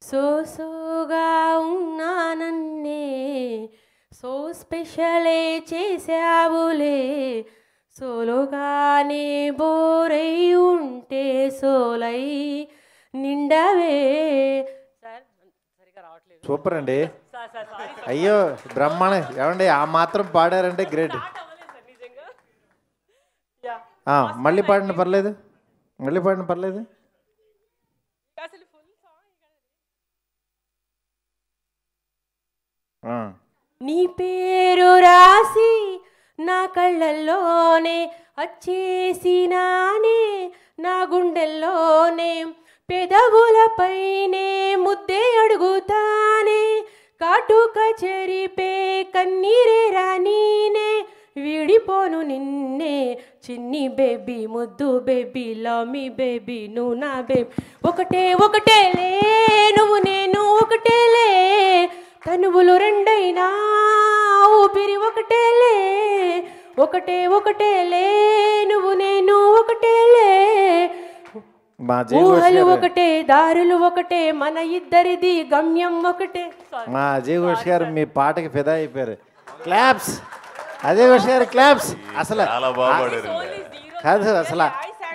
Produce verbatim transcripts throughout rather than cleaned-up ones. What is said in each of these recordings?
So సోగా ఉన్నా నన్నే so స్పెషలే చేసావులే సోలోగానే బోరై ఉంటే సోలై నిండవే. సార్ సరిగా రావట్లేదు. సూపర్ అండి. Sir sir sorry sir. అయ్యో బ్రహ్మాండం. ఏమండి ఆ మాత్రం పాడారంటే గ్రేట్. మళ్ళీ పాడిన పర్లేదు, మళ్ళీ పాడిన పర్లేదు. నీ పేరు రాసి నా కళ్ళల్లోనే వచ్చేసినానే నా గుండెల్లోనే పెదవులపైనే ముద్దే అడుగుతానే కాటుక చెరిపే కన్నీరే రానీనే విడిపోను నిన్నే చిన్ని బేబీ ముద్దు బేబీ లవ్ మీ బేబీ నువ్వు నా బేబీ ఒకటే ఒకటేలే నువ్వు నేను ఒకటేలే తనువులు రెండైనా ఊపిరి ఒకటేలే ఒకటే ఒకటేలే నువ్వు నేను ఒకటేలే ఊహలు ఒకటే దారులు ఒకటే మన ఇద్దరిది గమ్యం ఒకటే. మా అజయ్ ఘోష్ గారు మీ పాటకి ఫిదా అయిపోయారు. క్లాప్స్ అజయ్ ఘోష్ గారు క్లాప్స్. అసలు కాదు అసలు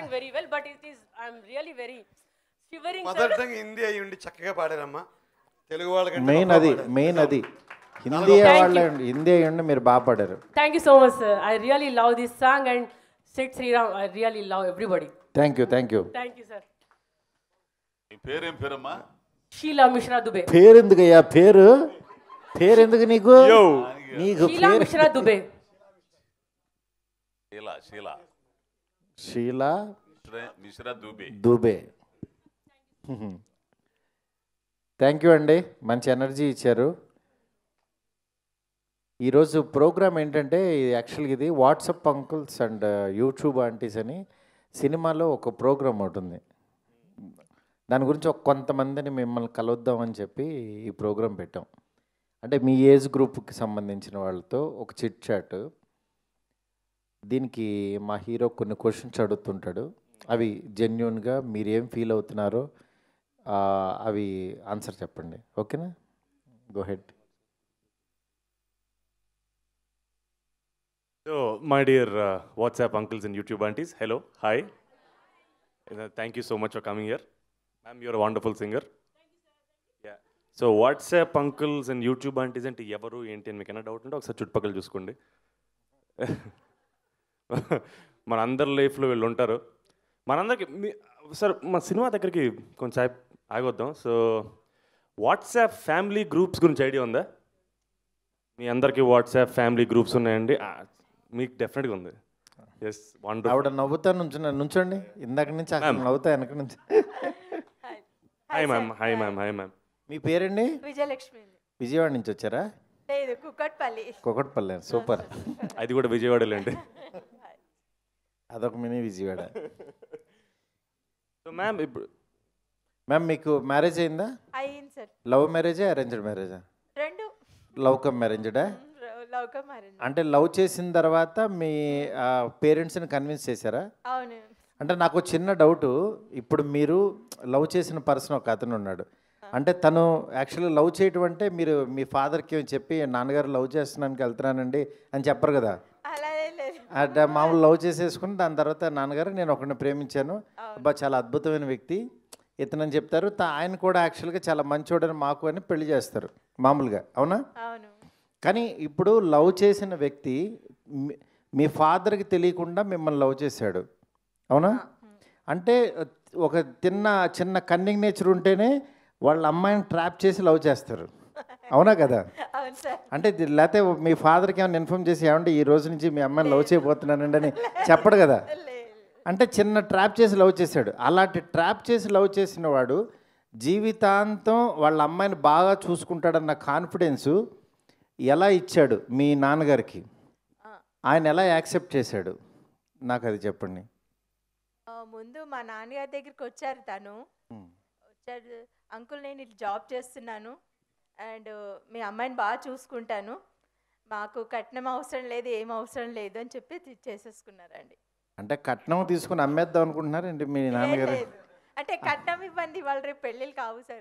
హిందీ అయి ఉండి చక్కగా పాడారమ్మా. తెలుగు వాళ్ళకి మెయిన్ అది మెయిన్ అది హిందీ వాళ్ళ హిందీ అయ్యండి మీరు బాగా పాడారు. Thank you so much sir. I really love this song and Sid Sriram. I really love everybody. Thank you thank you thank you sir. మీ పేరేం పేరమ్మా? షీలా మిశ్రా దుబే. పేరు ఎందుకయ్యా? పేరు పేరు ఎందుకు నీకు? నీకు షీలా మిశ్రా దుబే. షీలా షీలా షీలా మిశ్రా దుబే దుబే. థ్యాంక్ యూ అండి, మంచి ఎనర్జీ ఇచ్చారు. ఈరోజు ప్రోగ్రామ్ ఏంటంటే యాక్చువల్గా ఇది WhatsApp uncles and YouTube aunties అని సినిమాలో ఒక ప్రోగ్రామ్ ఉంటుంది. దాని గురించి ఒక కొంతమందిని మిమ్మల్ని కలుద్దామని చెప్పి ఈ ప్రోగ్రాం పెట్టాం. అంటే మీ ఏజ్ గ్రూప్కి సంబంధించిన వాళ్ళతో ఒక చిట్ చాట్. దీనికి మా హీరో కొన్ని క్వశ్చన్స్ అడుగుతుంటాడు. అవి జెన్యూన్గా మీరు ఏం ఫీల్ అవుతున్నారో అవి ఆన్సర్ చెప్పండి. ఓకేనా? Go ahead. So, my dear uh, WhatsApp uncles and YouTube aunties, hello, hi. Uh, thank you so much for coming here. Ma'am, you're a wonderful singer. Yeah. So, WhatsApp uncles and YouTube aunties అంటే ఎవరు ఏంటి అని మీకు ఏమైనా doubt ఉంటే ఒకసారి చుట్టుపక్కల చూసుకోండి. మన అందరి లైఫ్లో వీళ్ళు ఉంటారు. మనందరికి సార్ మా సినిమా దగ్గరికి కొంచెం ఆగొద్దాం. సో వాట్సాప్ ఫ్యామిలీ గ్రూప్స్ గురించి ఐడియా ఉందా? మీ అందరికీ వాట్సాప్ ఫ్యామిలీ గ్రూప్స్ ఉన్నాయండి? మీకు డెఫినెట్గా ఉంది. Yes wonder. ఆవిడ నవ్వుతా నుంచున్నా నుంచోండి. ఇందాక నుంచి అక్కడ నవ్వుతా వెనక నుంచి. Hi ma'am. Hi ma'am. Hi ma'am. మీ పేరండి? విజయలక్ష్మి. విజయవాడ నుంచి వచ్చారా? లేదు, కుకట్పల్లి. కుకట్పల్లి. సూపర్. అది కూడా విజయవాడలో అండి. అదొక మినీ విజయవాడ. సో మ్యామ్ ఇప్పుడు మ్యామ్ మీకు మ్యారేజ్ అయిందా? అయింది సార్. లవ్ మ్యారేజా అరేంజ్డ్ మ్యారేజా? రెండు. లవ్ కమ్ మ్యారేజ్డా? Love come marriage. అంటే లవ్ చేసిన తర్వాత మీ పేరెంట్స్ని కన్విన్స్ చేశారా? అవును. అంటే నాకు చిన్న డౌటు. ఇప్పుడు మీరు లవ్ చేసిన పర్సన్ ఒక అతను ఉన్నాడు. అంటే తను యాక్చువల్లీ లవ్ చేయటం అంటే మీరు మీ ఫాదర్కి చెప్పి నాన్నగారు లవ్ చేస్తున్నానికి వెళ్తున్నానండి అని చెప్పరు కదా? అంటే మామూలు లవ్ చేసేసుకుని దాని తర్వాత నాన్నగారు నేను ఒకరిని ప్రేమించాను, అబ్బా చాలా అద్భుతమైన వ్యక్తి ఇతనని చెప్తారు. ఆయన కూడా యాక్చువల్గా చాలా మంచోడని మాకు అని పెళ్లి చేస్తారు మామూలుగా. అవునా? కానీ ఇప్పుడు లవ్ చేసిన వ్యక్తి మీ ఫాదర్కి తెలియకుండా మిమ్మల్ని లవ్ చేశాడు. అవునా? అంటే ఒక తిన్న చిన్న కన్నింగ్ నేచర్ ఉంటేనే వాళ్ళ అమ్మాయిని ట్రాప్ చేసి లవ్ చేస్తారు. అవునా కదా? అంటే లేకపోతే మీ ఫాదర్కి ఏమైనా ఇన్ఫార్మ్ చేసి ఏమంటే ఈ రోజు నుంచి మీ అమ్మాయిని లవ్ చేయబోతున్నానండి అని చెప్పడు కదా? అంటే చిన్న ట్రాప్ చేసి లవ్ చేశాడు. అలాంటి ట్రాప్ చేసి లవ్ చేసిన వాడు జీవితాంతం వాళ్ళ అమ్మాయిని బాగా చూసుకుంటాడన్న కాన్ఫిడెన్సు ఎలా ఇచ్చాడు మీ నాన్నగారికి? ఆయన ఎలా యాక్సెప్ట్ చేశాడు? నాకు అది చెప్పండి. ముందు మా నాన్నగారి దగ్గరికి వచ్చారు. తను వచ్చాడు, అంకుల్ నేను ఇట్లా జాబ్ చేస్తున్నాను అండ్ మీ అమ్మాయిని బాగా చూసుకుంటాను, మాకు కట్నం అవసరం లేదు, ఏం అవసరం లేదు అని చెప్పి చేసేసుకున్నారండి. అంటే కట్నం తీసుకుని అమ్మేద్దాం అనుకుంటున్నారండి మీ నాన్నగారు? అంటే కట్నం ఇవ్వండి, వాళ్ళు రేపు పెళ్ళిళ్ళు కావు సార్.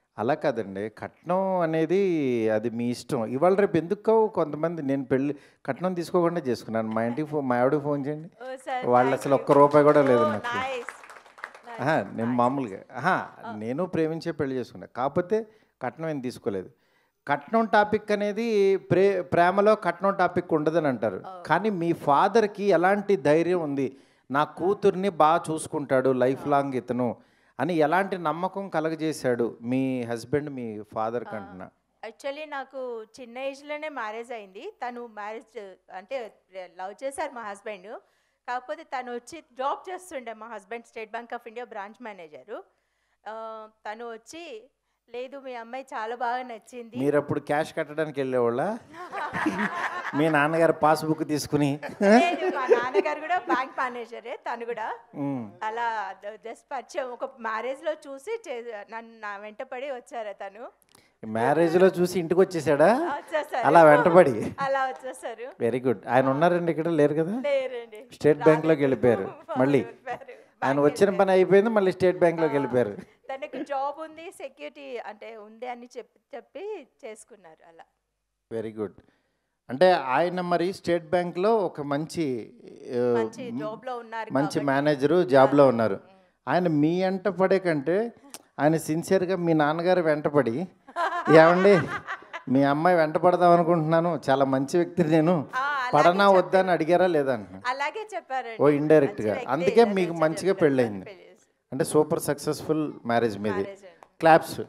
అలా కాదండి, కట్నం అనేది అది మీ ఇష్టం. ఇవాళ రేపు ఎందుకో కొంతమంది, నేను పెళ్ళి కట్నం తీసుకోకుండా చేసుకున్నాను. మా ఇంటికి ఫోన్, మా ఆవిడకి ఫోన్ చేయండి, ఓ సార్ వాళ్ళు అసలు ఒక్క రూపాయి కూడా లేదు నాకు. నైస్ ఆహా, నేను మామూలుగా ఆహా నేను ప్రేమించే పెళ్లి చేసుకున్నా, కాకపోతే కట్నం ఏం తీసుకోలేదు. కట్నం టాపిక్ అనేది ప్రే ప్రేమలో కట్నం టాపిక్ ఉండదని అంటారు, కానీ మీ ఫాదర్కి ఎలాంటి ధైర్యం ఉంది, నా కూతుర్ని బాగా చూసుకుంటాడు లైఫ్ లాంగ్ ఇతను అని ఎలాంటి నమ్మకం కలగజేశాడు మీ హస్బెండ్ మీ ఫాదర్ కంటున్నా? యాక్చువల్లీ నాకు చిన్న ఏజ్లోనే మ్యారేజ్ అయింది. తను మ్యారేజ్ అంటే లవ్ చేశారు మా హస్బెండ్, కాకపోతే తను వచ్చి జాబ్ చేస్తుండే. మా husband State Bank of India branch manager. తను వచ్చి లేదు మీ అమ్మాయి చాలా బాగా నచ్చింది. మీరు అప్పుడు క్యాష్ కట్టడానికి వెళ్ళేవాళ్ళ? మీ నాన్నగారు పాస్బుక్ తీసుకుని? లేదు, మా నాన్నగారు కూడా బ్యాంక్ మేనేజరే, తను కూడా అలా జస్ట్ పరిచయం ఒక మ్యారేజ్లో చూసి నన్ను నా వెంటపడి వచ్చారా తను. మ్యారేజ్లో చూసి ఇంటికి వచ్చేసాడా? వచ్చేసారు అలా వెంటబడి. అలా వచ్చేసారు. Very good. ఆయన ఉన్నారండి ఇక్కడ? లేరు కదా? లేరండి, స్టేట్ బ్యాంక్లోకి వెళ్ళిపోయారు. మళ్ళీ ఆయన వచ్చిన పని అయిపోయింది, మళ్ళీ స్టేట్ బ్యాంక్లోకి వెళ్ళిపోయారు. తనకి జాబ్ ఉంది, సెక్యూరిటీ అంటే ఉంది అని చెప్పి చెప్పి చేసుకున్నారు అలా. Very good. అంటే ఆయన మరి స్టేట్ బ్యాంక్లో ఒక మంచి ఆ, మంచి జాబ్లో ఉన్నారు, మంచి మేనేజరు, జాబ్లో ఉన్నారు. ఆయన మీ వెంట పడే కంటే ఆయన సిన్సియర్గా మీ నాన్నగారు వెంటపడి, ఏమండి మీ అమ్మాయి వెంట పడదాం అనుకుంటున్నాను, చాలా మంచి వ్యక్తిని నేను, ఆ, అలాగే పడనా చెప్పారు. వద్దా అని అడిగారా లేదా అంటున్నా? అలాగే చెప్పారండి. ఓ ఇండైరెక్ట్గా. మంచి వ్యక్తి, అందుకే మంచిగా మీకు మంచిగా చెప్పారు. పెళ్ళయింది. పెళ్లి చేశారు. అంటే సూపర్ సక్సెస్ఫుల్ మ్యారేజ్ మీది. మ్యారేజ్ అండి. క్లాప్స్.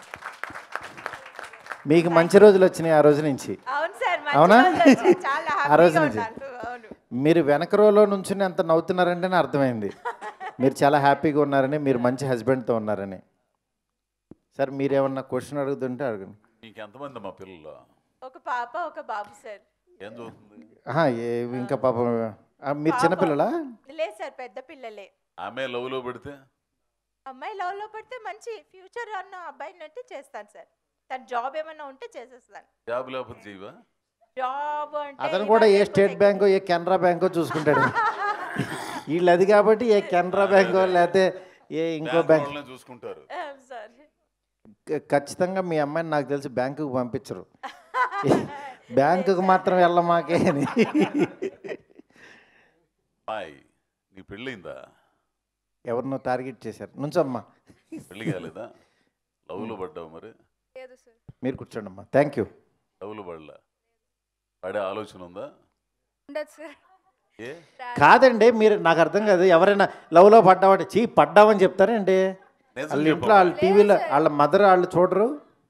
మీకు మంచి రోజులు వచ్చినాయి ఆ రోజు నుంచి. అవును సార్, మంచి అవునా? రోజులు వచ్చాయి. చాలా ఆ రోజు హ్యాపీగా నుంచి. ఉన్నాను. అవును. మీరు వెనక రోలో నుంచి ఎంత నవ్వుతున్నారంటేనే అర్థమైంది మీరు చాలా హ్యాపీగా ఉన్నారని, మీరు మంచి హస్బెండ్తో ఉన్నారని. సార్ మీరేమన్నా క్వశ్చన్ అడుగుతుంటే అడగండి. నీకు ఎంతమంది అమ్మా పిల్లలు? ఒక పాప ఒక బాబు సార్. ఏం చదువుతుంది? ఆహా, ఏ- ఇంకా పాపం ఆ, మీరు చిన్నపిల్లలా? లేదు సార్, పెద్ద పిల్లలే. ఆమె లవ్లో పెడితే అమ్మాయి లవ్ లో పడితే మంచి ఫ్యూచర్ అన్న అబ్బాయిని అంటే చేస్తాను సార్. తన జాబ్ ఏమైనా ఉంటే చేసేస్తాను. జాబ్ లేకపోతే చేయవా? జాబ్ అంటే అతను కూడా ఏ స్టేట్ బ్యాంకో ఏ కెనరా బ్యాంకో చూసుకుంటాడు. వీళ్ళు అది కాబట్టి ఏ కెనరా బ్యాంకో లేకపోతే ఏ ఇంకో బ్యాంక్ బ్యాంక్. వాళ్ళనే చూసుకుంటారు. సార్ ఖ- ఖచ్చితంగా మీ అమ్మాయిని నాకు తెలిసి బ్యాంకుకు పంపించరు. బ్యాంకుకు మాత్రం వెళ్ళమాకే అని. హాయ్, నీ పెళ్ళయిందా? ఎవరినో టార్గెట్ చేశారు. నుంచమ్మా, పెళ్ళి కాలేదా? లవ్లో పడ్డావు మరి? లేదు సార్. మీరు కూర్చోండి అమ్మా. Thank you. లవ్లో పడలా? పడే ఆలోచన ఉందా? ఉండదు సార్. ఏ కాదండి, మీరు నాకు అర్థం కాదు. ఎవరైనా లవ్లో పడ్డామంటే చీ పడ్డామని చెప్తారండి. నిజం వాళ్ళ చెప్పమ్మా. ఇంట్లో వాళ్ళ టీవీలో వాళ్ళ మదర్ వాళ్ళు చూడరు.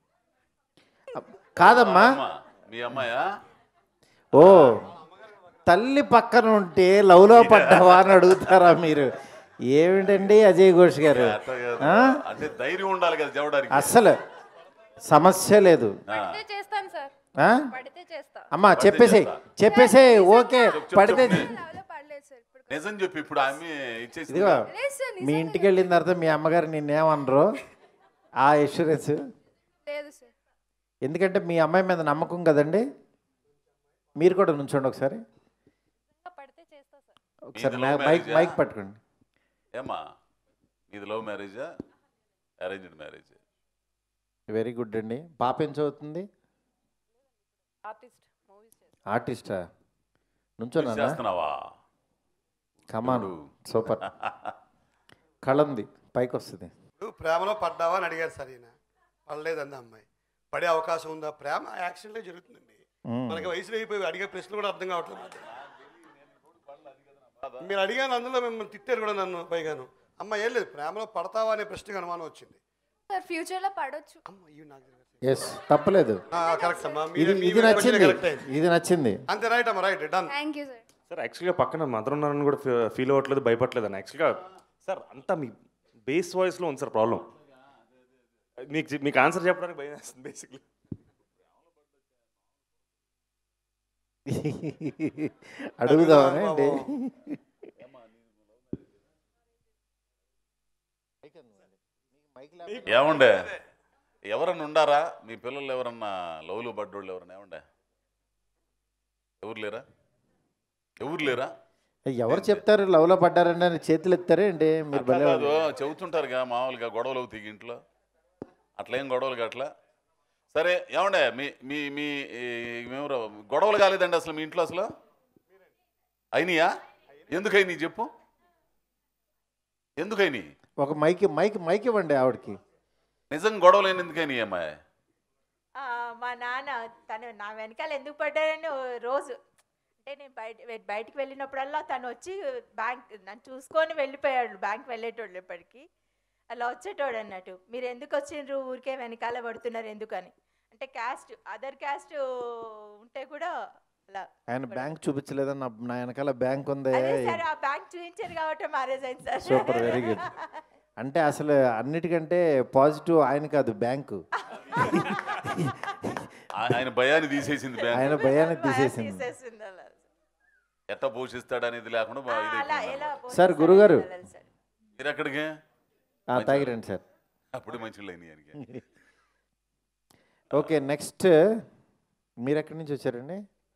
కాదమ్మా. అమ్మా, మీ అమ్మాయా? ఓ తల్లి పక్కన ఉంటే లవ్లో పడ్డావా అని అడుగుతారా మీరు? ఏమిటండి అజయ్ ఘోష్ గారు? అట్ట కాదు. అంటే ధైర్యం ఉండాలి కదా చెప్పడానికి. అస్సలు సమస్య లేదు. ఆ. చేస్తాను సార్. ఆ? పడితే చేస్తా. అమ్మా చెప్పేసే చెప్పేసే ఓకే చెప్పు, పడితే. చెప్పు. లవ్లో పడలేదు సార్. ఇప్పుడు నిజం చెప్పి ఇప్పుడు ఆమె ఇచ్చేసి ఇదిగో మీ ఇంటికి వెళ్ళిన తర్వాత మీ అమ్మగారు నిన్నేమనరు ఆ ఇన్సూరెన్స్? లేదు సార్. ఎందుకంటే మీ అమ్మాయి మీద నమ్మకం కదండి. మీరు కూడా నుంచోండి ఒకసారి. పడితే చేస్తా సార్. ఒకసారి ఇది love మైక్ marriage ఆ? మైక్ పట్టుకోండి. ఏమ్మా, ఇది లవ్ మ్యారేజా అరేంజ్డ్ మ్యారేజ్? వెరీ గుడ్ అండి. పాప ఏం చదువుతుంది? ఆర్టిస్ట్ మూవీస్ చేస్తా. ఆర్టిస్టా? నుంచోనా? చేస్తున్నావా? కమాన్, సూపర్. కళంది పైకి వస్తుంది. నువ్వు ప్రేమలో పడ్డావా అని అడిగారు సార్ ఈయన. పడలేదండి అమ్మాయి. పడే అవకాశం ఉందా? ప్రేమ యాక్సిడెంట్లో జరుగుతుందండి. మనకి వయసులో అయిపోయి అడిగే ప్రశ్నలు కూడా అర్థం కావట్లేదు. మీరు అడిగాను, అందులో మిమ్మల్ని తిట్టారు కూడా నన్ను. పైగాను అమ్మ ఏం లేదు, ప్రేమలో పడతావా అనే ప్రశ్నకు అనుమానం వచ్చింది. సార్ ఫ్యూచర్ లో పడొచ్చు. అమ్మ ఇవి నాకు తెలియదు. ఎస్, తప్పలేదు. కరెక్ట్ అమ్మా. ఇది మీరు- ఇది మీ నచ్చింది, కరెక్ట్ అయింది. ఇది నచ్చింది. అంతే, రైట్ అమ్మా, right, done. Thank you sir. Sir యాక్చువల్గా పక్కన మదర్ ఉన్నారని కూడా ఫీల్ అవ్వట్లేదు, భయపడలేదు అని. యాక్చువల్గా సార్ అంతా మీ బేస్ వాయిస్లో ఉంది సార్ ప్రాబ్లం. మీకు మీకు ఆన్సర్ చెప్పడానికి భయం వేస్తుంది బేసిక్లీ. అడుగుదామని అండి. ఏముండే, ఎవరన్నా ఉండారా మీ పిల్లలు? ఎవరన్నా లవ్లు పడ్డోళ్ళు ఎవరన్నా ఏముండే? ఎవరు లేరా? ఎవరు లేరా? ఎవరు చెప్తారు లవ్లో పడ్డారండి అని చేతులు ఎత్తారే అండి మీరు? అట్లా భలే కాదు, చెబుతుంటారుగా మామూలుగా గొడవలు అవుతాయి ఇంట్లో. అట్లేం గొడవలు అట్లా సరే ఏమండే మీ మీ మీ మేము గొడవలు కాలేదండి అసలు మీ ఇంట్లో అసలు అయినాయా ఎందుకైనా చెప్పు ఎందుకైనా ఒక మైక్ మైక్ మైక్ ఇవ్వండి ఆవిడకి నిజం గొడవలు అయిన ఎందుకైనా అమ్మాయి ఆ, మా నాన్న తను నా వెనకాల ఎందుకు పడ్డాడని ఓ రోజు అంటే నేను బయట వె- బయటికి వెళ్ళినప్పుడల్లా తను వచ్చి బ్యాంక్ నన్ను చూసుకొని వెళ్ళిపోయాడు బ్యాంక్ వెళ్ళేటోళ్ళు ఎప్పటికీ అలా వచ్చేటోడు అన్నట్టు మీరు ఎందుకు వచ్చిండ్రు ఊరికే వెనకాల పడుతున్నారు ఎందుకని అంటే క్యాస్ట్ అదర్ క్యాస్ట్ ఉంటే కూడా అలా ఆయన బ్యాంక్ చూపించలేదా నా నా వెనకాల బ్యాంక్ ఉంది అదే సార్ ఆ బ్యాంక్ చూపించారు కాబట్టి మ్యారేజ్ అయింది సార్ సూపర్ వెరీ గుడ్ అంటే అసలు అన్నిటికంటే పాజిటివ్ ఆయన కాదు బ్యాంకు ఆ- ఆయన భయాన్ని తీసేసింది బ్యాంక్ ఆయన భయాన్ని తీసేసింది తీసేసింది అలా. ఎట్లా పోషిస్తాడు అనేది లేకుండా ఆ, బా- అలా ఇదైపోయింది ఎలా అన్నమాట. సార్, పోషిస్తారో గురుగారు. తెలియాలి సార్. మీరు ఎక్కడికి ఆ, తాగిరండి సార్ అప్పుడు మంచి అయినాయి ఆయనకి ఓకే నెక్స్ట్ మీరు ఎక్కడి నుంచి వచ్చారండి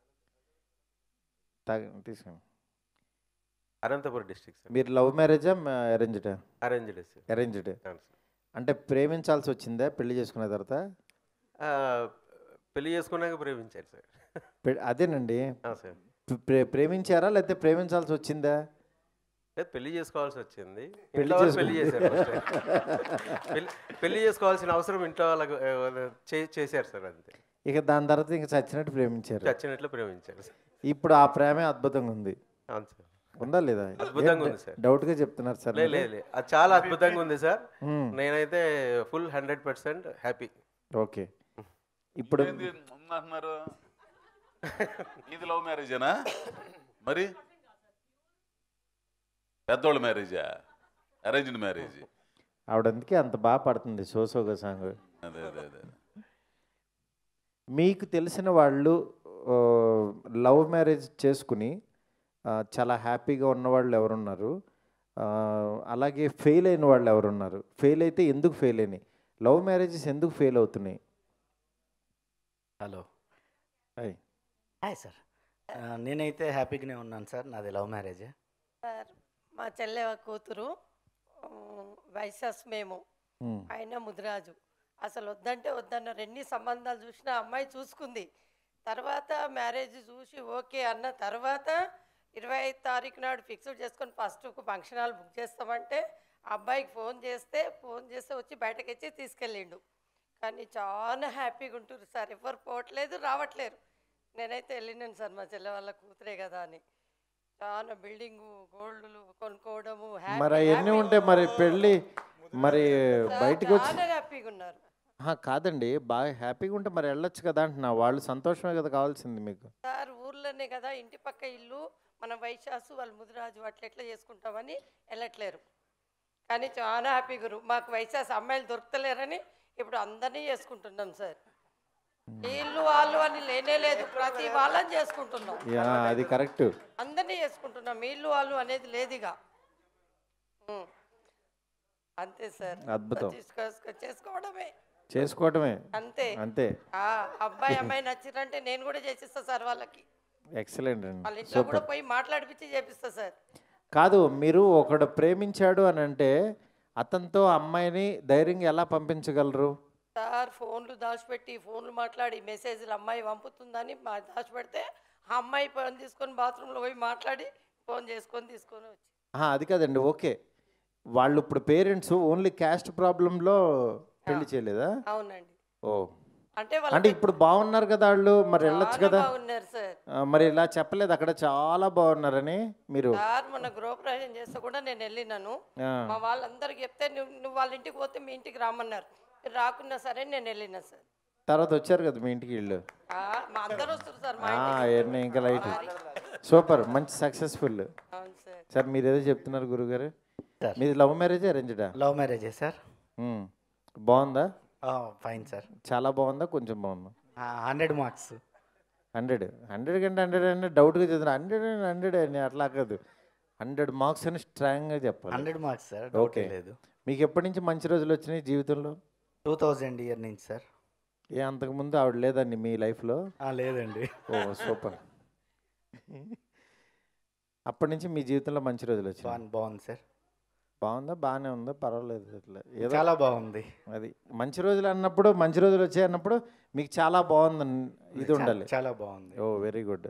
తాగి తీసుకోండి అనంతపురం డిస్ట్రిక్ట్ సార్ మీరు లవ్ మ్యారేజా అరేంజ్డా అరేంజ్డ్ సార్ అరేంజ్డ్ అవును సార్ అంటే ప్రేమించాల్సి వచ్చిందా పెళ్లి చేసుకున్న తర్వాత ఆ, పెళ్లి చేసుకున్నాక ప్రేమించారు సార్ పె- అదేనండి ఆ, సార్ ప్రే- ప్రేమించారా లేకపోతే ప్రేమించాల్సి వచ్చిందా లేదు పెళ్లి చేసుకోవాల్సి వచ్చింది పెళ్లి ఇంట్లో వాళ్ళు చేసుకో- పెళ్లి చేశారు first. పెళ్లి పెళ్లి చేసుకోవాల్సిన అవసరం ఇంట్లో వాళ్ళకు ఆ, చే- చేశారు సార్ అంతే ఇక దాని తర్వాత ఇంక చచ్చినట్టు ప్రేమించారు చచ్చినట్లు ప్రేమించారు సార్ ఇప్పుడు ఆ ప్రేమే అద్భుతంగా ఉంది అవును సార్ ఉందా లేదా అద్భుతంగా ఉంది సార్. డౌట్ గా చెప్తున్నారు సార్ లేదు మీరు? లేదు లేదు. అది చాలా అద్భుతంగా ఉంది సార్ మ్మ్. నేనైతే full hundred percent happy okay ఇప్పుడు ఏంది అంటున్నారు ఇది లవ్ మ్యారేజేనా మరి పెద్దోళ్ళ మ్యారేజా అరేంజ్డ్ మ్యారేజ్ ఆవిడ అందుకే అంత బాగా పడుతుంది సోసోగా సాంగ్ అదే అదే అదే మీకు తెలిసిన వాళ్ళు ఆ, లవ్ మ్యారేజ్ చేసుకుని ఆ, చాలా హ్యాపీగా ఉన్నవాళ్ళు ఎవరున్నారు ఆ, అలాగే ఫెయిల్ అయిన వాళ్ళు ఎవరున్నారు ఫెయిల్ అయితే ఎందుకు ఫెయిల్ అయినాయి లవ్ మ్యారేజెస్ ఎందుకు ఫెయిల్ అవుతున్నాయి హలో హాయ్ హాయ్ సార్ ఆ, నేనైతే హ్యాపీగానే ఉన్నాను సార్ నాది లవ్ మ్యారేజ్ సార్ మా చెల్లె కూతురు ఆ, వైసస్ మేము మ్మ్. ఆయన ముదిరాజు అసలు వద్దంటే వద్దన్నారు ఎన్ని సంబంధాలు చూసినా అమ్మాయి చూసుకుంది తర్వాత మ్యారేజ్ చూసి ఓకే అన్న తర్వాత ఇరవై ఐదు తారీఖు నాడు ఫిక్స్డ్ చేసుకొని ఫస్ట్ ఫంక్షన్ హాల్ బుక్ చేస్తామంటే ఆ అబ్బాయికి ఫోన్ చేస్తే ఫోన్ చేస్తే వచ్చి బయటకు వచ్చి తీసుకెళ్ళిండు కానీ చాలా హ్యాపీగా ఉంటుంది సార్ ఎవరు పోవట్లేదు రావట్లేరు నేనైతే వెళ్ళినాను సార్ మా చెల్లె వాళ్ళ కూతురే కదా అని చాలా బిల్డింగు గోల్డ్లు కొనుక్కోవడము happy, మరి అవన్నీ happy. ఉంటే మరి పెళ్ళి మరి సార్, బయటకు వచ్చి చాలా హ్యాపీగా ఉన్నారు ఆహా, కాదండి బాగా హ్యాపీగా ఉంటే మరి వెళ్ళొచ్చు కదా అంటున్నా వాళ్ళు సంతోషమే కదా కావాల్సింది మీకు సార్ ఊర్లోనే కదా ఇంటి పక్క ఇల్లు మన వైశాసు వాళ్ళ ముదిరాజు అట్లా ఎట్లా చేసుకుంటామని వెళ్ళట్లేరు కానీ చాలా హ్యాపీగా ఉన్నారు. మాకు వైశాసు అమ్మాయిలు దొరుకుతలేరని ఇప్పుడు అందరినీ చేసుకుంటున్నాం సార్ వీళ్ళు వాళ్ళు అని లేనే లేదు ప్రతి వాళ్ళని చేసుకుంటున్నాం యా అది కరెక్ట్ అందరినీ చేసుకుంటున్నాం వీళ్ళు వాళ్ళు అనేది లేదుగా ఉం. అంతే సార్ అద్భుతం. తీసుకో- చేసుకోవడమే చేసుకోవటమే అంతే అంతే ఆ అబ్బాయి అమ్మాయి నచ్చిరంటే నేను కూడా చేసిస్తా సార్ వాళ్ళకి ఎక్సలెంట్ వాళ్ళ అండి ఇంట్లో కూడా సూపర్ పోయి మాట్లాడిపించి చేపిస్తా సార్ కాదు మీరు ఒకడు ప్రేమించాడు అని అంటే అతనితో అమ్మాయిని ధైర్యంగా ఎలా పంపించగలరు సార్ ఫోన్లు దాచిపెట్టి ఫోన్లు మాట్లాడి మెసేజ్లు అమ్మాయి పంపుతుందని మా దాచిపెడితే ఆ అమ్మాయి ఫోన్ తీసుకొని బాత్రూంలో పోయి మాట్లాడి ఫోన్ చేసుకొని తీసుకొని వచ్చి ఆహా, అది కాదండి ఓకే వాళ్ళు ఇప్పుడు పేరెంట్స్ ఓన్లీ క్యాస్ట్ ప్రాబ్లంలో పెళ్లి చేయలేదా అవునండి ఓ అంటే వాళ్ళ అంటే ఇప్పుడు బాగున్నారు కదా వాళ్ళు మరి వెళ్ళొచ్చు చాలా కదా బాగున్నారు సార్ ఆ, మరి ఇలా చెప్పలేదు అక్కడ చాలా బాగున్నారని మీరు సార్ మన గృహప్రవేశం చేస్తే కూడా నేను వెళ్ళినాను ఆ, మా వాళ్ళందరికి చెప్తే నువ్వు నువ్వు వాళ్ళ ఇంటికి పోతే మీ ఇంటికి రమ్మన్నారు మీరు రాకున్నా సరే నేను వెళ్ళినా సార్ తర్వాత వచ్చారు కదా మీ ఇంటికి వీళ్ళు ఆ, మా అందరు వస్తారు సార్ మా ఆ, ఇంటికి ఎన్ని ఇంకా లైట్ సూపర్ మంచి సక్సెస్ఫుల్ అవును సార్ సార్ మీరు ఏదో చెప్తున్నారు గురుగారు సార్ మీది లవ్ మ్యారేజ్ అరేంజ్డా లవ్ మ్యారేజే సార్ బాగుందా ఫైన్ సార్ చాలా బాగుందా కొంచెం బాగుందా హండ్రెడ్ మార్క్స్ హండ్రెడ్ హండ్రెడ్ కంటే హండ్రెడ్ అంటే డౌట్గా చదివిన హండ్రెడ్ అండ్ హండ్రెడ్ అని అట్లా కాదు హండ్రెడ్ మార్క్స్ అని స్ట్రాంగ్గా చెప్పాలి hundred marks sir okay okay లేదు మీకు ఎప్పటి నుంచి మంచి రోజులు వచ్చినాయి జీవితంలో టూ థౌజండ్ ఇయర్ నుంచి సార్ ఏ అంతకుముందు ఆవిడ లేదండి మీ లైఫ్లో ఆ, లేదండి ఓ సూపర్ అప్పటి నుంచి మీ జీవితంలో మంచి రోజులు వచ్చినాయి బాగుంది బాగుంది సార్ బాగుందా? బాగానే ఉందా? పర్వాలేదు ఇట్లా ఏదో చాలా బాగుంది. అది మంచి రోజులు అన్నప్పుడు, మంచి రోజులు వచ్చాయి అన్నప్పుడు మీకు చాలా బాగుంది ఇది చా- ఉండాలి. చాలా బాగుంది. ఓ వెరీ గుడ్.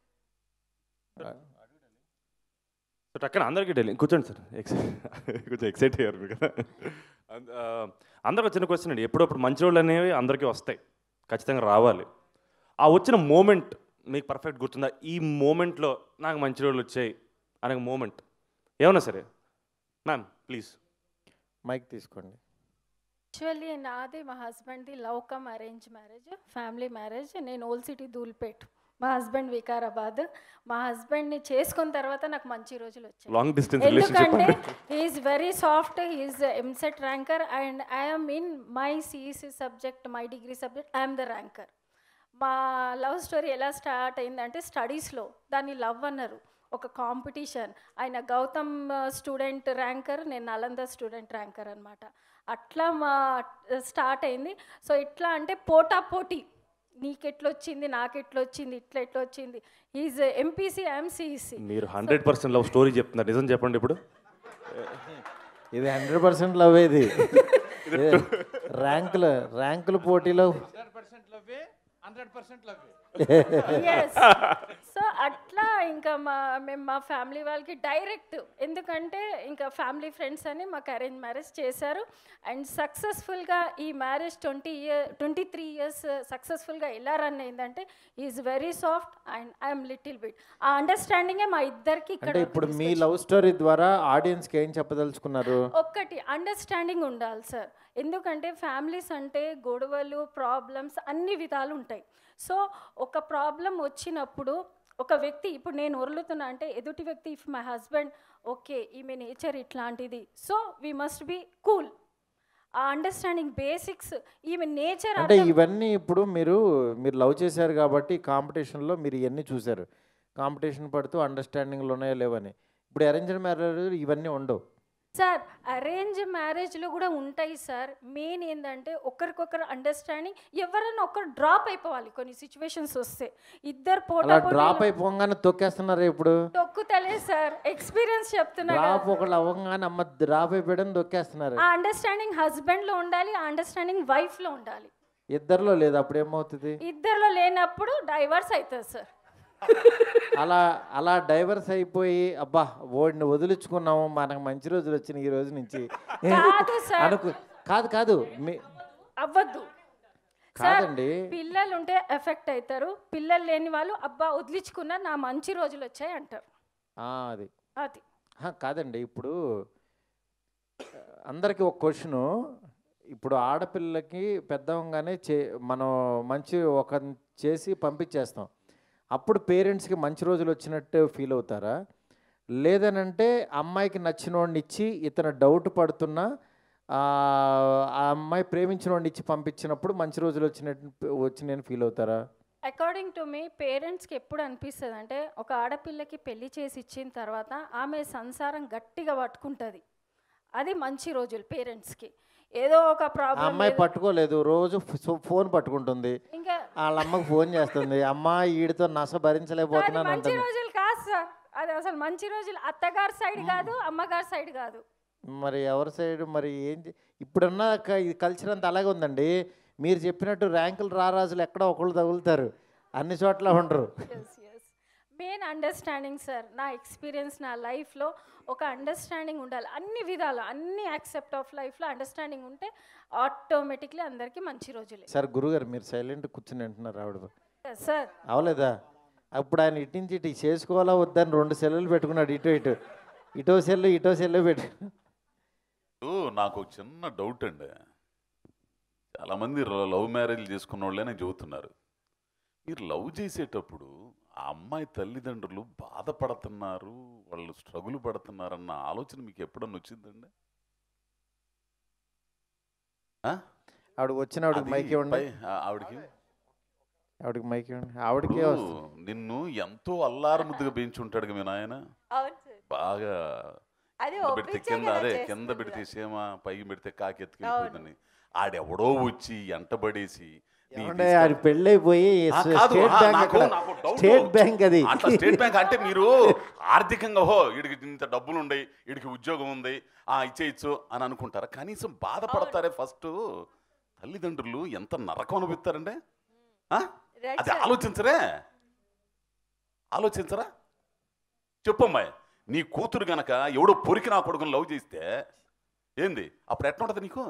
సో టక్కన అందరికీ డైలీ కూర్చోండి సార్, ఎక్స్ కొంచెం ఎక్సైట్ అయ్యారు మీరు కదా. అంద- ఆ, అందరికి వచ్చిన క్వశ్చన్ అండి, ఎప్పుడప్పుడు మంచి రోజులు అనేవి అందరికీ వస్తాయి, ఖచ్చితంగా రావాలి. ఆ వచ్చిన మూమెంట్ మీకు పర్ఫెక్ట్ గుర్తుందా? ఈ మూమెంట్లో నాకు మంచి రోజులు వచ్చాయి అనే మూమెంట్ ఏమన్నా సరే. మ్యామ్ ప్లీజ్ మైక్ తీసుకోండి. యాక్చువల్లీ నాది మా హస్బెండ్ది love come arrange marriage, family marriage. నేను ఓల్డ్ సిటీ ధూల్పేట్, మా హస్బెండ్ వికారాబాద్. మా హస్బెండ్ని చేసుకున్న తర్వాత నాకు మంచి రోజులు వచ్చాయి. లాంగ్ డిస్టెన్స్ ఎందుకంటే he's very soft, he's EAMCET ranker and I'm in my CEC subject, my degree subject I'm the ranker. మా లవ్ స్టోరీ ఎలా స్టార్ట్ అయిందంటే స్టడీస్లో దాన్ని లవ్ అన్నారు, ఒక కాంపిటీషన్. ఆయన గౌతమ్ స్టూడెంట్ ర్యాంకర్, నేను నలంద స్టూడెంట్ ర్యాంకర్ అనమాట. అట్లా మా స్టార్ట్ అయింది. సో ఇట్లా అంటే పోటా పోటీ, నీకెట్లొచ్చింది నాకెట్లొచ్చింది ఇట్లా ఎట్లా వచ్చింది. Is MPC, I'm CEC. మీరు హండ్రెడ్ పర్సెంట్ లవ్ స్టోరీ చెప్తున్నారు, నిజం చెప్పండి ఇప్పుడు. ఇది హండ్రెడ్ పర్సెంట్ లవ్. ఇది ర్యాంకుల ర్యాంకుల పోటీలో సో అట్లా ఇంకా మా మేము మా ఫ్యామిలీ వాళ్ళకి డైరెక్ట్, ఎందుకంటే ఇంకా ఫ్యామిలీ ఫ్రెండ్స్ అని మాకు అరేంజ్ మ్యారేజ్ చేశారు. అండ్ సక్సెస్ఫుల్గా ఈ marriage twenty year twenty three years సక్సెస్ఫుల్గా ఎలా రన్ అయిందంటే is very soft and I'm little bit. ఆ అండర్స్టాండింగే మా ఇద్దరికి ఇక్కడ. అంటే ఇప్పుడు మీ లవ్ స్టోరీ ద్వారా ఆడియన్స్కి ఏం చెప్పదలుచుకున్నారు? ఒక్కటి అండర్స్టాండింగ్ ఉండాలి సార్, ఎందుకంటే ఫ్యామిలీస్ అంటే గొడవలు, ప్రాబ్లమ్స్ అన్ని విధాలు ఉంటాయి. సో ఒక ప్రాబ్లం వచ్చినప్పుడు ఒక వ్యక్తి, ఇప్పుడు నేను ఒరులుతున్నా అంటే ఎదుటి వ్యక్తి, ఇఫ్ మై హస్బెండ్ ఓకే ఈమె నేచర్ ఇట్లాంటిది, so we must be cool. ఆ అండర్స్టాండింగ్ బేసిక్స్, ఈమె నేచర్. అంటే ఇవన్నీ ఇప్పుడు మీరు మీరు లవ్ చేశారు కాబట్టి కాంపిటీషన్లో మీరు ఇవన్నీ చూశారు, కాంపిటీషన్ పడుతూ అండర్స్టాండింగ్లు ఉన్నాయో లేవని. ఇప్పుడు అరేంజ్డ్ మ్యారేజ్ ఇవన్నీ ఉండవు సార్. అరేంజ్ మ్యారేజ్లో కూడా ఉంటాయి సార్. మెయిన్ ఏంటంటే ఒకరికొకరు అండర్స్టాండింగ్, ఎవరైనా ఒకరు డ్రాప్ అయిపోవాలి కొన్ని సిచ్యువేషన్స్ వస్తే. ఇద్దరు పోటా డ్రాప్ అయిపోగానే తొక్కేస్తున్నారు ఇప్పుడు. తొక్కుతలే సార్, ఎక్స్పీరియన్స్ చెప్తున్నా. డ్రాప్ ఒకళ్ళు అవ్వగానే అమ్మ డ్రాప్ అయిపోయడం తొక్కేస్తున్నారు. ఆ అండర్స్టాండింగ్ హస్బెండ్లో ఉండాలి, ఆ అండర్స్టాండింగ్ వైఫ్లో ఉండాలి. ఇద్దరిలో లేదు, అప్పుడు ఏమవుతుంది? ఇద్దరిలో లేనప్పుడు డైవర్స్ అవుతుంది సార్. అలా అలా డైవర్స్ అయిపోయి అబ్బా ఓడిని వదిలించుకున్నాము, మనకు మంచి రోజులు వచ్చినాయి ఈ రోజు నుంచి కాదు సార్, అనుకు కాదు కాదు మీ అవ్వద్దు కాదండి. పిల్లలు ఉంటే ఎఫెక్ట్ అవుతారు, పిల్లలు లేని వాళ్ళు అబ్బా వదిలించుకున్నా నా మంచి రోజులు వచ్చాయి అంటారు. అది అది కాదండి. ఇప్పుడు అందరికీ ఒక క్వశ్చను, ఇప్పుడు ఆడపిల్లకి పెద్దవంగానే చే మనం మంచి ఒక చేసి పంపించేస్తాం, అప్పుడు పేరెంట్స్కి మంచి రోజులు వచ్చినట్టు ఫీల్ అవుతారా? లేదనంటే అమ్మాయికి నచ్చిన వాడిని ఇచ్చి ఇతను డౌట్ పడుతున్నా ఆ అమ్మాయి ప్రేమించిన వాడిని ఇచ్చి పంపించినప్పుడు మంచి రోజులు వచ్చినట్టు వచ్చి నేను ఫీల్ అవుతారా? అకార్డింగ్ టు మీ పేరెంట్స్కి ఎప్పుడు అనిపిస్తుంది అంటే, ఒక ఆడపిల్లకి పెళ్లి చేసి ఇచ్చిన తర్వాత ఆమె సంసారం గట్టిగా పట్టుకుంటుంది, అది మంచి రోజులు పేరెంట్స్కి. ఏదో ఒక ప్రాబ్లం అమ్మాయి పట్టుకోలేదు, రోజు ఫోన్ పట్టుకుంటుంది, ఇంకా వాళ్ళ అమ్మకి ఫోన్ చేస్తుంది, అమ్మ ఈడితో నస భరించలేకపోతున్నాను మంచి అంటుంది. రోజులు కాదు సార్, అది అసలు మంచి రోజులు అత్తగారి సైడ్ కాదు, అమ్మగారి సైడ్ కాదు. మరి ఎవరి సైడ్ మరి ఏం చే- ఇప్పుడున్న క- ఈ కల్చర్ అంతా అలాగే ఉందండి. మీరు చెప్పినట్టు ర్యాంకులు రారాజులు ఎక్కడో ఒకళ్ళు తగులుతారు, అన్ని చోట్ల ఉండరు. మెయిన్ అండర్స్టాండింగ్ సార్, నా ఎక్స్పీరియన్స్ నా లైఫ్లో ఒక అండర్స్టాండింగ్ ఉండాలి. అన్ని విధాలు, అన్ని యాక్సెప్ట్ ఆఫ్ లైఫ్లో అండర్స్టాండింగ్ ఉంటే ఆటోమేటిక్లీ అందరికీ మంచి రోజులే. సార్ గురుగారు మీరు సైలెంట్ కూర్చుని అంటున్నారు ఆవిడ సార్ అవలేదా? అప్పుడు ఆయన ఇటు నుంచి ఇటు చేసుకోవాలా వద్దని రెండు సెల్లులు పెట్టుకున్నాడు, ఇటు ఇటు ఇటో సెల్లు ఇటో సెల్లు పెట్టు. నాకు ఒక చిన్న డౌట్ అండి, చాలామంది లవ్ మ్యారేజ్ చేసుకున్న వాళ్ళనే చెబుతున్నారు, మీరు లవ్ చేసేటప్పుడు ఆ అమ్మాయి తల్లిదండ్రులు బాధపడుతున్నారు, వాళ్ళు స్ట్రగుల్ పడుతున్నారన్న ఆలోచన మీకు ఎప్పుడన్నా వచ్చిందండి? ఆవిడకి వచ్చిన ఆవిడకి మైక్ ఇవ్వండి, ఆవిడకి ఆవిడకి మైక్ ఇవ్వండి. ఆవిడకే నిన్ను ఎంతో అల్లారు ముద్దుగా పెంచుంటాడు మీ నాయన, బాగా పెడితే కింద అదే కింద పెడితే సీమ పైకి పెడితే కాకి ఎత్తుకెళ్ళిపోయిందని, ఆడెవడో వచ్చి ఎంటబడేసి ఏమంటే అది పెళ్ళైపోయి ఆ, కాదు, స్టేట్ ఆ, బ్యాంక్ నాకు అక్కడ నాకు డౌట్. స్టేట్ బ్యాంక్ అది అట్లా స్టేట్ బ్యాంక్ అంటే మీరు ఆర్థికంగా ఓహో వీడికి ఇంత డబ్బులు ఉన్నాయి, వీడికి ఉద్యోగం ఉంది, ఆ ఇచ్చేయచ్చు అని అనుకుంటారా? కనీసం బాధపడతారే ఫస్ట్. తల్లిదండ్రులు ఎంత నరకం అనిపిస్తారండి. ఆ? అది ఆలోచించరే ఆలోచించరా చెప్పమ్మాయి, నీ కూతురు గనక ఎవడో పొరికి నా కొడుకుని లవ్ చేస్తే ఏంది అప్పుడు ఎట్లా ఉంటుంది నీకు?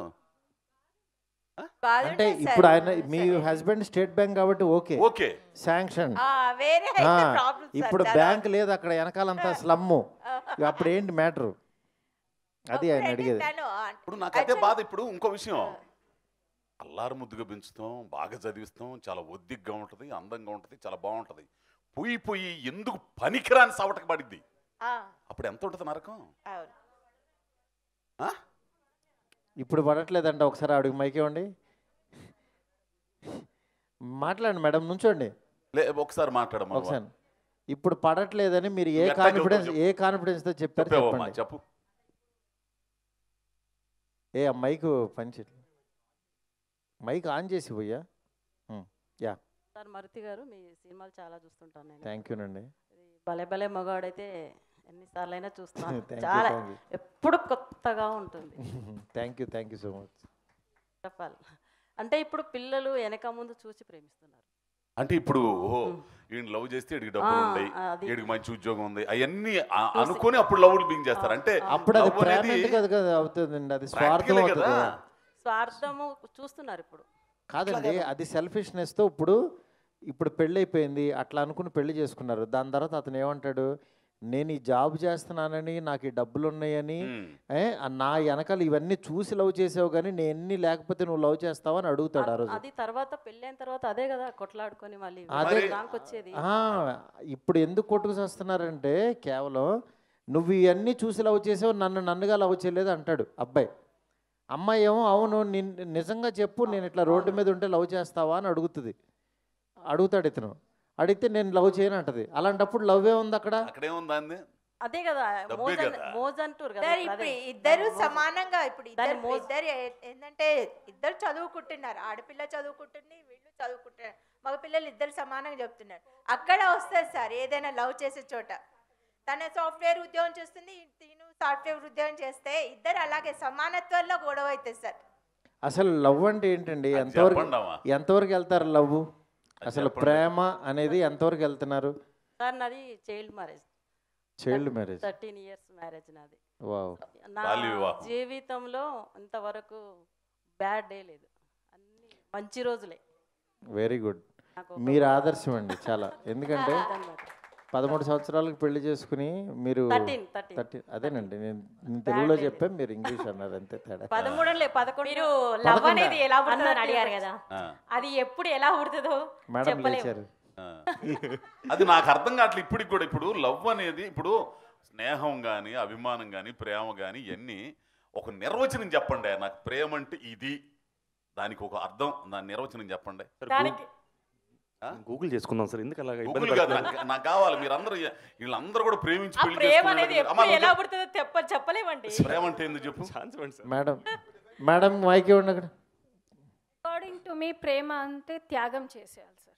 అంటే ఇప్పుడు ఆయన మీ హస్బెండ్ స్టేట్ బ్యాంక్ కాబట్టి ఓకే ఓకే శాంక్షన్. వేరే ఇప్పుడు బ్యాంక్ లేదు అక్కడ వెనకాలంతా స్లమ్ము, అప్పుడు ఏంటి మ్యాటరు? అది ఆయన అడిగేది. ఇప్పుడు నాకు అదే బాధ. ఇప్పుడు ఇంకో విషయం, అల్లారు ముద్దుగా పెంచుతాం, బాగా చదివిస్తాం, చాలా ఒద్దిగ్గా ఉంటుంది, అందంగా ఉంటుంది, చాలా బాగుంటుంది. పోయి పోయి ఎందుకు పనికిరాని సవటకు పడిద్ది, అప్పుడు ఎంత ఉంటుంది నరకం? ఇప్పుడు పడట్లేదంట. ఒకసారి ఆవిడకి మైక్ ఇవ్వండి, మాట్లాడండి మేడం, నుంచోండి లే ఒకసారి మాట్లాడమ్మా. ఒకసారి. ఇప్పుడు పడట్లేదని మీరు ఏ కాన్ఫిడెన్స్ ఏ కాన్ఫిడెన్స్తో చెప్పారు చెప్పండి. చెప్పు. ఏ ఆ మైక్ పంచి మైక్ ఆన్ చేసి పోయా. యా సార్ మరుతి గారు, మీ సినిమాలు చాలా చూస్తుంటాను నేను. Thank you. భలే భలే మగాడైతే ఎన్నిసార్లు అయినా చూస్తున్నాను, చాలా ఎప్పుడు కొత్తగా ఉంటుంది. Thank you thank you so much. చెప్పాలి అంటే ఇప్పుడు పిల్లలు వెనక ముందు చూసి ప్రేమిస్తున్నారు. అంటే ఇప్పుడు ఈయన లవ్ చేస్తే వీడికి డబ్బులు ఉన్నాయి, వీడికి మంచి ఉద్యోగం ఉంది, అవన్నీ అనుకుని అప్పుడు లవ్ బింగ్ చేస్తారు. అంటే అప్పుడు అది ప్రేమ కదా అవుతుందండి, అది స్వార్థం అవుతుంది. స్వార్థము చూస్తున్నారు ఇప్పుడు. కాదండి, అది సెల్ఫిష్నెస్తో. ఇప్పుడు ఇప్పుడు పెళ్ళి అయిపోయింది, అట్లా అనుకుని పెళ్లి చేసుకున్నారు. దాని తర్వాత అతను ఏమంటాడు, నేను ఈ జాబ్ చేస్తున్నానని, నాకు ఈ డబ్బులు ఉన్నాయని, నా వెనకాల ఇవన్నీ చూసి లవ్ చేసావు కానీ నేను ఎన్ని లేకపోతే నువ్వు లవ్ చేస్తావు అని అడుగుతాడు ఆ రోజు. అది తర్వాత పెళ్ళైన తర్వాత అదే కదా కొట్లాడుకొని మళ్ళీ అదే వచ్చేది. ఇప్పుడు ఎందుకు కొట్టుకు వస్తున్నారంటే కేవలం నువ్వు ఇవన్నీ చూసి లవ్ చేసావు, నన్ను నన్నుగా లవ్ చేయలేదు అంటాడు అబ్బాయి. అమ్మాయి ఏమో అవును నిజంగా చెప్పు, నేను ఇట్లా రోడ్డు మీద ఉంటే లవ్ చేస్తావా అని అడుగుతుంది. అడుగుతాడు ఇతను, అడిగితే నేను లవ్ చేయను అంటది. అలాంటప్పుడు లవ్ ఏ ఉంది అక్కడ? అదే కదా మోజ్ అంటారు కదా. ఇప్పుడు ఇద్దరు సమానంగా, ఇప్పుడు ఇద్దరు ఇద్దరు ఏంటంటే ఇద్దరు చదువుకుంటున్నారు, ఆడపిల్ల చదువుకుంటుంది, వీళ్ళు చదువుకుంటున్నారు, మగ పిల్లలు ఇద్దరు సమానంగా చెప్తున్నారు. అక్కడ వస్తుంది సార్ ఏదైనా లవ్ చేసే చోట. తన సాఫ్ట్వేర్ ఉద్యోగం చేస్తుంది, తిను సాఫ్ట్వేర్ ఉద్యోగం చేస్తే ఇద్దరు అలాగే సమానత్వంలో గొడవ అవుతుంది సార్. అసలు లవ్ అంటే ఏంటండి? ఎంతవరకు ఎంతవరకు వెళ్తారు లవ్? అసలు ప్రేమ అనేది ఎంతవరకు వెళ్తున్నారు? సార్ నాది child marriage. Child marriage thirteen years marriage నాది. వావ్. నా జీవితంలో ఇంతవరకు బ్యాడ్ డే లేదు, అన్ని మంచి రోజులే. Very good. మీరు ఆదర్శం అండి చాలా. ఎందుకంటే పదమూడు సంవత్సరాలకు పెళ్లి చేసుకుని మీరు థర్టీన్ అదేనండి నేను తెలుగులో చెప్పాను, మీరు ఇంగ్లీష్ అన్నారు, అంతే తేడా. మీరు లవ్ అనేది ఎలా పుడుతుందని అడిగారు కదా, అది ఎప్పుడు ఎలా పుడుతుందో మేడం లేచారు. అది నాకు అర్థం కావట్లేదు ఇప్పటికి కూడా. ఇప్పుడు లవ్ అనేది ఇప్పుడు స్నేహం కానీ అభిమానం కానీ ప్రేమ కానీ ఇవన్నీ ఒక నిర్వచనం చెప్పండి. నాకు ప్రేమ అంటే ఇది, దానికి ఒక అర్థం, దాని నిర్వచనం చెప్పండి. గూగుల్ చేసుకుందాం సార్, ఎందుకు అలాగా గూగుల్ కాదు నాకు కావాలి. మీరందరూ వీళ్ళందరూ కూడా ప్రేమించి పెళ్లి చెప్పలేమండి. ప్రేమ అంటే ఎందుకు చెప్పు మేడం. మేడం మైక్ ఇవ్వండి అక్కడ. అకార్డింగ్ టు మీ ప్రేమ అంటే త్యాగం చేసేయాలి సార్.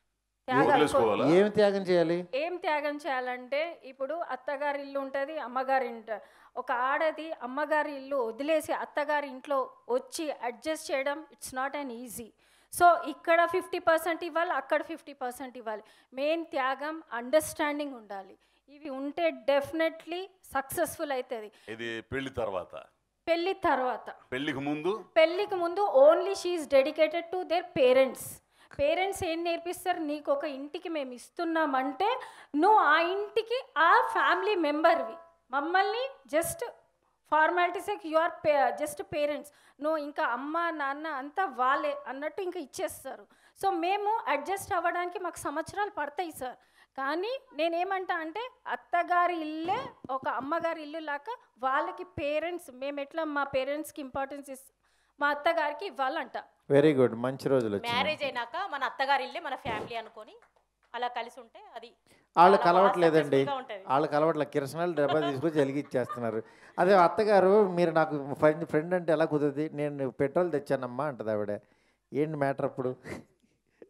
ఏం త్యాగం చేయాలి? ఏం త్యాగం చేయాలంటే ఇప్పుడు అత్తగారి ఇల్లు ఉంటుంది, అమ్మగారి ఇంట. ఒక ఆడది అమ్మగారి ఇల్లు వదిలేసి అత్తగారి ఇంట్లో వచ్చి అడ్జస్ట్ చేయడం it's not an easy. So ఇక్కడ ఫిఫ్టీ పర్సెంట్ ఇవ్వాలి, అక్కడ ఫిఫ్టీ పర్సెంట్ ఇవ్వాలి. మెయిన్ త్యాగం, అండర్స్టాండింగ్ ఉండాలి. ఇవి ఉంటే డెఫినెట్లీ సక్సెస్ఫుల్ అవుతుంది. ఇది పెళ్లి తర్వాత. పెళ్లి తర్వాత పెళ్లికి ముందు పెళ్లికి ముందు only she is dedicated to their parents. Parents ఏం నేర్పిస్తారు, నీకు ఒక ఇంటికి మేము ఇస్తున్నామంటే నువ్వు ఆ ఇంటికి ఆ ఫ్యామిలీ మెంబర్వి. మమ్మల్ని జస్ట్ ఫార్మాలిటీస్కి you are pay just parents, నువ్వు ఇంకా అమ్మ నాన్న అంతా వాళ్ళే అన్నట్టు ఇంకా ఇచ్చేస్తారు. సో మేము అడ్జస్ట్ అవ్వడానికి మాకు సంవత్సరాలు పడతాయి సార్. కానీ నేనేమంటా అంటే అత్తగారి ఇల్లే ఒక అమ్మగారి ఇల్లు లాగా వాళ్ళకి పేరెంట్స్, మేము ఎట్లా మా పేరెంట్స్కి ఇంపార్టెన్స్ ఇస్తాం, మా అత్తగారికి ఇవ్వాలంట. Very good. మంచి రోజులు. మ్యారేజ్ అయినాక మన అత్తగారి ఇల్లే మన ఫ్యామిలీ అనుకొని అలా కలిసి ఉంటే అది వాళ్ళు కలవట్లేదండి, వాళ్ళు కలవట్లేదు. కిరసనాలు డబ్బా తీసుకొచ్చి వెలిగిచ్చేస్తున్నారు. అదే అత్తగారు మీరు నాకు ఫ్రెండ్ ఫ్రెండ్ అంటే ఎలా కుదురుతుంది, నేను పెట్రోల్ తెచ్చానమ్మా అంటది ఆవిడ. ఏంటి మ్యాటర్ అప్పుడు?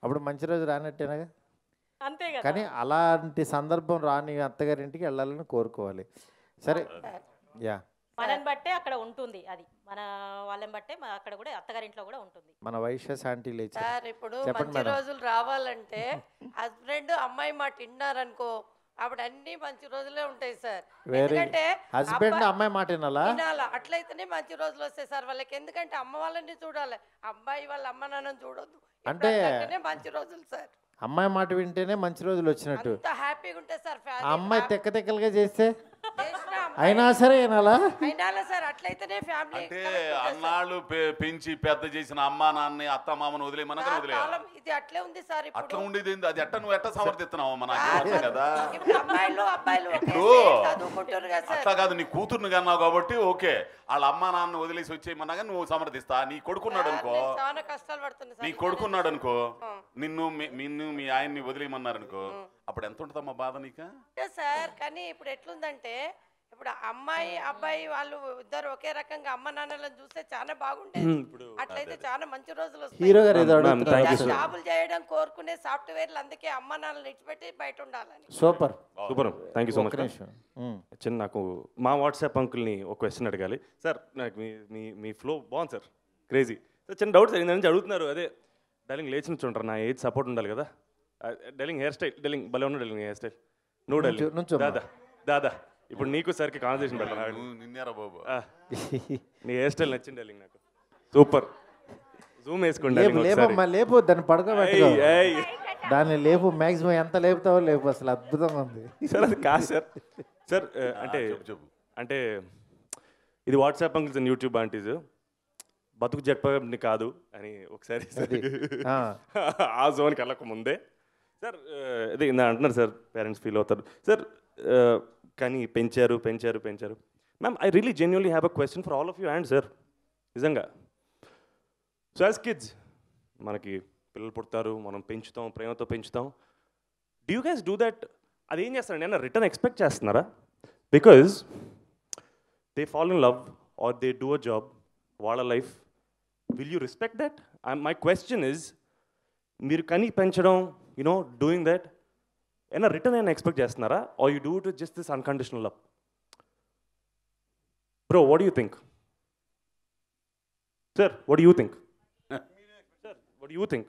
అప్పుడు మంచి రోజు రానట్టేనాగా. అంతే కదా. కానీ అలాంటి సందర్భం రాని అత్తగారింటికి వెళ్ళాలని కోరుకోవాలి. సరే, యా, మనని బట్టే అక్కడ ఉంటుంది, అది మన వాళ్ళని బట్టే అక్కడ కూడా అత్తగారింట్లో కూడా ఉంటుంది. మన వైశ్యస్ ఆంటీ లేచి సార్ ఇప్పుడు చెప్పండి మంచి మేడం. రోజులు రావాలంటే హస్బెండ్ అమ్మాయి మాట విన్నారనుకో అప్పుడు అన్ని మంచి రోజులే ఉంటాయి సార్. వెరీ ఎందుకంటే హస్బెండ్ అమ్మాయి మాట వినాలా? వినాలా, అట్లయితేనే మంచి రోజులు వస్తాయి సార్ వాళ్ళకి. ఎందుకంటే అమ్మ వాళ్ళని చూడాలి, అబ్బాయి వాళ్ళ అమ్మ నాన్నని చూడొద్దు. అంటే మంచి రోజులు సార్. అమ్మాయి మాట వింటేనే మంచి రోజులు వచ్చినట్టు. అంత హ్యాపీగా ఉంటాయి సార్. ఆ అమ్మాయి తెక్క తెక్కలుగా చేస్తే చేసిన అయినా సరే వినాలా? అయినాలా సార్, అట్లయితేనే ఫ్యామిలీ. అంటే అన్నాళ్ళు పె- పెంచి పెద్ద చేసిన అమ్మా నాన్న అత్త మామను వదిలేమనగా వదిలేయాలి. ఇది అట్లే ఉంది సార్. ఇప్పుడు అట్లా ఉండేది ఏంది? అది ఎట్ట నువ్వు ఎట్ట సమర్థిస్తున్నావు మన కదా. ఇప్పుడు అమ్మాయిలు అబ్బాయిలు ఇప్పుడు చదువుకుంటారు కదా సార్. అట్లా కాదు, నీ కూతుర్ని కన్నావు కాబట్టి ఓకే, వాళ్ళ అమ్మా నాన్న వదిలేసి వచ్చేయమన్నా కానీ నువ్వు సమర్థిస్తా. నీ కొడుకున్నాడు అనుకో, చాలా కష్టాలు పడుతుంది నీ కొడుకున్నాడు అనుకో, నిన్ను మీ- నిన్ను మీ ఆయన్ని వదిలేయమన్నారు అనుకో, అప్పుడు ఎంత ఉంటుందమ్మా బాధ నీకు సార్. కానీ ఇప్పుడు ఎట్లుందంటే ఇప్పుడు అమ్మాయి అబ్బాయి వాళ్ళు ఇద్దరు ఒకే రకంగా అమ్మ నాన్నలను చూస్తే చాలా బాగుండేది. అట్లయితే చాలా మంచి రోజులు హీరో గారు ఏదో వస్తాయి. అడుగుతున్నారు. జాబులు చేయడం కోరుకునే సాఫ్ట్వేర్లు అందుకే అమ్మ నాన్నలు ఇచ్చిపెట్టి బయట ఉండాలని. Super super, thank you so much. ఒక్క నిమిషం. ఉమ్. చిన్న నాకు మా వాట్సాప్ అంకుల్ని ఒక క్వశ్చన్ అడగాలి సార్. నాకు మీ మీ మీ ఫ్లో బాగుంది సార్, క్రేజీ సార్. చిన్న డౌట్ సార్, నుంచి అడుగుతున్నారు. అదే డైలింగ్ లేచి నుంచి ఉంటారు, నా ఏజ్ సపోర్ట్ ఉండాలి కదా. డైలింగ్ హెయిర్ స్టైల్, డైలింగ్ భలే ఉన్న డైలింగ్ హెయిర్ స్టైల్. నువ్వు డైలింగ్ నుంచోమ్మా. దాదా దాదా ఇప్పుడు నీకు సార్కి కాన్వర్సేషన్ పెడతాను. నిన్నారా బాబు, నీ హెయిర్ స్టైల్ నచ్చింది డైలింగ్ నాకు. సూపర్, జూమ్ వేసుకోండి లేపు లేపమ్మా, లేపు దాన్ని పడుకోబెట్టుకో. దాన్ని లేపు, మ్యాక్సిమం ఎంత లేపుతావో లేపు, అసలు అద్భుతంగా ఉంది. సార్ అది కాదు సార్. సార్ అంటే అంటే ఇది WhatsApp uncles and YouTube aunties బతుకు జట్పని కాదు అని ఒకసారి ఆ జోన్కి వెళ్ళక ముందే సార్ అదే ఇందా అంటున్నారు సార్, పేరెంట్స్ ఫీల్ అవుతారు సార్. కానీ పెంచారు పెంచారు పెంచారు ma'am. I really genuinely have a question for all of you and sir, నిజంగా. సో యాజ్ కిడ్స్ మనకి పిల్లలు పుడతారు, మనం పెంచుతాం, ప్రేమతో పెంచుతాం. Do you guys do that? అది ఏం చేస్తారండి, అన్న రిటర్న్ ఎక్స్పెక్ట్ చేస్తున్నారా? Because they fall in love or they do a job, వాళ్ళ లైఫ్. Will you respect that? My question is, మీరు కని పెంచడం, యునో డూయింగ్ దట్, ఏమైనా రిటర్న్ అయినా ఎక్స్పెక్ట్ చేస్తున్నారా? Are you do it with just this unconditional love? Bro, what do you think? Sir, what do you think? Sir, what do you think?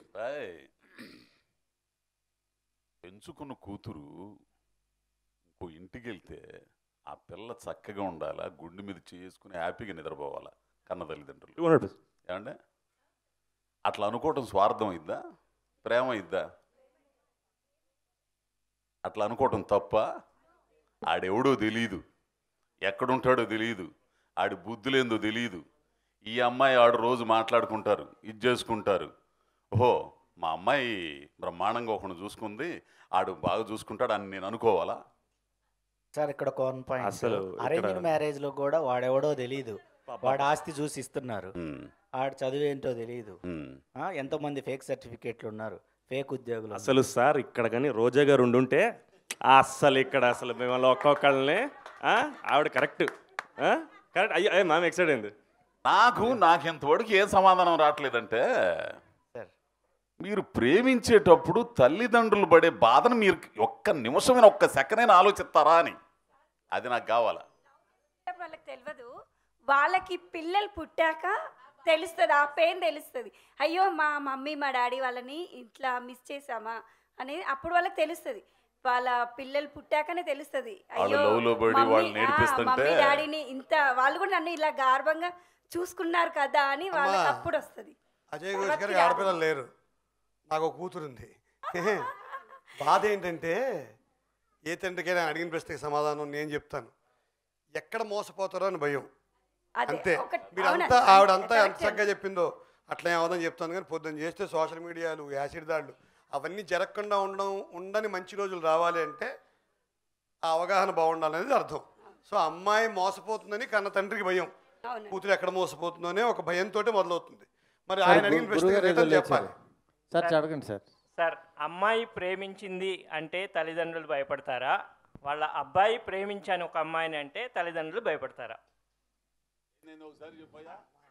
పెంచుకున్న కూతురు ఇంకో ఇంటికి వెళ్తే ఆ పిల్ల చక్కగా ఉండాలా, గుండె మీద చేసుకుని హ్యాపీగా నిద్రపోవాలా కన్న తల్లిదండ్రులు. ఏమంటే అట్లా అనుకోవటం స్వార్థం ఇద్దా, ప్రేమ ఇద్దా? అట్లా అనుకోవటం తప్ప? ఆడెవడో తెలియదు, ఎక్కడుంటాడో తెలియదు, ఆడి బుద్ధులేందో తెలియదు. ఈ అమ్మాయి ఆడు రోజు మాట్లాడుకుంటారు, ఇది చేసుకుంటారు. ఓహో, మా అమ్మాయి బ్రహ్మాండంగా ఒకడు చూసుకుంది, ఆడు బాగా చూసుకుంటాడు అని నేను అనుకోవాలా? సార్ ఇక్కడ కోన్ పాయింట్, అసలు అరేంజ్డ్ మ్యారేజ్ లో కూడా వాడెవడో తెలియదు, వాడు ఆస్తి చూసి ఇస్తున్నారు, ఆడు చదువు ఏంటో తెలియదు. ఎంతో మంది ఫేక్ సర్టిఫికేట్లు ఉన్నారు, ఫేక్ ఉద్యోగులు. అసలు సార్ ఇక్కడ కానీ రోజా గారు ఉండుంటే అస్సలు ఇక్కడ అసలు మిమ్మల్ని ఒక్కొక్కళ్ళని ఆవిడ కరెక్ట్ కరెక్ట్ అయ్యో మ్యామ్ ఎక్సైట్ అయింది. నాకు నాకు ఇంతవరకు ఏ సమాధానం రావట్లేదంటే, మీరు ప్రేమించేటప్పుడు తల్లిదండ్రులు పడే బాధను మీరు ఒక్క నిమిషమైన ఒక్క సెకండ్ ఆలోచిస్తారా అని, అది నాకు కావాలా. వాళ్ళకి తెలియదు, వాళ్ళకి పిల్లలు పుట్టాక తెలుస్తుంది, ఆ పెయిన్ తెలుస్తుంది. అయ్యో మా మమ్మీ మా డాడీ వాళ్ళని ఇట్లా మిస్ చేసామా అనేది అప్పుడు వాళ్ళకి తెలుస్తుంది. వాళ్ళ పిల్లలు పుట్టాకనే తెలుస్తుంది. అయ్యో మమ్మీ డాడీని ఇంత వాళ్ళు కూడా నన్ను ఇలా గార్భంగా చూసుకున్నారు కదా అని వాళ్ళకి అప్పుడు వస్తుంది. అజయ్ ఘోష్ గారికి ఆడపిల్లలు లేరు, నాకు కూతురు ఉంది. బాధ ఏంటంటే ఏ తండ్రికైనా అడిగిన ప్రశ్నకి సమాధానం నేను చెప్తాను, ఎక్కడ మోసపోతారో అని భయం అంతే. మీరంతా ఆవిడంతా ఎంత చక్కగా చెప్పిందో అట్లా ఏమవుదని చెప్తాను. కానీ పొద్దున్న చేస్తే సోషల్ మీడియాలు, యాసిడ్ దాళ్ళు అవన్నీ జరగకుండా ఉండడం, ఉండని మంచి రోజులు రావాలి అంటే ఆ అవగాహన బాగుండాలనేది అర్థం. సో అమ్మాయి మోసపోతుందని కన్న తండ్రికి భయం, కూతురు ఎక్కడ మోసపోతుందో అనే ఒక భయంతో మొదలవుతుంది. మరి ఆయన అడిగిన ప్రశ్న చెప్పాలి సార్, అడగండి సార్. సార్, అమ్మాయి ప్రేమించింది అంటే తల్లిదండ్రులు భయపడతారా? వాళ్ళ అబ్బాయి ప్రేమించాను ఒక అమ్మాయిని అంటే తల్లిదండ్రులు భయపడతారా? నేను ఒకసారి చెప్పయ్యా.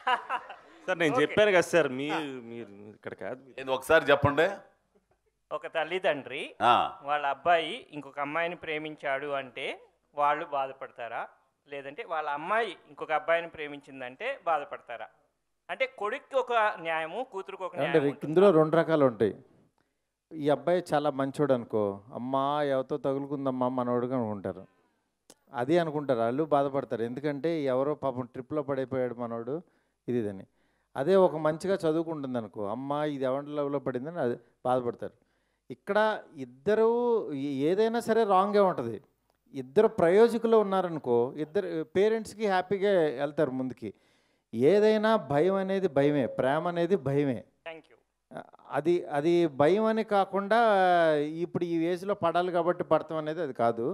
సార్ నేను చెప్పాను కదా సార్ మీరు మీరు ఇక్కడ కాదు. ఇది ఒకసారి చెప్పండి. ఒక తల్లిదండ్రి ఆ. వాళ్ళ అబ్బాయి ఇంకొక అమ్మాయిని ప్రేమించాడు అంటే వాళ్ళు బాధపడతారా, లేదంటే వాళ్ళ అమ్మాయి ఇంకొక అబ్బాయిని ప్రేమించిందంటే బాధపడతారా? అంటే కొడుక్కి ఒక న్యాయము, కూతురుకి ఒక అంటే న్యాయం ఉంటుంది. ఇందులో రెండు రకాలు ఉంటాయి. ఈ అబ్బాయి చాలా మంచోడు అనుకో, అమ్మా ఎవరితో తగులుకుందమ్మా మనోడుగా అనుకుంటారు. అది అనుకుంటారు, వాళ్ళు బాధపడతారు. ఎందుకంటే ఎవరో పాపం ట్రిప్లో పడిపోయాడు మనోడు ఇది ఇదని. అదే ఒక మంచిగా చదువుకుంటుంది అనుకో, అమ్మ ఇది ఎవరి లెవెల్లో పడిందని అది బాధపడతారు. ఇక్కడ ఇద్దరు ఏదైనా సరే రాంగే ఉంటుంది. ఇద్దరు ప్రయోజకులు ఉన్నారనుకో, ఇద్దరు పేరెంట్స్కి హ్యాపీగా వెళ్తారు ముందుకి. ఏదైనా భయం అనేది భయమే, ప్రేమ అనేది భయమే. Thank you. అది అది భయం అని కాకుండా ఇప్పుడు ఈ ఏజ్లో పడాలి కాబట్టి పడతాం అనేది అది కాదు.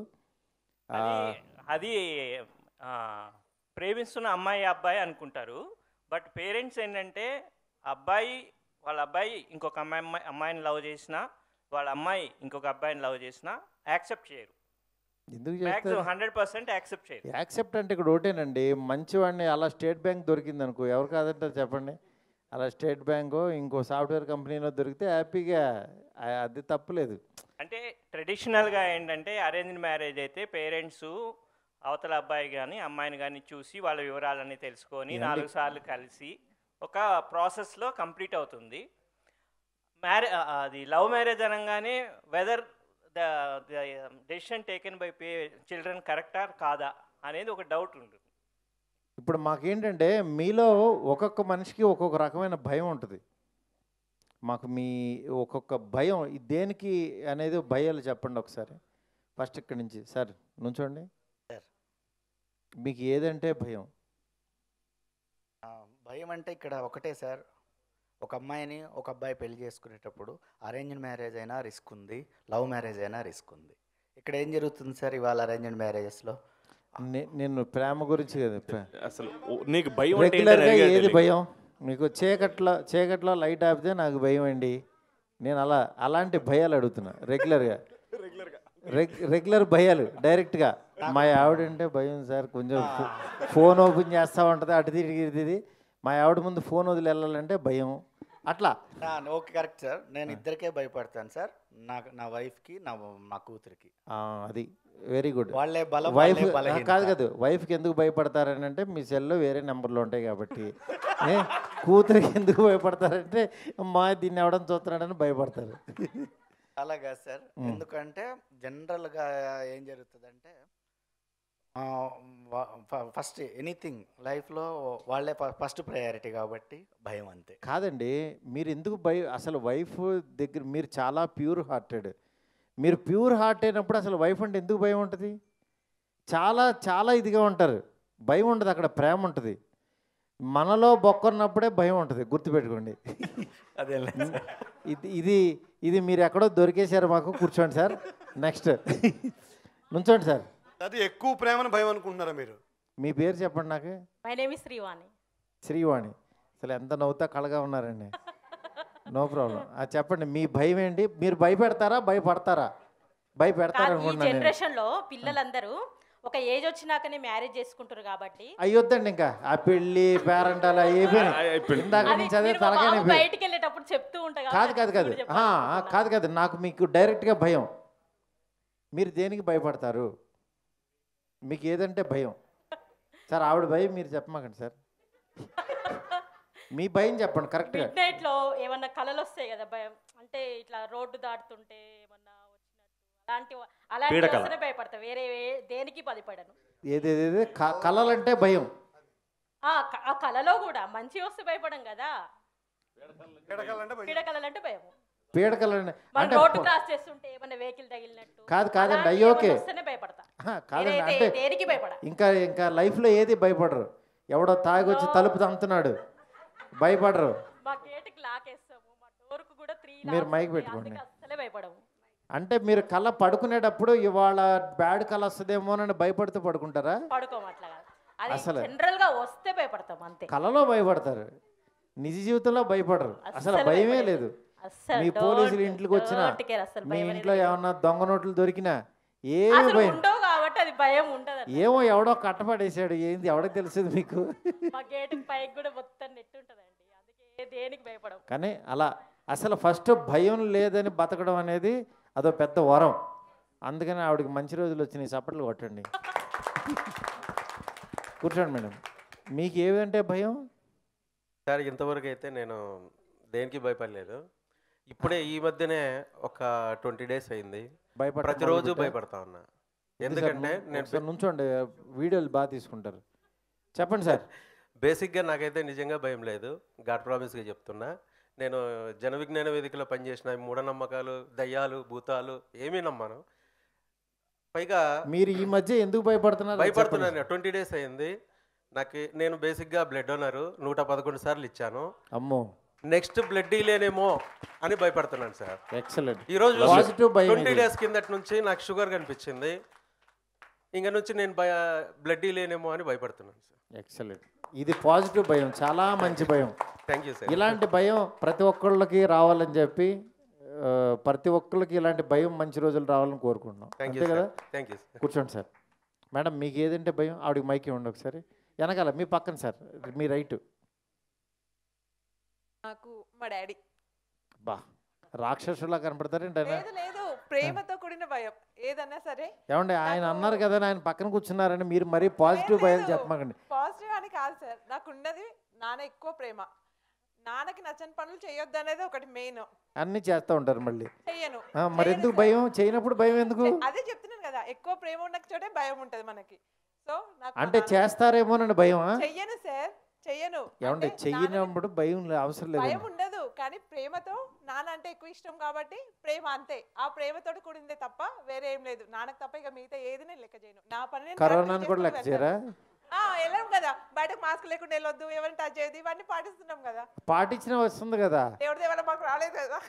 అది ఆ, ప్రేమిస్తున్న అమ్మాయి అబ్బాయి అనుకుంటారు. బట్ పేరెంట్స్ ఏంటంటే అబ్బాయి వాళ్ళ అబ్బాయి ఇంకొక అమ్మాయి అమ్మాయి అమ్మాయిని లవ్ చేసినా, వాళ్ళ అమ్మాయి ఇంకొక అబ్బాయిని లవ్ చేసినా యాక్సెప్ట్ చేయరు. ఎందుకు మ్యాక్సిమం చేస్తారు? హండ్రెడ్ పర్సెంట్ యాక్సెప్ట్ చేయరు. యాక్సెప్ట్ అంటే ఇక్కడ ఒకటేనండి, మంచివాడిని అలా స్టేట్ బ్యాంక్ దొరికింది అనుకో, ఎవరు కాదంటారు చెప్పండి? అలా స్టేట్ బ్యాంకు ఇంకో సాఫ్ట్వేర్ కంపెనీలో దొరికితే హ్యాపీగా, అది తప్పులేదు. అంటే ట్రెడిషనల్గా ఏంటంటే అరేంజ్డ్ మ్యారేజ్ అయితే పేరెంట్స్ అవతల అబ్బాయి కానీ అమ్మాయిని కానీ చూసి వాళ్ళ వివరాలన్నీ తెలుసుకొని ఏంటి? నాలుగు సార్లు కలిసి ఒక ప్రాసెస్లో కంప్లీట్ అవుతుంది. మ్యారే అది లవ్ మ్యారేజ్ అనగానే whether the decision taken by pay children కరెక్టా కాదా అనేది ఒక డౌట్ ఉంటుంది. ఇప్పుడు మాకేంటంటే మీలో ఒక్కొక్క మనిషికి ఒక్కొక్క రకమైన భయం ఉంటుంది. మాకు మీ ఒక్కొక్క భయం ఇది దేనికి అనేది భయాలు చెప్పండి ఒకసారి. ఫస్ట్ ఇక్కడి నుంచి సార్ నుంచోండి. మీకు ఏదంటే భయం? ఆ, భయం అంటే ఇక్కడ ఒకటే సార్, ఒక అమ్మాయిని ఒక అబ్బాయి పెళ్లి చేసుకునేటప్పుడు అరేంజ్డ్ మ్యారేజ్ అయినా రిస్క్ ఉంది, లవ్ మ్యారేజ్ అయినా రిస్క్ ఉంది. ఇక్కడ ఏం జరుగుతుంది సార్ ఇవాళ అరేంజ్డ్ మ్యారేజెస్లో? నేను ప్రేమ గురించి కదా అసలు నీకు భయం రెగ్యులర్గా ఏది భయం మీకు? చీకట్లో చీకట్లో లైట్ ఆపితే నాకు భయం అండి. నేను అలా అలాంటి భయాలు అడుగుతున్నా రెగ్యులర్గా. రెగ్ రెగ్యులర్ భయాలు డైరెక్ట్గా. మా ఆవిడ అంటే భయం సార్, కొంచెం ఫోన్ ఓపెన్ చేస్తూ ఉంటుంది అటు తిరిగి ఇది. మా ఆవిడ ముందు ఫోన్ వదిలి వెళ్ళాలంటే భయం. అట్లా ఓకే కరెక్ట్ సార్, నేను ఇద్దరికే భయపడతాను సార్, నాకు నా వైఫ్కి నా నా కూతురికి. అది వెరీ గుడ్. వాళ్ళే బలం, వైఫ్ వాళ్ళే బలహీనత. కాదు కాదు వైఫ్కి ఎందుకు భయపడతారని అంటే మీ సెల్లో వేరే నెంబర్లు ఉంటాయి కాబట్టి. ఏ కూతురికి ఎందుకు భయపడతారంటే మా దీన్ని ఎవడం చూస్తున్నాడని భయపడతారు. అలాగా సార్, ఎందుకంటే జనరల్గా ఏం జరుగుతుందంటే ఫస్ట్ ఎనీథింగ్ లైఫ్లో వాళ్ళే ఫస్ట్ ప్రయారిటీ కాబట్టి భయం అంతే. కాదండి మీరు ఎందుకు భయ అసలు వైఫ్ దగ్గర మీరు చాలా ప్యూర్ హార్టెడ్. మీరు ప్యూర్ హార్ట్ అయినప్పుడు అసలు వైఫ్ అంటే ఎందుకు భయం ఉంటుంది? చాలా చాలా ఇదిగా ఉంటారు, భయం ఉంటుంది. అక్కడ ప్రేమ ఉంటుంది. మనలో బొక్కన్నప్పుడే భయం ఉంటుంది, గుర్తుపెట్టుకోండి. అదే ఇది ఇది ఇది మీరు ఎక్కడో దొరికేశారు మాకు. కూర్చోండి సార్, నెక్స్ట్ నుంచోండి సార్. అది ఎక్కువ ప్రేమను భయం అనుకుంటున్నారా మీరు? మీ పేరు చెప్పండి నాకు. My name is Srivani. Srivani. అసలు ఎంత నవ్వుతా కళగా ఉన్నారండి. No problem. అది చెప్పండి మీ భయం ఏంటి? మీరు భయపెడతారా భయపడతారా? భయపెడతారా ఈ అనుకుంటున్నాను. జనరేషన్ లో పిల్లలందరూ ఒక ఏజ్ వచ్చినాకనే మ్యారేజ్ చేసుకుంటారు కాబట్టి అయ్యొద్దండి ఇంకా ఆ పెళ్ళి పేరెంటాలు అయిపోయినాయి. ఇందాక నుంచి అదే తలకాయ బయటికి వెళ్ళేటప్పుడు చెప్తూ ఉంటా. కాదు కాదు కాదు కాదు కాదు నాకు మీకు డైరెక్ట్గా భయం. మీరు దేనికి భయపడతారు? మీకు ఏదంటే భయం? సార్ ఆవిడ భయం మీరు చెప్పమాకండి సార్, మీ భయం చెప్పండి కరెక్ట్గా. మిడ్ నైట్ లో ఏమన్నా కలలు వస్తాయి కదా భయం, అంటే ఇట్లా రోడ్డు దాటుతుంటే ఏమన్నా వచ్చినట్టు అలాంటి అలాంటి వస్తేనే భయపడతా, వేరే దేనికి భయపడను. ఏదేదేది కలలంటే భయం. ఆ కలలో కూడా మంచి వస్తే భయపడం కదా, పీడకలంటే భయం. పీడకలంటే అంటే రోడ్డు క్రాస్ చేస్తుంటే ఏమన్నా వెహికల్ తగిలినట్టు కాదు కాదండి. అయ్యో ఓకే భయపడతా. కాదండి అంటే దేనికి భయపడ. ఇంకా ఇంకా లైఫ్లో ఏది భయపడరు. ఎవడో తాగొచ్చి తలుపు తంతున్నాడు భయపడరు. మా గేటుకి లాక్ వేస్తాము, మా డోర్కు కూడా త్రీ మీరు మైక్ పెట్టుకోండి. అసలే భయపడము. అంటే మీరు కళ పడుకునేటప్పుడు ఇవాళ బ్యాడ్ కళ వస్తుందేమోనని భయపడుతూ పడుకుంటారా? పడుకోము అట్లా కాదు, అది అసలు జనరల్ గా వస్తే భయపడతాం అంతే. కళలో భయపడతారు, నిజ జీవితంలో భయపడరు. అసలు భయమే లేదు. మీ పోలీసులు ఇంట్లోకి వచ్చినా, మీ ఇంట్లో ఏమన్నా దొంగ నోట్లు దొరికినా ఏ భయం ఉండవు కాబట్టి అది భయం ఉండదు. ఏమో ఎవడో కట్టపడేసాడు, ఏంది ఎవడో తెలిసేది మీకు? మా గేటుకి పైకి కూడా మొత్తం నెట్ ఉంటుందండి, అందుకే దేనికి భయపడం. కానీ అలా అసలు ఫస్ట్ భయం లేదని బతకడం అనేది అదో పెద్ద వరం. అందుకని ఆవిడకి మంచి రోజులు వచ్చినాయి, చప్పట్లు కొట్టండి. కూర్చోండి మేడం. మీకు ఏదంటే భయం? సార్ ఇంతవరకు అయితే నేను దేనికి భయపడలేదు. ఇప్పుడే ఈ మధ్యనే ఒక ట్వంటీ డేస్ అయింది, భయపడ ప్రతిరోజు భయపడతా ఉన్నా. ఎందుకంటే నేను నుంచోండి, వీడియోలు బాగా తీసుకుంటారు. చెప్పండి సార్. బేసిక్గా నాకైతే నిజంగా భయం లేదు, గాడ్ ప్రామిస్గా చెప్తున్నా. నేను జన విజ్ఞాన వేదికలో పనిచేసిన మూఢనమ్మకాలు, దయ్యాలు, భూతాలు ఏమీ నమ్మను. పైగా మీరు ఈ మధ్య ఎందుకు భయపడుతున్నారు? భయపడుతున్నాను. ట్వంటీ డేస్ అయింది నాకు. నేను బేసిక్గా బ్లడ్ డోనరు నూట పదకొండు సార్లు ఇచ్చాను. అమ్మో, నెక్స్ట్ బ్లడ్ ఇలేనేమో అని భయపడుతున్నాను సార్. ఎక్సలెంట్. ఈరోజు ట్వంటీ డేస్ కిందటి నుంచి నాకు షుగర్ కనిపించింది, ఇంక నుంచి నేను భయ బ్లడ్ ఇలేనేమో అని భయపడుతున్నాను సార్. ఎక్సలెంట్. ఇది పాజిటివ్ భయం, చాలా మంచి భయం. Thank you sir. ఇలాంటి భయం ప్రతి ఒక్కళ్ళకి రావాలని చెప్పి, ప్రతి ఒక్కళ్ళకి ఇలాంటి భయం మంచి రోజులు రావాలని కోరుకుంటున్నాం. అంతే కదా? Thank you. కూర్చోండి సార్. మేడం మీకు ఏదంటే భయం? ఆవిడకి మైక్ ఇవ్వండి ఒకసారి. వెనకాల మీ పక్కన సార్, మీ రైట్. నాకు మా డాడీ. బా, రాక్షసులా కనపడతారేంటి ఆయన? లేదు లేదు, ప్రేమతో కూడిన భయం ఏదన్నా సరే. ఏమండి ఆయన అన్నారు కదా ఆయన పక్కన కూర్చున్నారని మీరు మరీ పాజిటివ్ భయం చెప్పమాకండి. పాజిటివ్ అని కాదు సార్, నాకు ఉన్నది నాన్న ఎక్కువ ప్రేమ. నాన్నకి నచ్చని పనులు చేయొద్దు అనేది ఒకటి మెయిన్. అన్ని చేస్తూ ఉంటారు మళ్ళీ. చెయ్యను. మరి ఎందుకు భయం? చేయనప్పుడు భయం ఎందుకు? అదే చెప్తున్నాను కదా, ఎక్కువ ప్రేమ ఉన్న చోటే భయం ఉంటది మనకి. సో నాకు అంటే చేస్తారేమోనని భయమా? చెయ్యను సార్, చెయ్యను. ఏమంటే చెయ్యనప్పుడు భయం అవసరం లేదు. భయం ఉండదు, కానీ ప్రేమతో నాన్న అంటే ఎక్కువ ఇష్టం కాబట్టి ప్రేమ అంతే. ఆ ప్రేమతో కూడిందే తప్ప వేరే ఏం లేదు. నాన్నకు తప్ప ఇక మిగతా ఏది నేను లెక్క చేయను. నా పని కరోనాని కూడా లెక్క చేయరా? వెళ్ళాం కదా బయటకు, మాస్క్ లేకుండా వెళ్ళొద్దు, ఎవరిని టచ్ చేయదు, ఇవన్నీ పాటిస్తున్నాం కదా. పాటించిన వస్తుంది కదా. దేవుడి దేవాల మాకు రాలేదు కదా.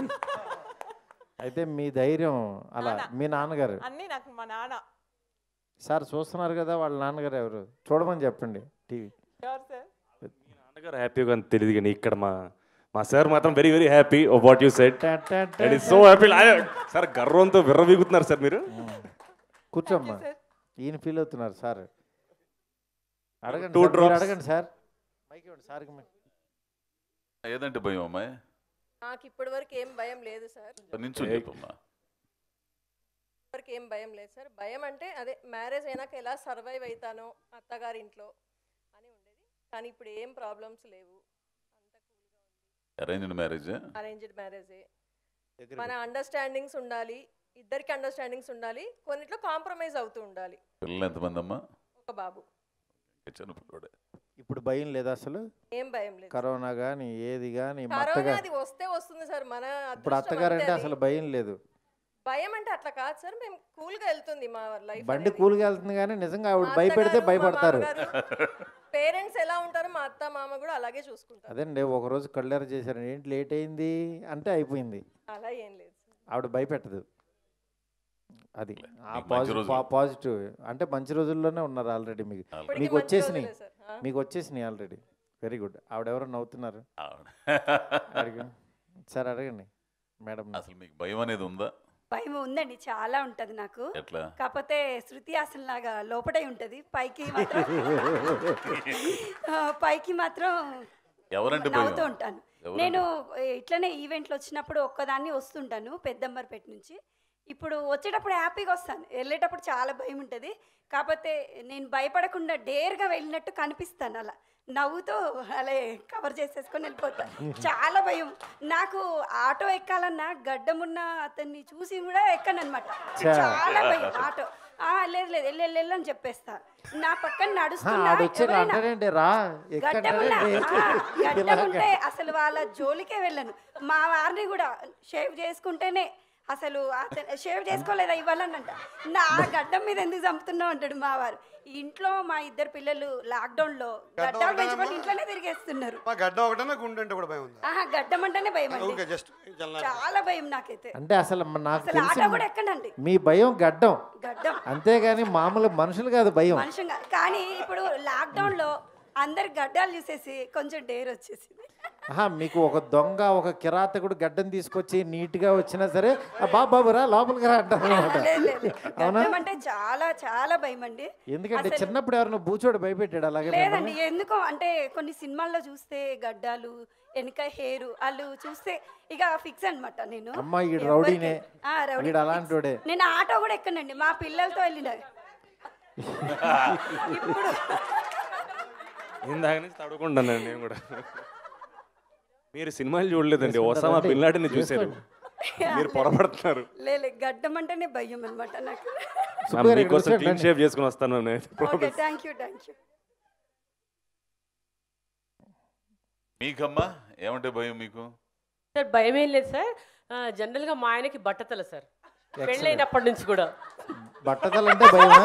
అయితే మీ ధైర్యం అలా. మీ నాన్నగారు అన్నీ నాకు మా నాన్న. సార్ చూస్తున్నారు కదా, వాళ్ళ నాన్నగారు ఎవరు చూడమని చెప్పండి టీవీ. ఎవరు సార్? మీ నాన్నగారు హ్యాపీగా అని తెలియదు, కానీ ఇక్కడ మా మా సార్ మాత్రం very very happy of what you said. It is so happy. Sir గర్వంతో విర్రవీగుతున్నారు సార్ మీరు. కూర్చోమ్మా, ఈయన ఫీల్ అవుతున్నారు సార్. అడగండి Two సార్, మీరు drops. అడగండి సార్. మైక్ ఇవ్వండి సార్. ఏదంటే భయం అమ్మాయి? నాకు ఇప్పటి వరకు ఏం భయం లేదు సార్. నించో చెప్పమ్మా. వరకు ఏం భయం లేదు సార్. భయం అంటే అదే మ్యారేజ్ అయినాక ఎలా సర్వైవ్ అవుతానో అత్తగారి ఇంట్లో అని ఉండేది, కానీ ఇప్పుడు ఏం ప్రాబ్లమ్స్ లేవు. Arranged marriage? అరేంజ్డ్ మ్యారేజే. మన అండర్స్టాండింగ్స్ ఉండాలి, ఇద్దరికి అండర్స్టాండింగ్స్ ఉండాలి, కొన్నిట్లో కాంప్రమైజ్ అవుతూ ఉండాలి. పిల్లలు ఎంతమంది అమ్మా? ఒక బాబు. ఇప్పుడు భయం లేదా అసలు? ఏం భయం లేదు. కరోనా కానీ ఏది కానీ కరోనా అది వస్తే వస్తుంది సార్, మన ఇప్పుడు అత్తగారు అంటే అసలు భయం లేదు. భయం అంటే అట్లా కాదు సార్, మేము కూల్ గా వెళ్తుంది మా లైఫ్. బండి కూల్గా వెళ్తుంది, కానీ నిజంగా ఆవిడ భయపెడితే భయపడతారు. పేరెంట్స్ ఎలా ఉంటారో మా అత్త మామ కూడా అలాగే చూసుకుంటారు. అదండి, ఒకరోజు కళ్ళెర చేశారు, ఏంటి లేట్ అయింది అంటే అయిపోయింది. అలా ఏం లేదు, ఆవిడ భయపెట్టదు. అది ఆ పాజిటివ్ పాజిటివ్ అంటే మంచి రోజుల్లోనే ఉన్నారు ఆల్రెడీ. మీకు మీకు వచ్చేసినాయి, మీకు వచ్చేసినాయి ఆల్రెడీ. Very good. ఆవిడెవరో నవ్వుతున్నారు. అడిగి సార్ అడగండి మేడం. అసలు మీకు భయం అనేది ఉందా? భయం ఉందండి, చాలా ఉంటుంది నాకు. ఎట్లా? కాకపోతే శృతి హాసన్ లాగా లోపడే ఉంటుంది, పైకి మాత్రం పైకి మాత్రం నవ్వుతూ ఉంటాను. నేను ఇట్లనే ఈవెంట్లు వచ్చినప్పుడు ఒక్కదాన్ని వస్తుంటాను పెద్దంబర్పేట నుంచి. ఇప్పుడు వచ్చేటప్పుడు హ్యాపీగా వస్తాను, వెళ్ళేటప్పుడు చాలా భయం ఉంటుంది. కాకపోతే నేను భయపడకుండా డేర్గా వెళ్ళినట్టు కనిపిస్తాను, అలా నవ్వుతూ అలా కవర్ చేసేసుకొని వెళ్ళిపోతాను. చాలా భయం నాకు. ఆటో ఎక్కాలన్నా గడ్డమున్న అతన్ని చూసి కూడా ఎక్కను అనమాట. చాలా భయం ఆటో. లేదు లేదు వెళ్ళి వెళ్ళి వెళ్ళి అని చెప్పేస్తా. నా పక్కన నడుస్తున్నా గడ్డం ఉంటే అసలు వాళ్ళ జోలికే వెళ్ళను. మా వారిని కూడా షేవ్ చేసుకుంటేనే అసలు షేవ్ చేసుకోలేదా ఇవ్వాలనంట. నా గడ్డం మీద ఎందుకు చంపుతున్నావు అంటాడు మా వారు. ఇంట్లో మా ఇద్దరు పిల్లలు లాక్డౌన్ లో గడ్డాలు పెంచుకొని ఇంట్లోనే తిరిగేస్తున్నారు. ఆహా గడ్డం అంటేనే భయం అండి, చాలా భయం నాకైతే. అంటే అసలు నాకు ఆటో కూడా ఎక్కనండి. మీ భయం గడ్డం గడ్డం అంతేగాని మామూలు మనుషులు కాదు భయం. మనుషులు కానీ ఇప్పుడు లాక్డౌన్ లో అందరు గడ్డాలు చూసేసి కొంచెం డేర్ వచ్చేసింది. ఆహా, మీకు ఒక దొంగ ఒక కిరాతకుడు గడ్డం తీసుకొచ్చి నీట్గా వచ్చినా సరే బాబు బాబు రా లోపలికి రా అంటారు అనమాట. లేదు, లేదు. అవునా? గడ్డం అంటే చాలా చాలా భయం అండి. ఎందుకంటే అసలు- చిన్నప్పుడు ఎవరైనా బూచోడు భయపెట్టాడు అలాగే లేదండి, మిమ్మల్ని? ఎందుకో అంటే కొన్ని సినిమాల్లో చూస్తే గడ్డాలు వెనక హెయిర్ వాళ్ళు చూస్తే ఇక ఫిక్స్ అనమాట. నేను అమ్మా ఈడు ఎవరికి- రౌడీనే, ఆ, రౌడీ ఈడు అలాంటోడే. నేను ఆటో కూడా ఎక్కనండి, మా పిల్లలతో వెళ్ళిన ఇప్పుడు ఇందాక నుంచి తడుకుంటాను నేను కూడా. మీరు సినిమాలు చూడలేదండి, చేసుకుంటారా ఒసామా అండి? బిన్ లాడెన్ చూశారు. మీరు పొరపడుతున్నారు. లేదు, గడ్డం అంటేనే భయం అనమాట నాకు. మ్యామ్, మీకోసం క్లీన్ షేవ్ చేసుకుని వస్తాను నేను. Okay, thank you thank you. మీకమ్మా ఏమంటే భయం మీకు? సార్ భయం ఏం లేదు సార్. ఆ, జనరల్గా మా ఆయనకి బట్టతల సార్, పెళ్ళైనప్పటి నుంచి కూడా. బట్టతలు అంటే భయమా?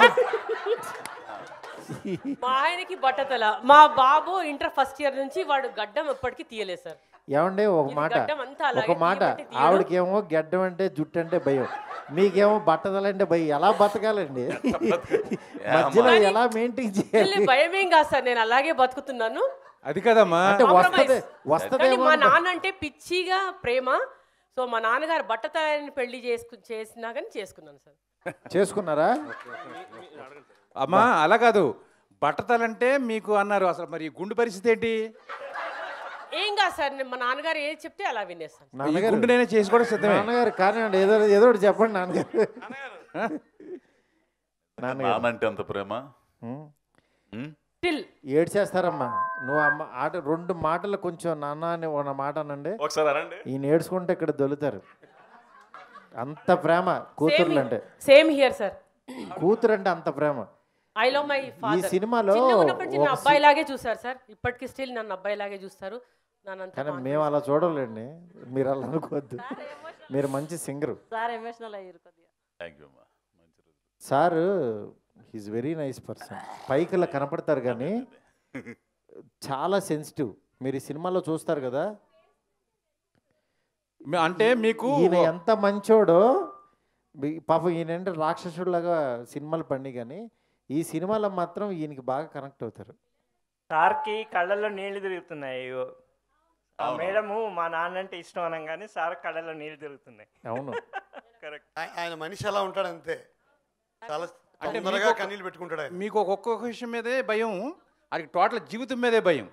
మా ఆయనకి బట్టతల. మా బాబు ఇంటర్ ఫస్ట్ ఇయర్ నుంచి వాడు గడ్డం ఎప్పటికీ తీయలేదు సార్. ఏమండి ఒక ఇది మాట గడ్డం అంతా అలాగే ఒక మాట తీయమంటే తీయడు. ఆవిడకేమో గడ్డం అంటే జుట్టు అంటే భయం, మీకేమో బట్టతలంటే భయం. ఎలా బతకాలండి? మధ్యలో ఎలా మెయింటైన్ చేయాలి? వీళ్ళ భయం ఏం కాదు సార్, నేను అలాగే బతుకుతున్నాను. అది కదమ్మా, అంటే వస్తదే కానీ వస్తదేమో మా అనుకో. నాన్న అంటే పిచ్చిగా ప్రేమ. సో మా నాన్నగారు బట్టతలని పెళ్లి చేసుకు చేసినా కానీ చేసుకున్నాను సార్. చేసుకున్నారా? అమ్మా అలా కాదు, బట్టతలంటే మీకు అన్నారు, అసలు మరి గుండు పరిస్థితి ఏంటి? ఏం కాదు సార్, నేను మా నాన్నగారు ఏది చెప్తే అలా వినేస్తాను. నాన్నగారు గుండు నేనే చేసుకోవడం సిద్ధమే. నాన్నగారు కానివ్వండి, ఏదో ఏదో ఒకటి చెప్పండి నాన్నగారు. నాన్న అంటే అంత ప్రేమ. ఏడ్చేస్తారమ్మా. నువ్వు అమ్మ ఆట రెండు మాటలు కొంచెం నాన్న అని ఒక మాట అనండి, ఒకసారి అనండి. ఈయన ఏడ్చుకుంటే ఇక్కడ దొలుతారు. అంత ప్రేమ కూతుర్లు అంటే. Same here sir. కూతురు అంటే అంత ప్రేమ. I love my father. సినిమాలో చిన్నప్పటి నుంచి ఒక అబ్బాయి లాగే చూసారు సార్, ఇప్పటికీ స్టిల్ నన్ను అబ్బాయి లాగే చూస్తారు. నన్ను కానీ మేము అలా చూడలేండి, మీరు అలా అనుకోవద్దు. మీరు మంచి సింగరు సార్. ఎమోషనల్ అయ్యారు కొద్దిగా. థ్యాంక్ యూ అమ్మా. Sir. He's very nice person. పైకి ఇలా కనపడతారు కానీ చాలా సెన్సిటివ్. మీరు ఈ సినిమాలో చూస్తారు కదా, అంటే మీకు ఈయన ఎంత మంచోడో. మీ- పాపం ఈయన అంటే రాక్షసుడిలాగా సినిమాలు పండి, కానీ ఈ సినిమాలో మాత్రం ఈయనకి బాగా కనెక్ట్ అవుతారు. సార్కి కళ్ళల్లో నీళ్లు తిరుగుతున్నాయి. ఆ మేడము మా నాన్న అంటే ఇష్టం అనగానే సార్ కళ్ళల్లో నీళ్లు తిరుగుతున్నాయి. అవును, కరెక్ట్. ఆయన మనిషి ఎలా ఉంటాడు అంతే, చాలా అంటే తొందరగా మీకు ఒక- కన్నీళ్ళు పెట్టుకుంటాడు ఆయన. మీకు ఒక్కొక్క విషయం మీదే భయం, అది టోటల్ జీవితం మీదే భయం.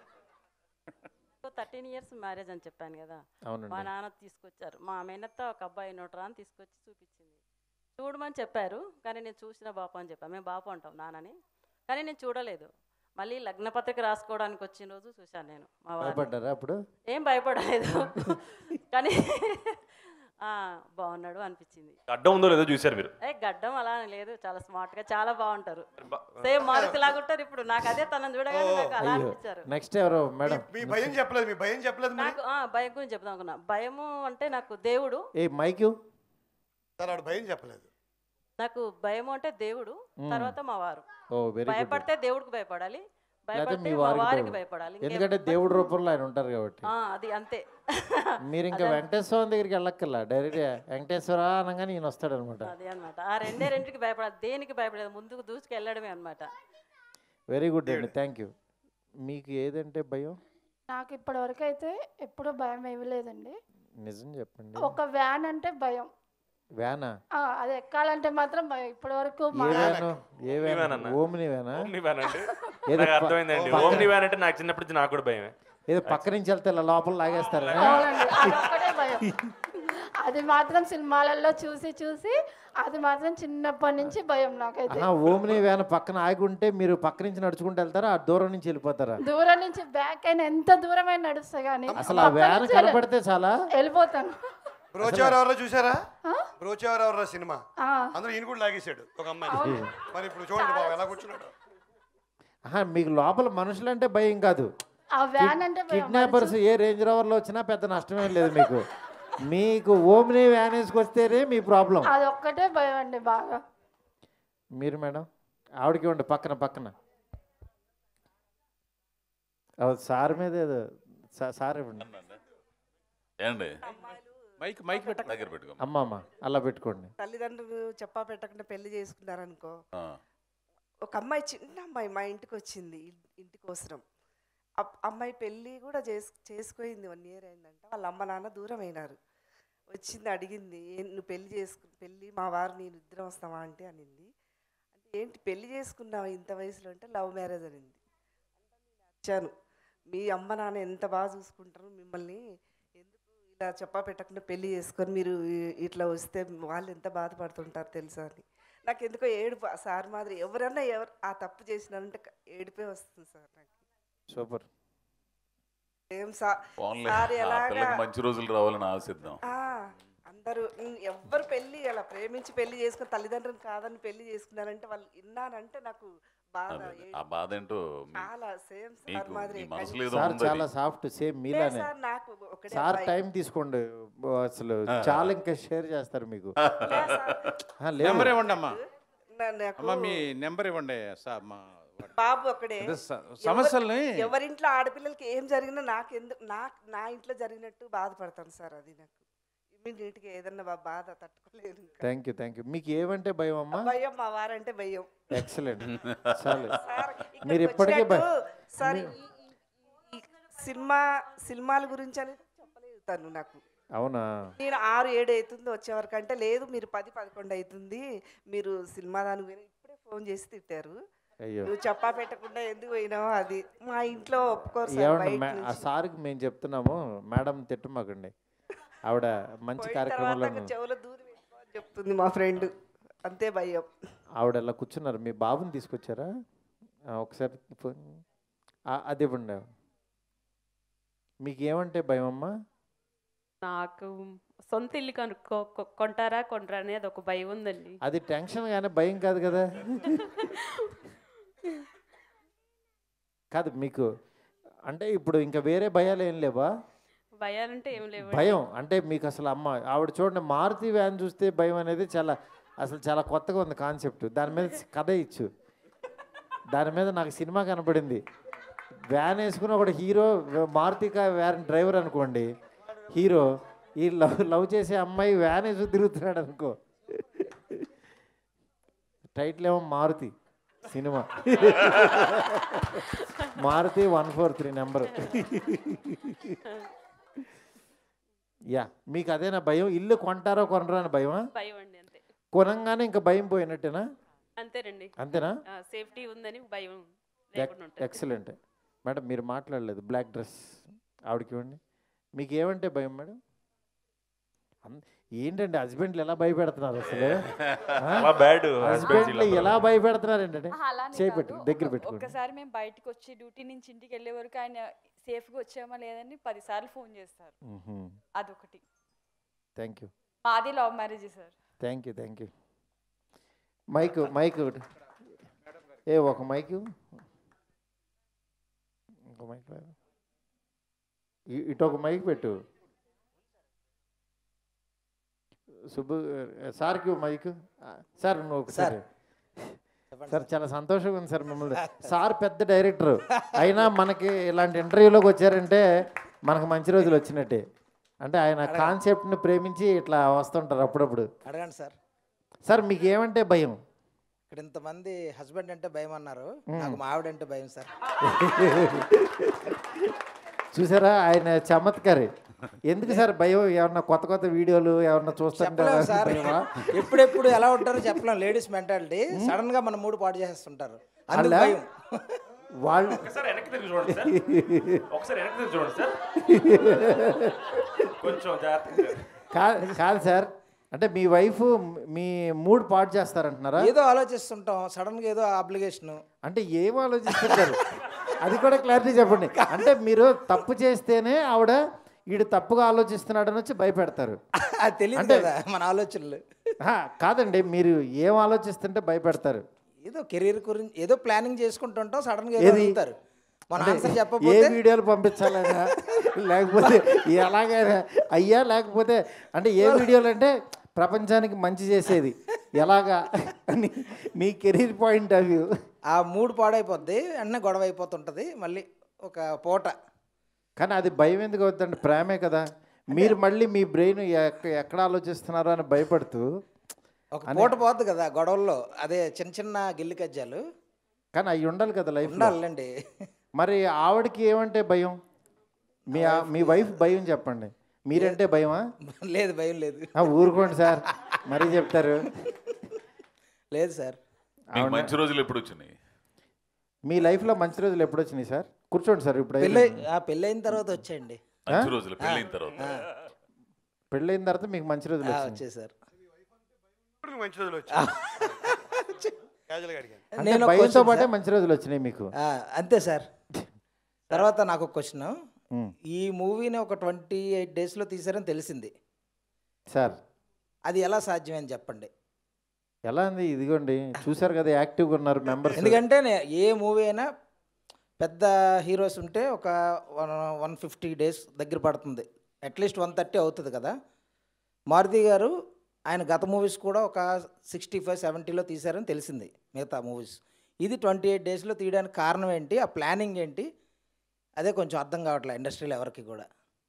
థర్టీన్ ఇయర్స్ మ్యారేజ్ అని చెప్పాను కదా. అవునండి. మా నాన్న తీసుకొచ్చారు, మా మేనత్త ఒక అబ్బాయి నోటరా అని తీసుకొచ్చి చూపించింది. చూడమని చెప్పారు, కానీ నేను చూసిన బాపు అని చెప్పాను. మేము బాపు అంటాం నాన్నని, కానీ నేను చూడలేదు. మళ్ళీ లగ్న పత్రిక రాసుకోవడానికి వచ్చిన రోజు చూశాను నేను. మా వారిని. భయపడ్డారా అప్పుడు? ఏం భయపడలేదు, కానీ ఆ, బాగున్నాడు అనిపించింది. గడ్డం ఉందో లేదో చూశారు మీరు? ఏ గడ్డం అలా అని లేదు, చాలా స్మార్ట్ గా చాలా బాగుంటారు. సేమ్ మారుతి లాగా ఉంటారు. ఇప్పుడు నాకు అదే తనని చూడగానే నాకు అలా అనిపించారు. నెక్స్ట్ ఎవరు మేడం? మీ భయం చెప్పలేదు, మీ భయం చెప్పలేదు. నాకు ఆ, భయం గురించి చెప్దాం అనుకున్నా. భయము అంటే నాకు దేవుడు. ఏ మైక్యూ సార్ ఆవిడ భయం చెప్పలేదు. నాకు భయము అంటే దేవుడు, తర్వాత మా వారు. Oh very good. భయపడితే దేవుడికి భయపడాలి, లేకపోతే భయపడితే మీ మా వారికి వారికి భయపడ- భయపడాలి. ఎందుకంటే దేవుడి రూపంలో ఆయన ఉంటారు కాబట్టి. ఆ, అది అంతే. మీరు ఇంకా అదే. వెంకటేశ్వరం దగ్గరికి వెళ్ళక్కర్లా, డైరెక్ట్ వెంకటేశ్వర అనగానే ఈయన వస్తాడు అనమాట. అదే అనమాట. ఆ రెండే రెండింటికి భయపడాలి, దేనికి భయపడలేదు, ముందుకు దూసుకు వెళ్ళడమే అనమాట. వెరీ గుడ్ అండి, థ్యాంక్ యూ. మీకు ఏదంటే భయం? నాకు ఇప్పటి వరకు అయితే ఎప్పుడూ భయం ఏమీ లేదండి. నిజం చెప్పండి. ఒక వ్యాన్ అంటే భయం. వ్యానా? ఆ, అది ఎక్కాలంటే మాత్రం భయం. ఇప్పటి వరకు ఏ వ్యాను? ఏ ఓమ్ని వ్యాన్ వ్యాన్ అన్న. ఓమ్ని వ్యానా? ఓమ్ని వ్యాన్ అంటే ఏదో నాకు ప- అర్థమైందండి. పక్కన- ఓమ్ని వ్యాన్ అంటే నాకు చిన్నప్పటి నుంచి నాకు కూడా భయమే. ఏదో పక్క నుంచి వెళ్తే ఇలా లోపల లాగేస్తారా? అవునండి, అదొక్కటే భయం. అది మాత్రం సినిమాలలో చూసి చూసి అది మాత్రం చిన్నప్పటి నుంచి భయం నాకైతే. ఆహా, ఓమ్ని వ్యాన్ పక్కన ఆగి ఉంటే మీరు పక్క నుంచి నడుచుకుంటూ వెళ్తారా, ఆ దూరం నుంచి వెళ్ళిపోతారా? దూరం నుంచి బ్యాక్ అయినా ఎంత దూరమైన నడుస్తా కానీ అసలు ఆ వ్యాన్ కనపడితే చాలా వెళ్ళిపోతాను. బ్రోచేవారు ఎవరో చూసారా? బ్రోచేవారు ఎవరో సినిమా, ఆ. అందరూ ఈయన కూడా లాగేశాడు ఒక అమ్మాయి. మరి ఇప్పుడు చూడండి బాబు ఎలా కూర్చున్నాడు. ఆహా, మీకు లోపల మనుషులంటే భయం కాదు, ఆ వ్యాన్ అంటే భయం. కిడ్నాపర్స్ ఏ రేంజ్ రోవర్లో వచ్చినా పెద్ద నష్టమేం లేదు మీకు. మీకు ఓమ్ని వ్యాన్ వేసుకొస్తేనే మీ ప్రాబ్లం. అది ఒక్కటే భయం అండి బాగా. మీరు మేడం ఆవిడకి ఇవ్వండి పక్కన పక్కన. అవు సార్ మీద ఏదో సా- సార్ ఇవ్వండి. ఏండి మైక్ మైక్ దగ్గర పెట్టుకో. అమ్మ అమ్మ అలా పెట్టుకోండి. తల్లిదండ్రులు చెప్పా పెట్టకుండా పెళ్లి చేసుకున్నారనుకో, ఒక అమ్మాయి చిన్న అమ్మాయి మా ఇంటికి వచ్చింది ఇన్- ఇంటి కోసం అప్- అమ్మాయి పెళ్ళి కూడా చేసు చేసుకుంది వన్ ఇయర్ అయిందంట. వాళ్ళ అమ్మ నాన్న దూరం అయినారు. వచ్చింది అడిగింది, "ఏం నువ్వు పెళ్లి చేసుకు పెళ్ళి మా వారు నేను ఇద్దరం వస్తావా అంటే" అనింది. అంటే ఏంటి పెళ్లి చేసుకున్నావా ఇంత వయసులో అంటే లవ్ మ్యారేజ్ అనింది. వచ్చాను, మీ అమ్మ నాన్న ఎంత బాగా చూసుకుంటారు మిమ్మల్ని, ఎందుకు ఇలా చెప్పా పెట్టకుండా పెళ్లి చేసుకొని మీరు ఇ- ఇట్లా వస్తే వాళ్ళు ఎంత బాధపడుతుంటారు తెలుసా అని. నాకు ఎందుకో ఏడుపు ఆ సార్ మాదిరి ఎవరన్నా ఎవరు ఆ తప్పు చేసినారంటే క- ఏడిపే వస్తుంది సార్ నాకు. సూపర్. ఏం సా- పోన్లే, సార్ ఆ ఎలాగా పిల్లకి మంచి రోజులు రావాలని ఆశిద్దాం. ఆ, అందరూ ఉమ్, ఎవ్వరు పెళ్ళి అలా ప్రేమించి పెళ్లి చేసుకుని తల్లిదండ్రులు కాదని పెళ్లి చేసుకున్నారంటే వాళ్ళు విన్నానంటే నాకు బాధ అదే, ఏడుపు. ఆ బాధ ఏంటో మీ- చాలా సేమ్ సార్ మీకు మాదిరి మీ మనసులో ఏదో సార్ ఉంది చాలా అది. సాఫ్ట్ సేమ్ లేదు మీలానే. సార్, నాకు ఒకటే సార్ అబ్బాయి. టైం తీసుకోండి ఓ, అసలు ఆ. చాలా ఇంకా షేర్ చేస్తారు మీకు. లేదు సార్. ఆ, లేదు. నెంబర్ ఇవ్వండి అమ్మా. నా- నాకు అమ్మా మీ నెంబర్ ఇవ్వండి సార్ మా బాబు ఒకడే. అదే స- ఎవరి- సమస్యల్ని ఎవరింట్లో ఆడపిల్లలకి ఏం జరిగినా నాకు ఎందుకు నా నా ఇంట్లో జరిగినట్టు బాధపడతాను సార్. అది నాకు ఇమ్మీడియట్గా ఏదన్నా బా- బాధ తట్టుకోలేదు ఇంకా. Thank you thank you. మీకు ఏమంటే భయం అమ్మా? భయం, మా వారంటే భయం. ఎక్సలెంట్. చాలు. సార్, ఇక్కడికి మీరు ఇప్పటికే భయం. వచ్చినట్టు సార్ ఈ- ఈ- ఈ సినిమా సినిమాల గురించి అని చెప్పలేదు తను నాకు. అవునా? నేను ఆరు ఏడు అవుతుంది వచ్చేవరకు అంటే లేదు మీరు పది పదకొండు అవుతుంది మీరు సినిమా దాని గురించి ఇప్పుడే ఫోన్ చేసి తిట్టారు. అయ్యో. నువ్వు చెప్పా పెట్టకుండా ఎందుకు పోయినావు అది మా ఇంట్లో ఒప్పుకోరు సార్. ఏమండి బయట మే- ఆ నుంచి. సార్కి మేము చెప్తున్నాము, మేడం తిట్టమాకండి, ఆవిడ మంచి పోయిన కార్యక్రమంలో తర్వాత చెవులో దూది పెట్టుకో అని చెప్తుంది మా ఫ్రెండ్. అంతే భయం. ఆవిడ అలా కూర్చున్నారు. మీ బాబుని తీసుకొచ్చారా? ఆ, ఒకసారి ఫోన్ ఆ, అది ఇవ్వండి. మీకు ఏమంటే భయం అమ్మా? నాకు సొంత ఇల్లు కనుక్కో కొ- కొంటారా కొంటారా అనేది ఒక భయం ఉందండి. అది టెన్షన్ కానీ భయం కాదు కదా. కాదు మీకు అంటే ఇప్పుడు ఇంకా వేరే భయాలు ఏం లేవా? భయాలంటే ఏం లేవు. భయం అంటే మీకు అసలు అమ్మ ఆవిడ చూడండి, మారుతి వ్యాన్ చూస్తే భయం అనేది చాలా అసలు చాలా కొత్తగా ఉంది కాన్సెప్ట్. దాని మీద కథ ఇచ్చు, దాని మీద నాకు సినిమా కనపడింది. వ్యాన్ వేసుకుని ఒకటి హీరో, మారుతి వ్యాన్ డ్రైవర్ అనుకోండి హీరో, ఈ లవ్ లవ్ చేసే అమ్మాయి వ్యాన్ వేసి తిరుగుతున్నాడు అనుకో. టైటిల్ ఏమో మారుతి సినిమా. Maruti one four three number. Yeah, మీకు అదేనా భయం? ఇల్లు కొంటారో కొనరా అని భయమా? భయం అండి అంతే. కొనంగానే ఇంకా భయం పోయినట్టేనా? అంతేనండి. అంతేనా? సేఫ్టీ ఉందని భయం లేకుండా ఉంటుంది. ఎక్సలెంట్. మేడం మీరు మాట్లాడలేదు, బ్లాక్ డ్రెస్ ఆవిడకి ఇవ్వండి. మీకు ఏమంటే భయం మేడం? అన్- ఏంటండి హస్బెండ్లు ఎలా భయపెడుతున్నారు అసలు? చాలా bad husbands హస్బెండ్లు ఇలా ఎలా భయపెడుతున్నారు ఏంటంటే? ఆహా, అలానే చేపెట్టు కాదు. దగ్గర ఒక- పెట్టుకోండి. ఒక్కసారి మేము బయటకు వచ్చి డ్యూటీ నుంచి ఇంటికి వెళ్ళే వరకు ఆయన సేఫ్గా వచ్చామా లేదని పదిసార్లు ఫోన్ చేస్తారు. మ్మ్. అదొకటి. థ్యాంక్ యూ మాది love marriage sir. Thank you thank you. Mike mike ఒకటి. ఏ ఒక మైక్ ఇంకో మైక్ లేదు. ఇ- ఇటు ఒక మైక్ పెట్టు. సుబ్బు సార్కి మైక్. సార్ నువ్వు ఒకసారి. సార్ చాలా సంతోషంగా ఉంది సార్ మిమ్మల్ని. సార్ పెద్ద డైరెక్టర్ అయినా మనకి ఇలాంటి ఇంటర్వ్యూలోకి వచ్చారంటే మనకు మంచి రోజులు వచ్చినట్టే. అంటే ఆయన కాన్సెప్ట్ని ప్రేమించి ఇట్లా వస్తుంటారు అప్పుడప్పుడు. అడగండి సార్. సార్ మీకు ఏమంటే భయం? ఇక్కడ ఇంతమంది హస్బెండ్ అంటే భయం అన్నారు, మ్మ్. నాకు మా ఆవిడ అంటే భయం సార్. చూసారా ఆయన చమత్కారి. ఎందుకు సార్ భయం? ఏమన్నా కొత్త కొత్త వీడియోలు ఏమన్నా చూస్తుంటారా? చెప్పలేము సార్, భయమా? ఎప్పుడెప్పుడు ఎలా ఉంటారో చెప్పలేం. లేడీస్ మెంటాలిటీ సడన్ గా మన మూడు పాటు చేస్తుంటారు, అందుకు అలా? భయం. వాళ్ళు ఒకసారి వెనక్కి తిరిగి చూడండి సార్. ఒకసారి వెనక్కి తిరిగి చూడండి సార్. కొంచెం జాగ్రత్తగా. కాదు కాదు సార్, అంటే మీ వైఫ్ మీ మూడ్ పాటు చేస్తారంటున్నారా? ఏదో ఆలోచిస్తుంటాం, సడన్ గా ఏదో అప్లికేషన్. అంటే ఏం ఆలోచిస్తుంటారు? అది కూడా క్లారిటీ చెప్పండి. అంటే మీరు తప్పు చేస్తేనే ఆవిడ వీడు తప్పుగా ఆలోచిస్తున్నాడని వచ్చి భయపెడతారు. అది తెలియదు కదా మన ఆలోచనలు. ఆ, కాదండి, మీరు ఏం ఆలోచిస్తుంటే భయపెడతారు? ఏదో కెరీర్ గురించి ఏదో ప్లానింగ్ చేసుకుంటుంటాం, సడన్ గా ఏదో ఏది? అడుగుతారు. మన అంటే ఆన్సర్ ఏ చెప్పకపోతే వీడియోలు పంపించాలనా లేకపోతే ఎలాగైనా అయ్యా, లేకపోతే అంటే ఏ వీడియోలు అంటే ప్రపంచానికి మంచి చేసేది ఎలాగా అని మీ కెరీర్ పాయింట్ ఆఫ్ వ్యూ. ఆ మూడు పాడైపోద్ది, అన్న గొడవ అయిపోతుంటది మళ్ళీ ఒక పూట. కానీ అది భయం ఎందుకు అవుతుందండి? ప్రేమే కదా. మీరు మళ్ళీ మీ బ్రెయిన్ ఎక్కడ ఆలోచిస్తున్నారో అని భయపడుతూ ఒక పూట పోద్ది కదా గొడవల్లో, అదే చిన్న చిన్న గిల్లి కజ్జాలు. కానీ అవి ఉండాలి కదా లైఫ్ ఉండాలండి. మరి ఆవిడకి ఏమంటే భయం? మీ ఆ- మీ వైఫ్ భయం చెప్పండి. మీరంటే భయమా? లేదు, భయం లేదు. ఆ, ఊరుకోండి సార్, మరీ చెప్తారు. లేదు సార్. మీకు మంచి రోజులు ఎప్పుడు వచ్చినాయి? మీ లైఫ్లో మంచి రోజులు ఎప్పుడు వచ్చినాయి సార్? కూర్చోండి సార్. ఇప్పుడు పెళ్ళై ఆ పెళ్ళైన తర్వాత వచ్చేయండి. మంచి రోజులు పెళ్ళైన తర్వాత. పెళ్ళైన తర్వాత మీకు మంచి రోజులు ఆ, వచ్చినాయి. వచ్చాయి సార్. ఇప్పుడు మంచి రోజులు వచ్చాయి. క్యాజువల్గా అడిగాను. అంటే నేను ఒక భయంతో question పాటే సార్. మంచి రోజులు వచ్చినాయి మీకు. ఆ, అంతే సార్. తర్వాత నాకు ఒక క్వశ్చన్. ఉమ్. ఈ మూవీని ఒక ట్వంటీ ఎయిట్ డేస్లో తీసారని తెలిసింది సార్ అది ఎలా సాధ్యం అని చెప్పండి. ఎలా ఉంది? ఇదిగోండి చూసారు కదా, యాక్టివ్గా ఉన్నారు మెంబర్స్. ఎందుకంటే నే- ఏ మూవీ అయినా పెద్ద హీరోస్ ఉంటే ఒక వన్ వన్ ఫిఫ్టీ డేస్ దగ్గర పడుతుంది, అట్లీస్ట్ వన్ థర్టీ అవుతుంది కదా. మారుతి గారు ఆయన గత మూవీస్ కూడా ఒక సిక్స్టీ ఫైవ్ సెవెంటీలో తీశారని తెలిసింది మిగతా మూవీస్. ఇది ట్వంటీ ఎయిట్ డేస్లో తీయడానికి కారణం ఏంటి? ఆ ప్లానింగ్ ఏంటి? అదే కొంచెం అర్థం కావట్లేదు ఇండస్ట్రీలో ఎవరికి కూడా.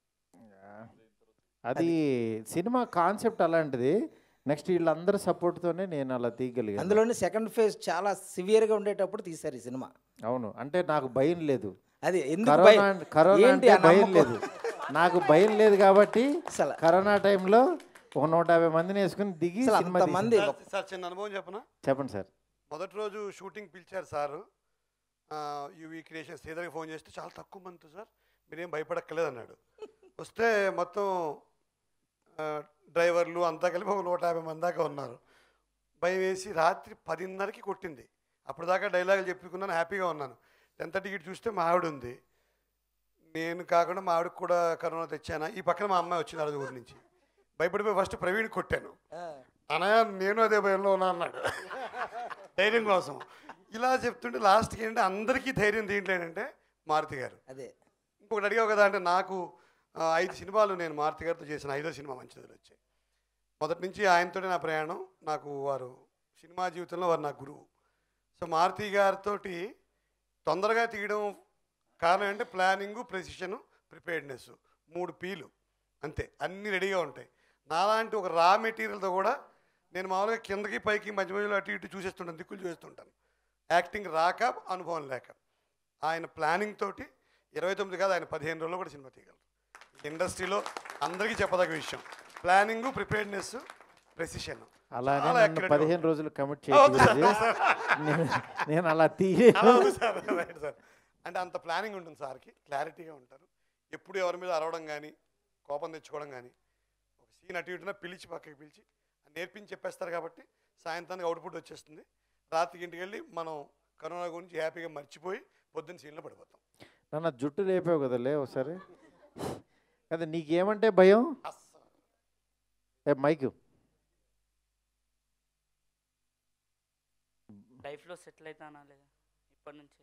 అది సినిమా కాన్సెప్ట్ అలాంటిది. నెక్స్ట్ వీళ్ళందరి సపోర్ట్తోనే నేను అలా తీయగలిగాను. అందులోని సెకండ్ ఫేజ్ చాలా సివియర్గా ఉండేటప్పుడు తీశారు ఈ సినిమా. అవును, అంటే నాకు భయం లేదు. అది ఎందుకు కరోనా భయం? కరోనా ఏంటి అంటే ఆ భయం నమ్మకం? లేదు. నాకు భయం లేదు కాబట్టి కరోనా టైంలో ఒక నూట యాభై మందిని వేసుకుని దిగి అసలు సినిమా అంతమంది తీశాను. సార్, సార్ చిన్న అనుభవం చెప్పనా? చెప్పండి సార్. మొదటి రోజు షూటింగ్ పిలిచారు సారు. యూవీ క్రియేషన్ శ్రీధర్కి ఫోన్ చేస్తే చాలా తక్కువ మంది సార్, మీరేం భయపడక్కర్లేదు అన్నాడు. వస్తే మొత్తం ఆ, డ్రైవర్లు అంతా కలిపి ఒక నూట యాభై మంది దాకా ఉన్నారు. భయం వేసి రాత్రి పదిన్నరకి కొట్టింది. అప్పుడు దాకా డైలాగులు చెప్పుకున్నాను, హ్యాపీగా ఉన్నాను. టెన్ థర్టీకి చూస్తే మా ఆవిడ ఉంది. నేను కాకుండా మా ఆవిడకి కూడా కరోనా తెచ్చాను. ఈ పక్కన మా అమ్మాయి వచ్చింది అరవై ఊరి నుంచి. భయపడిపోయి ఫస్ట్ ప్రవీణ్ కొట్టాను. అనయా నేను అదే భయంలో ఉన్నా అన్నాడు ధైర్యం కోసం. ఇలా చెప్తుంటే లాస్ట్కి ఏంటంటే అందరికీ ధైర్యం దీంట్లో ఏంటంటే మారుతి గారు. అదే ఇంకొకటి అడిగావు కదా, అంటే నాకు ఆ, ఐదు సినిమాలు నేను మారుతి గారితో చేసిన ఐదో సినిమా మంచి రోజులు వచ్చాయి. మొదటి నుంచి ఆయనతోనే నా ప్రయాణం. నాకు వారు సినిమా జీవితంలో వారు నా గురువు. సో మారుతి గారితో తొందరగా తీయడం కారణం అంటే ప్లానింగు, ప్రెసిషను, ప్రిపేర్డ్నెస్, మూడు పీలు అంతే, అన్నీ రెడీగా ఉంటాయి. నాలాంటి ఒక రా మెటీరియల్తో కూడా నేను మామూలుగా కిందకి పైకి మధ్య మధ్యలో అటు ఇటు చూసేస్తుంటాను, దిక్కులు చూసేస్తుంటాను. యాక్టింగ్ రాక, అనుభవం లేక. ఆయన ప్లానింగ్ తోటి ఇరవై తొమ్మిది కాదు, ఆయన పదిహేను రోజుల్లో కూడా సినిమా తీయగలరు. ఇండస్ట్రీలో అందరికీ చెప్పదగ్గ విషయం. Planning, preparedness, precision. అలానే నన్ను పదిహేను రోజులు కమిట్ చేసి నేను అలా తీయ సార్ రైట్ సార్. అంటే అంత ప్లానింగ్ ఉంటుంది సార్కి, క్లారిటీగా ఉంటారు. ఎప్పుడు ఎవరి మీద అరవడం కానీ, కోపం తెచ్చుకోవడం కానీ, ఒక సీన్ అటు ఇటున పిలిచి పక్కకి పిలిచి నేర్పించి చెప్పేస్తారు కాబట్టి సాయంత్రానికి అవుట్పుట్ వచ్చేస్తుంది. రాత్రికి ఇంటికి వెళ్ళి మనం కరోనా గురించి హ్యాపీగా మర్చిపోయి పొద్దున్న సీన్లో పడిపోతాం. నన్ను జుట్టు లేపావు కదా, లే ఒకసారి. కదా నీకేమంటే భయం? ఏ మైక్ లైఫ్లో సెటిల్ అవుతానా లేదా ఇప్పటి నుంచి?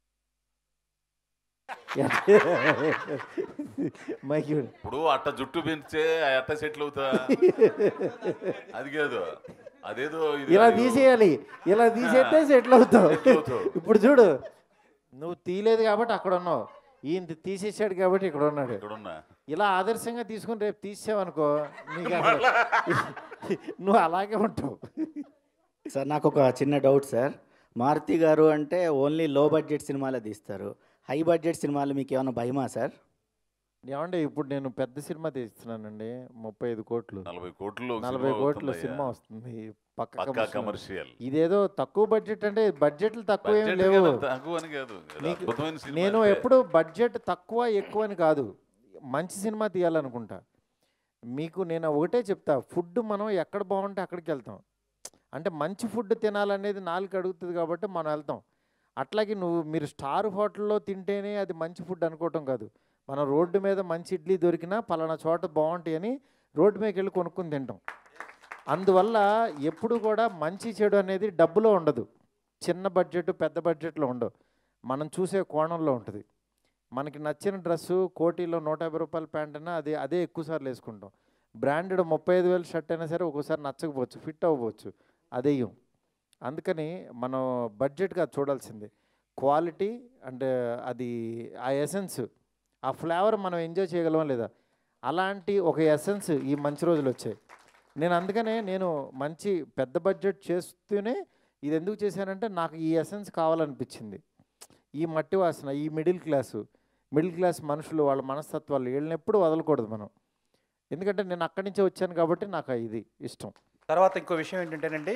మైక్ ఇప్పుడు అట్ట జుట్టు పెంచే అట్ట సెటిల్ అవుతా అది కాదు, అదేదో ఇది ఇలా కాదు. తీసేయాలి, ఇలా తీసేస్తే సెటిల్ అవుతావు. Settle అవుతావు. ఇప్పుడు చూడు, నువ్వు తీయలేదు కాబట్టి అక్కడ ఉన్నావు, ఈయన తీసేసాడు కాబట్టి ఇక్కడ ఉన్నాడు. ఇక్కడున్నా. ఇలా ఆదర్శంగా తీసుకుని రేపు తీసేవనుకో నీకు అక్కడ నువ్వు అలాగే ఉంటావు. సార్ నాకు ఒక చిన్న డౌట్ సార్. మారుతి గారు అంటే ఓన్లీ లో బడ్జెట్ సినిమాలే తీస్తారు, హై బడ్జెట్ సినిమాలు మీకు ఏమైనా భయమా సార్? ఏమంటే ఇప్పుడు నేను పెద్ద సినిమా తీస్తున్నానండి, ముప్పై ఐదు కోట్లు నలభై కోట్లు నలభై సినిమా కోట్లు అవుతుందయ్యా. సినిమా వస్తుంది. పక్క పక్కా కమర్షియల్. కమర్షియల్. ఇదేదో తక్కువ బడ్జెట్ అంటే బడ్జెట్లు తక్కువ ఏం బడ్జెట్ లేవు. కాదు, తక్కువ అని కాదు. ఏదో నీకు- అద్భుతమైన సినిమా నేను అంటే. ఎప్పుడు బడ్జెట్ తక్కువ ఎక్కువ అని కాదు, మంచి సినిమా తీయాలనుకుంటా. మీకు నేను ఒకటే చెప్తా, ఫుడ్ మనం ఎక్కడ బాగుంటే అక్కడికి వెళ్తాం. అంటే మంచి ఫుడ్ తినాలనేది నాలుగు అడుగుతుంది కాబట్టి మనం వెళ్తాం. అట్లాగే నువ్వు మీరు స్టార్ హోటల్లో తింటేనే అది మంచి ఫుడ్ అనుకోవటం కాదు. మనం రోడ్డు మీద మంచి ఇడ్లీ దొరికినా పలానా చోట బాగుంటాయి అని రోడ్డు మీదకి వెళ్ళి కొనుక్కొని తింటాం. అందువల్ల ఎప్పుడు కూడా మంచి చెడు అనేది డబ్బులో ఉండదు, చిన్న బడ్జెట్ పెద్ద బడ్జెట్లో ఉండవు, మనం చూసే కోణంలో ఉంటుంది. మనకి నచ్చిన డ్రెస్సు కోటిలో నూట యాభై రూపాయల ప్యాంట్ అయినా అది అదే ఎక్కువసార్లు వేసుకుంటాం. బ్రాండెడ్ ముప్పై ఐదు వేలు షర్ట్ అయినా సరే ఒక్కోసారి నచ్చకపోవచ్చు, ఫిట్ అవ్వవచ్చు, అదేయం. అందుకని మనం బడ్జెట్గా చూడాల్సింది క్వాలిటీ అండ్ అది ఆ ఎసెన్స్, ఆ ఫ్లేవర్ మనం ఎంజాయ్ చేయగలమా లేదా, అలాంటి ఒక ఎసెన్స్ ఈ మంచి రోజులు వచ్చాయి. నేను అందుకనే నేను మంచి పెద్ద బడ్జెట్ చేస్తూనే ఇది ఎందుకు చేశానంటే నాకు ఈ ఎసెన్స్ కావాలనిపించింది. ఈ మట్టి వాసన, ఈ మిడిల్ క్లాసు మిడిల్ క్లాస్ మనుషులు వాళ్ళ మనస్తత్వాలు వీళ్ళని ఎప్పుడు వదలకూడదు మనం. ఎందుకంటే నేను అక్కడి నుంచే వచ్చాను కాబట్టి నాకు ఇది ఇష్టం. తర్వాత ఇంకో విషయం ఏంటంటేనండి,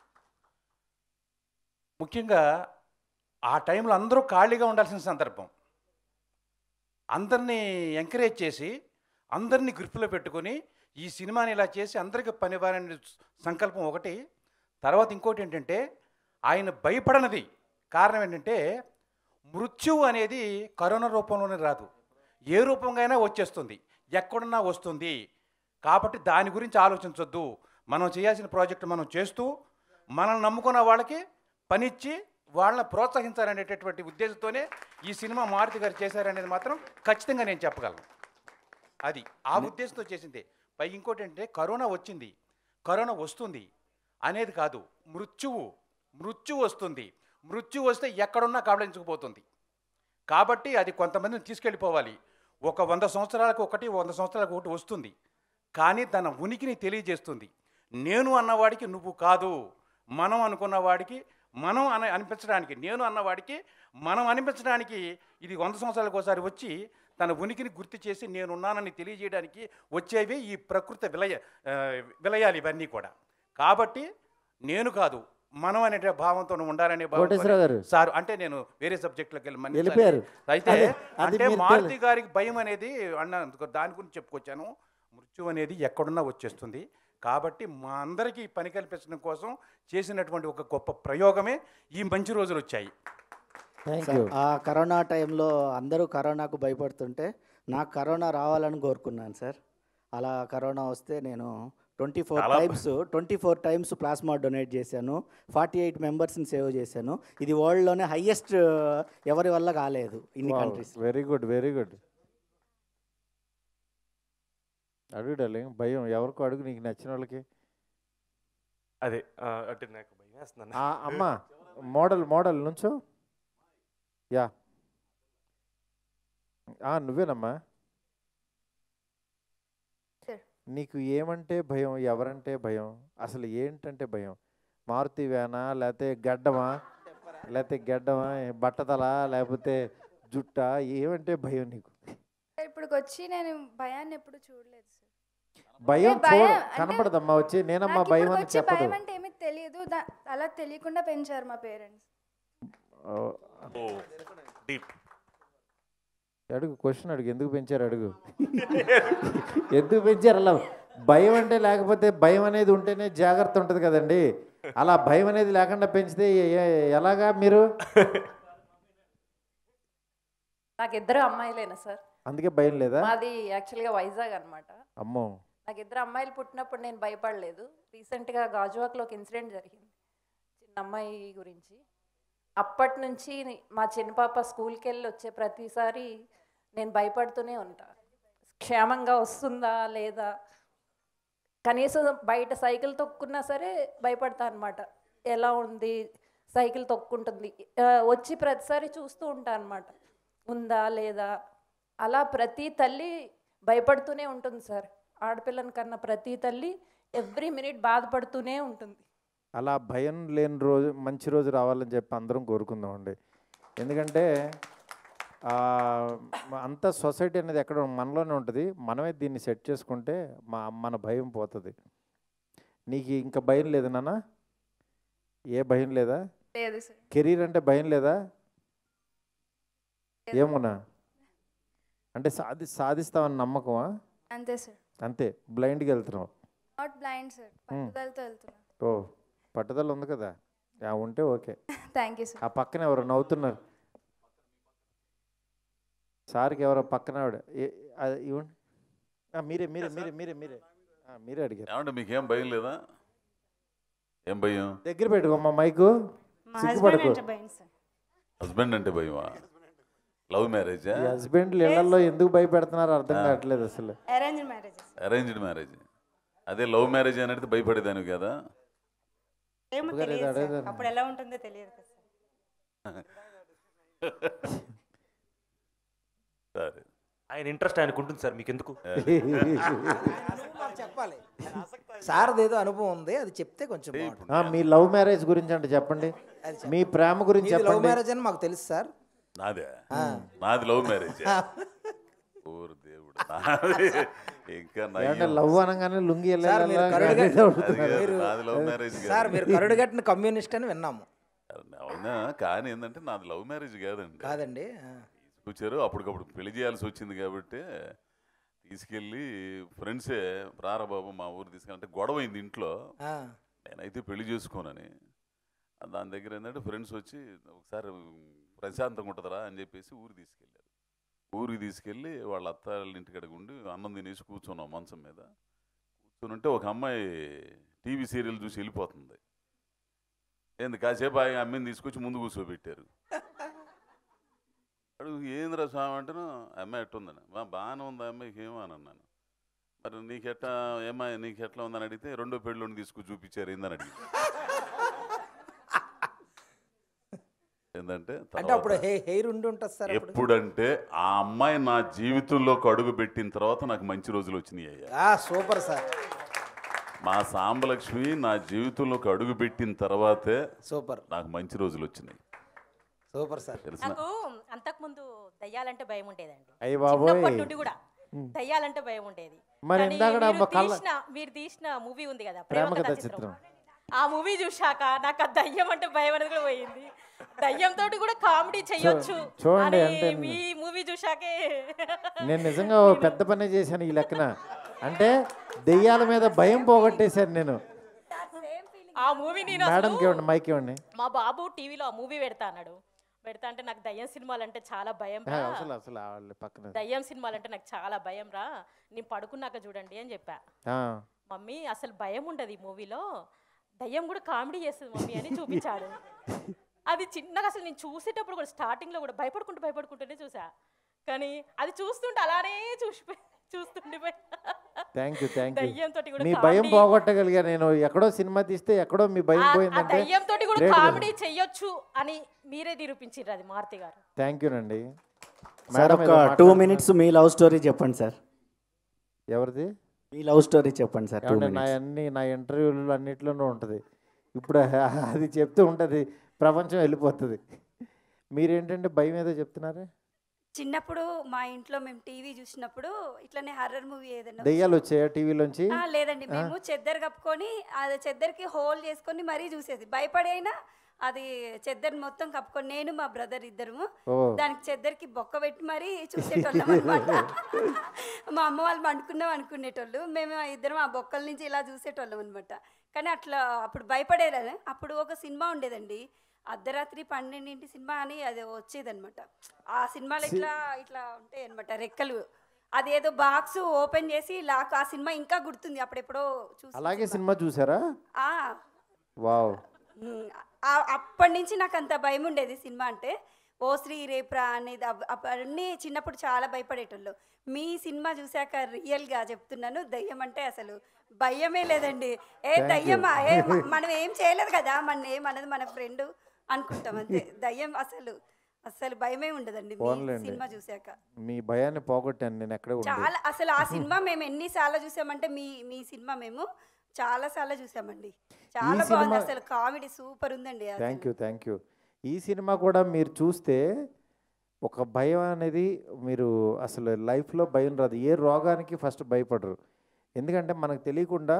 ముఖ్యంగా ఆ టైంలో అందరూ ఖాళీగా ఉండాల్సిన సందర్భం. అందరినీ ఎంకరేజ్ చేసి అందరినీ గ్రిప్లో పెట్టుకొని ఈ సినిమాని ఇలా చేసి అందరికీ పనివ్వాలనే సంకల్పం ఒకటి. తర్వాత ఇంకోటి ఏంటంటే ఆయన భయపడనది కారణం ఏంటంటే మృత్యువు అనేది కరోనా రూపంలోనే రాదు, ఏ రూపంగా అయినా వచ్చేస్తుంది, ఎక్కడున్నా వస్తుంది. కాబట్టి దాని గురించి ఆలోచించొద్దు. మనం చేయాల్సిన ప్రాజెక్టు మనం చేస్తూ మనల్ని నమ్ముకున్న వాళ్ళకి పనిచ్చి వాళ్ళని ప్రోత్సహించాలనేటటువంటి ఉద్దేశంతోనే ఈ సినిమా మారుతి గారు చేశారనేది మాత్రం ఖచ్చితంగా నేను చెప్పగలను. అది ఆ ఉద్దేశంతో చేసింది. పై ఇంకోటి అంటే కరోనా వచ్చింది, కరోనా వస్తుంది అనేది కాదు, మృత్యువు మృత్యు వస్తుంది. మృత్యు వస్తే ఎక్కడున్నా కబళించుకుపోతుంది. కాబట్టి అది కొంతమందిని తీసుకెళ్ళిపోవాలి. ఒక వంద సంవత్సరాలకు ఒకటి వంద సంవత్సరాలకు ఒకటి వస్తుంది, కానీ తన ఉనికిని తెలియజేస్తుంది. నేను అన్నవాడికి నువ్వు కాదు, మనం అనుకున్న వాడికి మనం అని అనిపించడానికి, నేను అన్నవాడికి మనం అనిపించడానికి ఇది వంద సంవత్సరాలకు ఒకసారి వచ్చి తన ఉనికిని గుర్తు చేసి నేనున్నానని తెలియజేయడానికి వచ్చేవి ఈ ప్రకృతి విలయ విలయాలు ఇవన్నీ కూడా. కాబట్టి నేను కాదు మనం అనే భావంతో ఉండాలనే కోటేశ్వరరావు గారు. భావం సార్. అంటే నేను వేరే సబ్జెక్టులోకి వెళ్ళి వెళ్ళిపోయారు. అయితే అదే- అది అంటే మీరు మారుతి తెలు- గారికి భయం అనేది అన్న దాని గురించి చెప్పుకొచ్చాను. మృత్యు అనేది ఎక్కడున్నా వచ్చేస్తుంది. కాబట్టి మా అందరికీ పని కల్పించడం కోసం చేసినటువంటి ఒక గొప్ప ప్రయోగమే ఈ మంచి రోజులు వచ్చాయి. సార్, ఆ కరోనా టైంలో అందరూ కరోనాకు భయపడుతుంటే నాకు కరోనా రావాలని కోరుకున్నాను సార్. అలా కరోనా వస్తే నేను ట్వంటీ ఫోర్ చాలా times twenty four times plasma donate చేశాను. ఫార్టీ ఎయిట్ మెంబర్స్ని సేవ్ చేశాను. ఇది వరల్డ్లోనే హయ్యెస్ట్ ఎవరి వల్ల కాలేదు ఇన్ని countries. Very good very good. అడుగు డార్లింగ్, భయం ఎవరికో అడుగు, నీకు నచ్చిన వాళ్ళకి. అదే అంటే నాకు భయం వేస్తుందన్న. ఆ, అమ్మా మోడల్ మోడల్ నుంచో. యా ఆ, నువ్వేనమ్మా. నీకు ఏమంటే భయం, ఎవరంటే భయం, అసలు ఏంటంటే భయం? మారుతి వ్యానా, లేకపోతే గడ్డమా, లేకపోతే గడ్డమా, బట్టతల, లేకపోతే జుట్ట, ఏమంటే భయం నీకు? ఇప్పటికి వచ్చి నేను భయాన్ని ఎప్పుడు చూడలేదు సార్. భయం అంటే భయం చూడ అంటే కనపడదమ్మా వచ్చి, నేనమ్మా నాకు భయం ఇప్పటికి అని వచ్చి చెప్పదు. భయం అంటే ఏమీ తెలియదు. దా- అలా తెలియకుండా పెంచారు మా పేరెంట్స్. అడుగు, క్వశ్చన్ అడుగు, ఎందుకు పెంచారు అడుగు. ఎందుకు పెంచారు అలా? భయం అంటే లేకపోతే భయం అనేది ఉంటేనే జాగ్రత్త ఉంటుంది కదండి. అలా భయం అనేది లేకుండా పెంచితే ఎ- ఎ- ఎలాగా మీరు? నాకు ఇద్దరు అమ్మాయిలేనా సార్? అందుకే భయం లేదా? మాది యాక్చువల్గా వైజాగ్ అనమాట. అమ్మో. నాకు ఇద్దరు అమ్మాయిలు పుట్టినప్పుడు నేను భయపడలేదు. రీసెంట్గా గాజువాక్లో ఒక ఇన్సిడెంట్ జరిగింది చిన్న అమ్మాయి గురించి. అప్పటి నుంచి మా చిన్న పాప స్కూల్కి వెళ్ళి వచ్చే ప్రతిసారి నేను భయపడుతూనే ఉంటా. క్షేమంగా వస్తుందా లేదా, కనీసం బయట సైకిల్ తొక్కున్నా సరే భయపడతా అనమాట. ఎలా ఉంది సైకిల్ తొక్కుంటుంది, ఆ, వచ్చి ప్రతిసారి చూస్తూ ఉంటా అనమాట, ఉందా లేదా. అలా ప్రతి తల్లి భయపడుతూనే ఉంటుంది సార్. ఆడపిల్లని కన్నా ప్రతి తల్లి ఎవ్రీ మినిట్ బాధపడుతూనే ఉంటుంది. అలా భయం లేని రోజు, మంచి రోజు రావాలని చెప్పి అందరం కోరుకుందామండి. ఎందుకంటే ఆ, అంతా సొసైటీ అనేది ఎక్కడ మనలోనే ఉంటుంది. మనమే దీన్ని సెట్ చేసుకుంటే మా మన భయం పోతుంది. నీకు ఇంకా భయం లేదు నాన్న? ఏ భయం లేదా? లేదు సార్. కెరీర్ అంటే భయం లేదా? ఏమున్నా అంటే సాధి సాధిస్తావని నమ్మకమా? అంతే సార్. అంతే, బ్లైండ్గా వెళ్తున్నావు. నాట్ బ్లైండ్ సార్, పట్టుదలతో వెళ్తున్నా. ఓ, పట్టుదల ఉంది కదా, ఆ ఉంటే ఓకే. Thank you sir. ఆ పక్కన ఎవరో నవ్వుతున్నారు. సార్కి ఎవరో పక్కన ఆవిడ ఏ- అది ఇవ్వండి. ఆ, మీరే మీరే మీరే మీరే మీరే ఆ, మీరే అడిగారు. ఏమంటే మీకేం భయం లేదా? ఏం భయం? దగ్గర పెట్టుకోమ్మా మైకు, సిగ్గుపడకు. హస్బెండ్ అంటే భయమా? Love marriage? ఈ హస్బెండ్లు ఇళ్లలో ఎందుకు భయపెడుతున్నారో అర్థం కావట్లేదు అసలు. Arrange marriage. Arranged marriage. అదే లవ్ మ్యారేజ్ అనేది భయపడేదాను కదా. ఏమో తెలియదు సార్. అప్పుడు ఎలా ఉంటుందో తెలియదు కదా సార్. సరే, ఆయన ఇంట్రెస్ట్ ఆయనకు ఉంటుంది సార్, మీకు ఎందుకు? చెప్పాలి. సార్ది ఏదో అనుభవం ఉంది, అది చెప్తే కొంచెం బాగుంటుంది. ఆ, మీ లవ్ మ్యారేజ్ గురించి అంటే చెప్పండి, మీ ప్రేమ గురించి లవ్ చెప్పండి. మ్యారేజ్ అని మాకు తెలుసు సార్. నాదే నాది లవ్ మ్యారేజ్. ఓరు దేవుడు, నాది ఇంకా ఏమంటే లవ్ అనగానే లుంగి సార్ మీరు కరుడుగట్టిన అది నాది లవ్ మ్యారేజ్ సార్ మీరు కరుడుగట్టిన కమ్యూనిస్ట్ అని విన్నాము. అవునా, కానీ ఏంటంటే నాది లవ్ మ్యారేజ్ కాదండి. కాదండి, తీసుకొచ్చారు అప్పటికప్పుడు పెళ్లి చేయాల్సి వచ్చింది కాబట్టి తీసుకెళ్ళి ఫ్రెండ్సే రారా బాబు మా ఊరు తీసుకెళ్ళంటే గొడవ అయింది ఇంట్లో. నేనైతే పెళ్లి చేసుకోనని దాని దగ్గర ఏంటంటే ఫ్రెండ్స్ వచ్చి ఒకసారి ప్రశాంతంగా ఉంటుందరా అని చెప్పేసి ఊరు తీసుకెళ్ళారు. ఊరికి తీసుకెళ్ళి వాళ్ళ అత్త వాళ్ళ ఇంటికాడ ఉండి అన్నం తినేసి కూర్చున్నాం మంచం మీద. కూర్చొని ఉంటే ఒక అమ్మాయి టీవీ సీరియల్ చూసి వెళ్ళిపోతుంది. ఏంది కాసేపు ఆ అమ్మాయిని తీసుకొచ్చి ముందు కూర్చోబెట్టారు. అడుగు ఏంద్రా స్వామి అంటేను అమ్మాయి ఎట్టుందని, బా బాగానే ఉంది అమ్మాయికి ఏమో అని అన్నాను. మరి నీకెట్టా ఏమా నీకు ఎట్లా ఉందని అడిగితే రెండో పెళ్ళిని తీసుకొచ్చి చూపించారు ఏందని అడిగి. ఏంటంటే అంటే అప్పుడు హెయిర్ ఉండి ఉంటుంది సార్. ఎప్పుడంటే ఆ అమ్మాయి నా జీవితంలోకి అడుగు పెట్టిన తర్వాత నాకు మంచి రోజులు వచ్చినాయి అయ్యా. Super sir. మా సాంబలక్ష్మి నా జీవితంలోకి అడుగు పెట్టిన తర్వాతే సూపర్ నాకు మంచి రోజులు వచ్చినాయి. Super sir. నాకు అంతకుముందు దయ్యాలంటే భయం ఉండేదండి. అయ్య బాబోయ్. చిన్నప్పటి నుండి కూడా దయ్యాలంటే భయం ఉండేది. మరి కానీ ఇందాక మీరు కళ్ళ తీసిన మీరు తీసిన మూవీ ఉంది కదా ప్రేమ ప్రేమ కథ కథా చిత్రం. చిత్రం, ఆ మూవీ చూశాక నాకు ఆ దయ్యం అంటే భయం అనేది కూడా పోయింది. దయ్యంతో కూడా కామెడీ చెయ్యొచ్చు చూడండి, అని అంటే మీ మూవీ చూశాకే నేను నిజంగా ఓ పెద్ద పని చేశాను ఈ లెక్కన. అంటే దెయ్యాల మీద భయం పోగొట్టేశాను నేను. ఆ మూవీ నేను మేడంకి అసలు ఇవ్వండి, మైక్ ఇవ్వండి. మా బాబు టీవీలో ఆ మూవీ పెడతా అన్నాడు. పెడతా అంటే నాకు దయ్యం సినిమాలు అంటే చాలా భయం ఆ, రా, అసలు అసలు వాళ్ళ పక్కన దయ్యం సినిమాలు అంటే నాకు చాలా భయం రా, నేను పడుకున్నాక చూడండి అని చెప్పా. ఆ. మమ్మీ అసలు భయం ఉండదు ఈ మూవీలో, దయ్యం కూడా కామెడీ చేస్తుంది మమ్మీ అని చూపించాడు. అది చిన్నగా అసలు నేను చూసేటప్పుడు కూడా స్టార్టింగ్లో కూడా భయపడుకుంటూ భయపడుకుంటూనే చూసా. కానీ అది చూస్తుంటే అలానే చూసిపోయి చూస్తుండిపోయి థ్యాంక్ యూ థ్యాంక్ యూ. దయ్యంతో కూడా మీ భయం comedy- పోగొట్టగలిగా నేను. ఎక్కడో సినిమా తీస్తే ఎక్కడో మీ భయం ఆ- ఆ పోయిందంటే దయ్యంతో కూడా great కదా. కామెడీ చెయ్యొచ్చు అని మీరే నిరూపించారు అది మారుతి గారు. థ్యాంక్ యూ నండి. సార్ మేడం ఒక ఏదో టూ మాట్లాడుతున్నారు. మినిట్స్ మీ లవ్ స్టోరీ చెప్పండి సార్. ఎవరిది? మీ లవ్ స్టోరీ చెప్పండి సార్. టూ ఏమంటే నా మినిట్స్ అన్ని నా ఇంటర్వ్యూలు అన్నిట్లోనూ ఉంటుంది. ఇప్పుడు అది చెప్తూ ఉంటుంది ప్రపంచం వెళ్ళిపోతుంది. మీరేంటంటే భయం ఏదో చెప్తున్నారే. చిన్నప్పుడు మా ఇంట్లో మేము టీవీ చూసినప్పుడు ఇట్లనే హర్రర్ మూవీ ఏదైనా దెయ్యాలు వచ్చాయా టీవీలోంచి? ఆ, లేదండి మేము చెద్దరు కప్పుకొని అది చెద్దరికి హోల్ చేసుకొని మరీ చూసేది. భయపడైనా అది చెద్దరు మొత్తం కప్పుకొని నేను మా బ్రదర్ ఇద్దరము ఓ. దానికి చెద్దరికి బొక్క పెట్టి మరీ చూసేటోళ్ళం అనమాట. మా అమ్మ వాళ్ళు పండుకున్నాం అనుకునేటోళ్ళు, మేము ఆ ఇద్దరం ఆ బొక్కల నుంచి ఇలా చూసేటోళ్ళం అనమాట. కానీ అట్లా అప్పుడు భయపడేలా. అప్పుడు ఒక సినిమా ఉండేదండి, అర్ధరాత్రి పన్నెండింటి సినిమా అని అది వచ్చేదన్నమాట. ఆ సినిమాలో ఇట్లా ఇట్లా ఉంటాయి అనమాట రెక్కలు, అదేదో బాక్స్ ఓపెన్ చేసి లాక్. ఆ సినిమా ఇంకా గుర్తుంది, అప్పుడెప్పుడో చూసి. అలాగే సినిమా చూసారా? ఆ, వావ్. ఉమ్, ఆ- అప్పటి నుంచి నాకు అంత భయం ఉండేది సినిమా అంటే. ఓ శ్రీ రేప్రా అనేది అవ్- అవన్నీ చిన్నప్పుడు చాలా భయపడేటోళ్ళు. మీ సినిమా చూశాక రియల్గా చెప్తున్నాను, దయ్యం అంటే అసలు భయమే లేదండి. ఏ Thank you. దయ్యమా, ఏ మ- మనం ఏం చేయలేదు కదా, మన ఏమన్నది మన ఫ్రెండ్ అనుకుంటాం అంతే. దయ్యం అసలు అసలు భయమే ఉండదండి మీ పోన్లేండి. సినిమా చూశాక. మీ భయాన్ని పోగొట్టాను నేను ఎక్కడ ఉండి. చాలా అసలు ఆ సినిమా మేము ఎన్నిసార్లు చూసామంటే మీ మీ సినిమా మేము చాలా సార్లు చూసామండి. చాలా బాగుంది సినిమా- అసలు, కామెడీ సూపర్ ఉందండి అసలు. Thank you thank you. ఈ సినిమా కూడా మీరు చూస్తే ఒక భయం అనేది మీరు అసలు లైఫ్లో భయం రాదు. ఏ రోగానికి ఫస్ట్ భయపడరు. ఎందుకంటే మనకు తెలియకుండా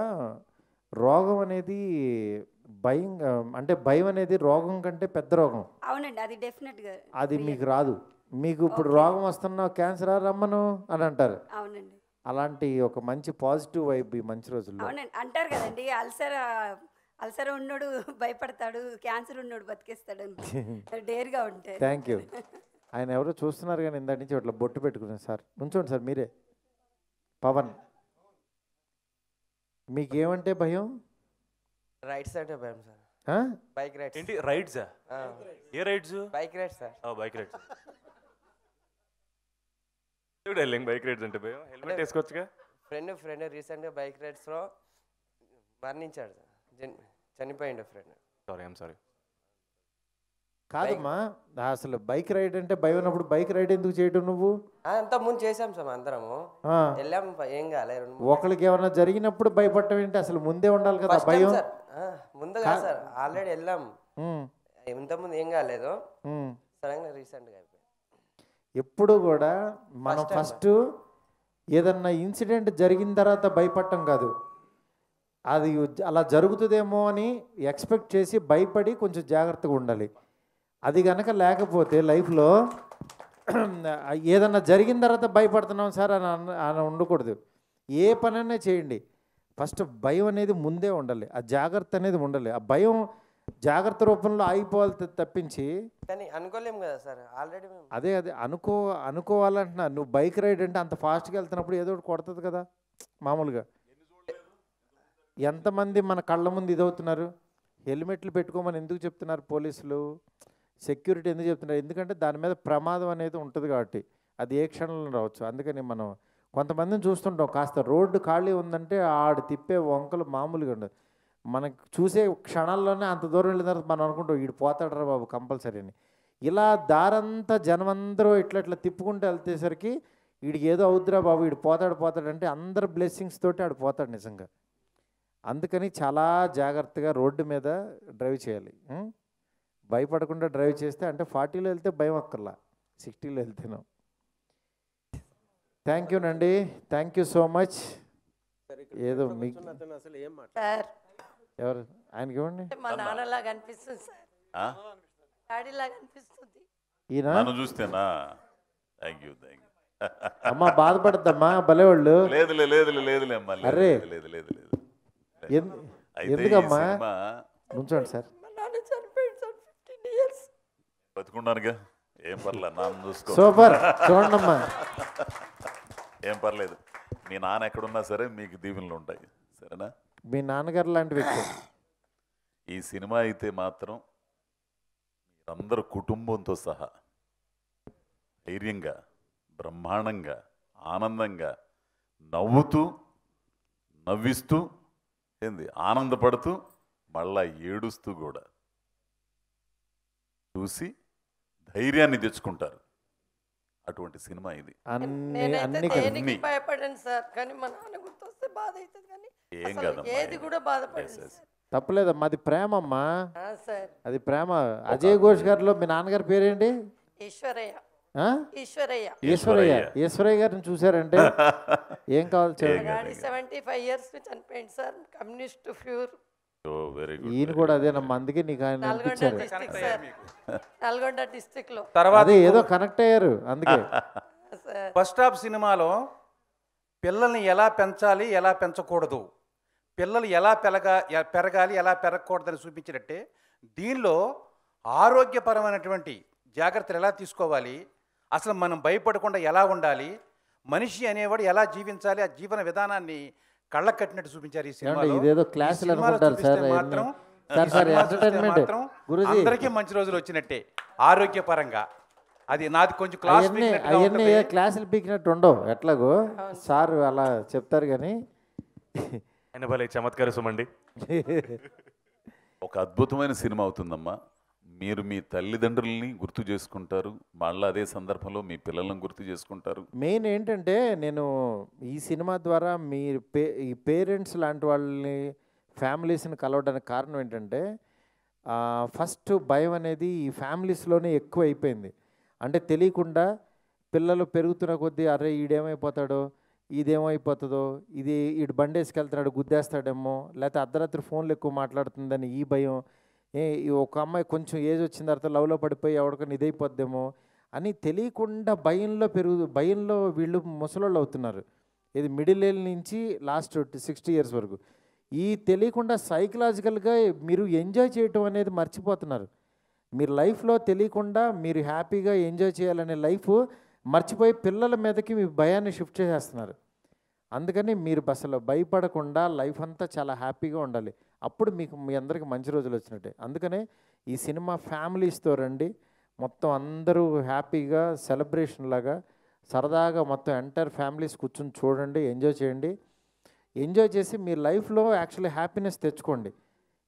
రోగం అనేది భయం, అంటే భయం అనేది రోగం కంటే పెద్ద రోగం. అవునండి, అది డెఫినెట్గా అది మీకు రాదు. మీకు ఇప్పుడు రోగం వస్తున్నా క్యాన్సరా రమ్మను అని అంటారు. అవునండి. అలాంటి ఒక మంచి పాజిటివ్ వైబ్ ఈ మంచి రోజుల్లో. అవునండి, అంటారు కదండి అల్సర్ అల్సర్ ఉన్నోడు భయపడతాడు, క్యాన్సర్ ఉన్నోడు బతికేస్తాడు అని డేర్గా ఉంటాయి. Thank you. ఆయన ఎవరో చూస్తున్నారు కానీ ఇందాటి నుంచి అట్లా బొట్టు పెట్టుకున్నారు సార్. నుంచోండి సార్ మీరే. పవన్, మీకేమంటే భయం? రైడ్స్ అంటే భయం సార్. ఆ? Bike rides. ఏంటి రైడ్సా? ఏ rides? Bike rides sir. Bike rides. డెల్లింగ్ బైక్ రైడ్స్ అంటే భయం. హెల్మెట్ వేసుకోవచ్చుగా. ఫ్రెండ్ ఫ్రెండ్ రీసెంట్గా బైక్ రైడ్స్లో మరణించాడు సార్. జన్ చనిపోయిండు ఫ్రెండ్. Sorry I'm sorry. కాదమ్మా అసలు బైక్ రైడ్ అంటే భయం ఉన్నప్పుడు బైక్ రైడ్ ఎందుకు చేయడం నువ్వు? అంత ముందు చేసాం సార్ అందరము, ఆ. వెళ్ళాం, ఏం కాలే. రెండు మూడు ఒకరికి ఏమైనా జరిగినప్పుడు భయపడటం ఏంటి? అసలు ముందే ఉండాలి కదా First time భయం. సార్, ఆ, ముందు కాదు సార్, ఆల్రెడీ వెళ్ళాం, ఉమ్. ఇంతకుముందు ఏం కాలేదు, ఉమ్. సడన్గా రీసెంట్గా అయిపోయింది. ఎప్పుడు కూడా మనం First time. ఫస్ట్ ఏదన్నా ఇన్సిడెంట్ జరిగిన తర్వాత భయపడటం కాదు, అది అలా జరుగుతుందేమో అని ఎక్స్పెక్ట్ చేసి భయపడి కొంచెం జాగ్రత్తగా ఉండాలి. అది కనుక లేకపోతే లైఫ్లో ఏదన్నా జరిగిన తర్వాత భయపడుతున్నాం సార్ అని అన- అని ఉండకూడదు. ఏ పనైనా చేయండి, ఫస్ట్ భయం అనేది ముందే ఉండాలి, ఆ జాగ్రత్త అనేది ఉండాలి. ఆ భయం జాగ్రత్త రూపంలో ఆగిపోవాలి త- తప్పించి కానీ అనుకోలేము కదా సార్, ఆల్రెడీ మేము అదే అదే అనుకో అనుకోవాలంటున్నా. నువ్వు బైక్ రైడ్ అంటే అంత ఫాస్ట్గా వెళ్తున్నప్పుడు ఏదో ఒకటి కొడుతుంది కదా మామూలుగా. ఎంతమంది మన కళ్ళ ముందు ఇదవుతున్నారు? హెల్మెట్లు పెట్టుకోమని ఎందుకు చెప్తున్నారు పోలీసులు, సెక్యూరిటీ ఎందుకు చెప్తున్నారు? ఎందుకంటే దాని మీద ప్రమాదం అనేది ఉంటుంది కాబట్టి, అది ఏ క్షణంలో రావచ్చు. అందుకని మనం కొంతమందిని చూస్తుంటాం, కాస్త రోడ్డు ఖాళీ ఉందంటే ఆడు తిప్పే వంకలు మామూలుగా ఉండదు. మనకు చూసే క్షణాల్లోనే అంత దూరం వెళ్ళిన తర్వాత మనం అనుకుంటాం వీడు పోతాడరా బాబు కంపల్సరీ అని. ఇలా దారంతా జనమందరూ ఇట్లా ఇట్లా తిప్పుకుంటూ వెళ్తేసరికి వీడికి ఏదో అవుద్దిరా బాబు వీడు పోతాడు పోతాడు అంటే అందరు బ్లెస్సింగ్స్ తోటి ఆడు పోతాడు నిజంగా. అందుకని చాలా జాగ్రత్తగా రోడ్డు మీద డ్రైవ్ చేయాలి. ఉం? భయపడకుండా డ్రైవ్ చేస్తే, అంటే ఫార్టీలో వెళ్తే భయం అక్కర్లా, సిక్స్టీలో వెళ్తేనో. థ్యాంక్ యూ నండి, థ్యాంక్ యూ సో మచ్. ఏదో మీకు అసలు ఏం మాట సార్ ఎవరు ఆయనకి ఇవ్వండి. మా నాన్నలాగా అనిపిస్తుంది సార్, ఆ? డాడీలాగా అనిపిస్తుంది. ఈయన నన్ను చూస్తేనా? Thank you thank you. అమ్మ బాధపడద్దమ్మా భలేవాళ్ళు. లేదులే లేదులే లేదులే అమ్మా, లేదు, అరే లేదు లేదు లేదు. ఎందు- అయితే ఈ ఎందుకమ్మా సినిమా ఉంచండి సార్. మా నాన్న చనిపోయాడు సార్ ఫిఫ్టీన్ ఇయర్స్. బతుకున్నానుగా, ఏం పర్లే, నాన్న చూసుకో. సూపర్, చూడండమ్మా. ఏం పర్లేదు, మీ నాన్న ఎక్కడున్నా సరే మీకు దీవెనలు ఉంటాయి, సరేనా? మీ నాన్నగారు లాంటి వ్యక్తి. ఈ సినిమా అయితే మాత్రం మీరందరూ కుటుంబంతో సహా ధైర్యంగా, బ్రహ్మాండంగా, ఆనందంగా, నవ్వుతూ, నవ్విస్తూ, ఏంది ఆనందపడుతూ, మళ్ళా ఏడుస్తూ కూడా చూసి ధైర్యాన్ని తెచ్చుకుంటారు. అటువంటి సినిమా ఇది. అన్ని నేనైతే అన్ని దేనికి భయపడను సార్, కానీ మా నాన్న గుర్తొస్తే బాధ అవుతుంది, కానీ ఏం అసలు కాదమ్మా, ఏది కూడా బాధపడను సార్. తప్పలేదమ్మా, అది ప్రేమమ్మా, ఆ, సార్ అది ప్రేమ. అజయ్ ఘోష్ గారిలో మీ నాన్నగారి పేరేంటి? ఈశ్వరయ్య. ఆ? ఈశ్వరయ్య. ఈశ్వరయ్య. ఈశ్వరయ్య గారిని చూసారంటే ఏం కావాలి చూడండి. డాడీ సెవెంటీ ఫైవ్ ఇయర్స్ చనిపోయింది sir, communist pure. Very good. ఈయన కూడా అదేనమ్మా, అందుకే నీకు ఆయన నల్గొండ అనిపించారు. డిస్ట్రిక్ట్ సార్, నల్గొండ డిస్ట్రిక్ట్ లో. అదే ఏదో కనెక్ట్ అయ్యారు అందుకే. ఫస్ట్ హాఫ్ సినిమాలో పిల్లల్ని ఎలా పెంచాలి ఎలా పెంచకూడదు, పిల్లలు ఎలా పెరగా ఎ- పెరగాలి ఎలా పెరగకూడదని చూపించినట్టే దీనిలో ఆరోగ్యపరమైనటువంటి జాగ్రత్తలు ఎలా తీసుకోవాలి, అసలు మనం భయపడకుండా ఎలా ఉండాలి, మనిషి అనేవాడు ఎలా జీవించాలి, ఆ జీవన విధానాన్ని కళ్ళకు కట్టినట్టు చూపించారు ఈ సినిమాలో. ఏమండి, ఇదేదో ఈ క్లాసులు సినిమాలో అనుకుంటారు చూపిస్తే సార్, మాత్రం అవన్నీ. సార్, ఈ సార్, సినిమా చూస్తే entertainment. మాత్రం గురూజీ. అందరికీ మంచి రోజులు వచ్చినట్టే ఆరోగ్యపరంగా. అది నాది కొంచెం క్లాస్ అవన్నీ అవన్నీ ఏ క్లాసులు పీకినట్టు ఉండవు, ఎట్లాగో సార్ అలా చెప్తారు కానీ. ఆయన భలే చమత్కార సుమండి. ఒక అద్భుతమైన సినిమా అవుతుందమ్మా. మీరు మీ తల్లిదండ్రుల్ని గుర్తు చేసుకుంటారు, మళ్ళీ అదే సందర్భంలో మీ పిల్లలను గుర్తు చేసుకుంటారు. మెయిన్ ఏంటంటే నేను ఈ సినిమా ద్వారా మీ పే ఈ పేరెంట్స్ లాంటి వాళ్ళని ఫ్యామిలీస్ని కలవడానికి కారణం ఏంటంటే ఫస్ట్ భయం అనేది ఈ ఫ్యామిలీస్లోనే ఎక్కువ అయిపోయింది. అంటే తెలియకుండా పిల్లలు పెరుగుతున్న కొద్దీ అరే ఈడేమైపోతాడో, ఇదేమైపోతుందో, ఇది ఈడు బండేసుకెళ్తున్నాడు గుద్దేస్తాడేమో, లేకపోతే అర్ధరాత్రి ఫోన్లు ఎక్కువ మాట్లాడుతుందని ఈ భయం, ఏ ఈ ఒక అమ్మాయి కొంచెం ఏజ్ వచ్చిన తర్వాత లవ్లో పడిపోయి ఎవరికైనా ఇదైపోద్దేమో అని తెలియకుండా భయంలో పెరుగు భయంలో వీళ్ళు ముసలోళ్ళు అవుతున్నారు. ఇది మిడిల్ ఏజ్ నుంచి లాస్ట్ సిక్స్టీ ఇయర్స్ వరకు. ఈ తెలియకుండా సైకలాజికల్గా మీరు ఎంజాయ్ చేయటం అనేది మర్చిపోతున్నారు. మీరు లైఫ్లో తెలియకుండా మీరు హ్యాపీగా ఎంజాయ్ చేయాలనే లైఫ్ మర్చిపోయి పిల్లల మీదకి మీ భయాన్ని షిఫ్ట్ చేసేస్తున్నారు. అందుకని మీరు అసలు భయపడకుండా లైఫ్ అంతా చాలా హ్యాపీగా ఉండాలి. అప్పుడు మీకు మీ అందరికీ మంచి రోజులు వచ్చినట్టే. అందుకనే ఈ సినిమా ఫ్యామిలీస్తో రండి, మొత్తం అందరూ హ్యాపీగా సెలబ్రేషన్ లాగా సరదాగా మొత్తం ఎంటైర్ ఫ్యామిలీస్ కూర్చొని చూడండి, ఎంజాయ్ చేయండి. ఎంజాయ్ చేసి మీ లైఫ్లో యాక్చువల్లీ హ్యాపీనెస్ తెచ్చుకోండి.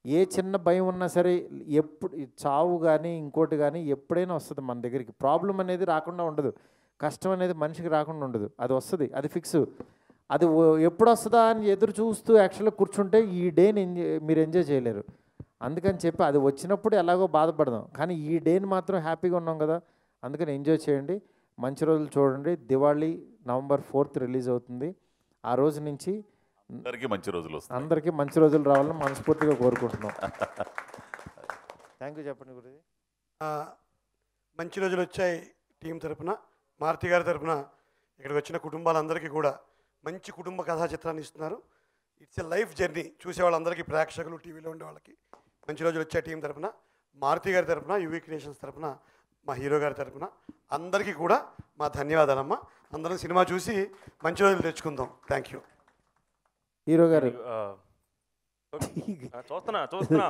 ఏ చిన్న భయం ఉన్నా సరే ఎప్పుడు చావు కానీ ఇంకోటి కానీ ఎప్పుడైనా వస్తుంది మన దగ్గరికి. ప్రాబ్లం అనేది రాకుండా ఉండదు, కష్టం అనేది మనిషికి రాకుండా ఉండదు, అది వస్తుంది, అది ఫిక్స్. అది ఎప్పుడు వస్తుందా అని ఎదురు చూస్తూ యాక్చువల్గా కూర్చుంటే ఈ డేని ఎంజాయ్ మీరు ఎంజాయ్ చేయలేరు. అందుకని చెప్పి అది వచ్చినప్పుడు ఎలాగో బాధపడదాం, కానీ ఈ డేని మాత్రం హ్యాపీగా ఉన్నాం కదా, అందుకని ఎంజాయ్ చేయండి, మంచి రోజులు చూడండి. దివాళీ నవంబర్ ఫోర్త్ రిలీజ్ అవుతుంది. ఆ రోజు నుంచి అందరికీ మంచి రోజులు వస్తాయి. అందరికీ మంచి రోజులు రావాలని మనస్ఫూర్తిగా కోరుకుంటున్నాం. Thank you. చెప్పండి గురుజీ. మంచి రోజులు వచ్చాయి టీం తరపున, మారుతి గారి తరపున ఇక్కడికి వచ్చిన కుటుంబాలందరికీ కూడా మంచి కుటుంబ కథా చిత్రాన్ని ఇస్తున్నారు. It's a life journey. చూసే వాళ్ళందరికీ, ప్రేక్షకులు, టీవీలో ఉండే వాళ్ళకి మంచి రోజులు వచ్చే టీం తరపున, మారుతి గారి తరపున, యువీ క్రియేషన్స్ తరపున, మా హీరో గారి తరపున అందరికీ కూడా మా ధన్యవాదాలమ్మా. అందరం సినిమా చూసి మంచి రోజులు తెచ్చుకుందాం. Thank you. హీరో గారు చూస్తున్నా చూస్తున్నా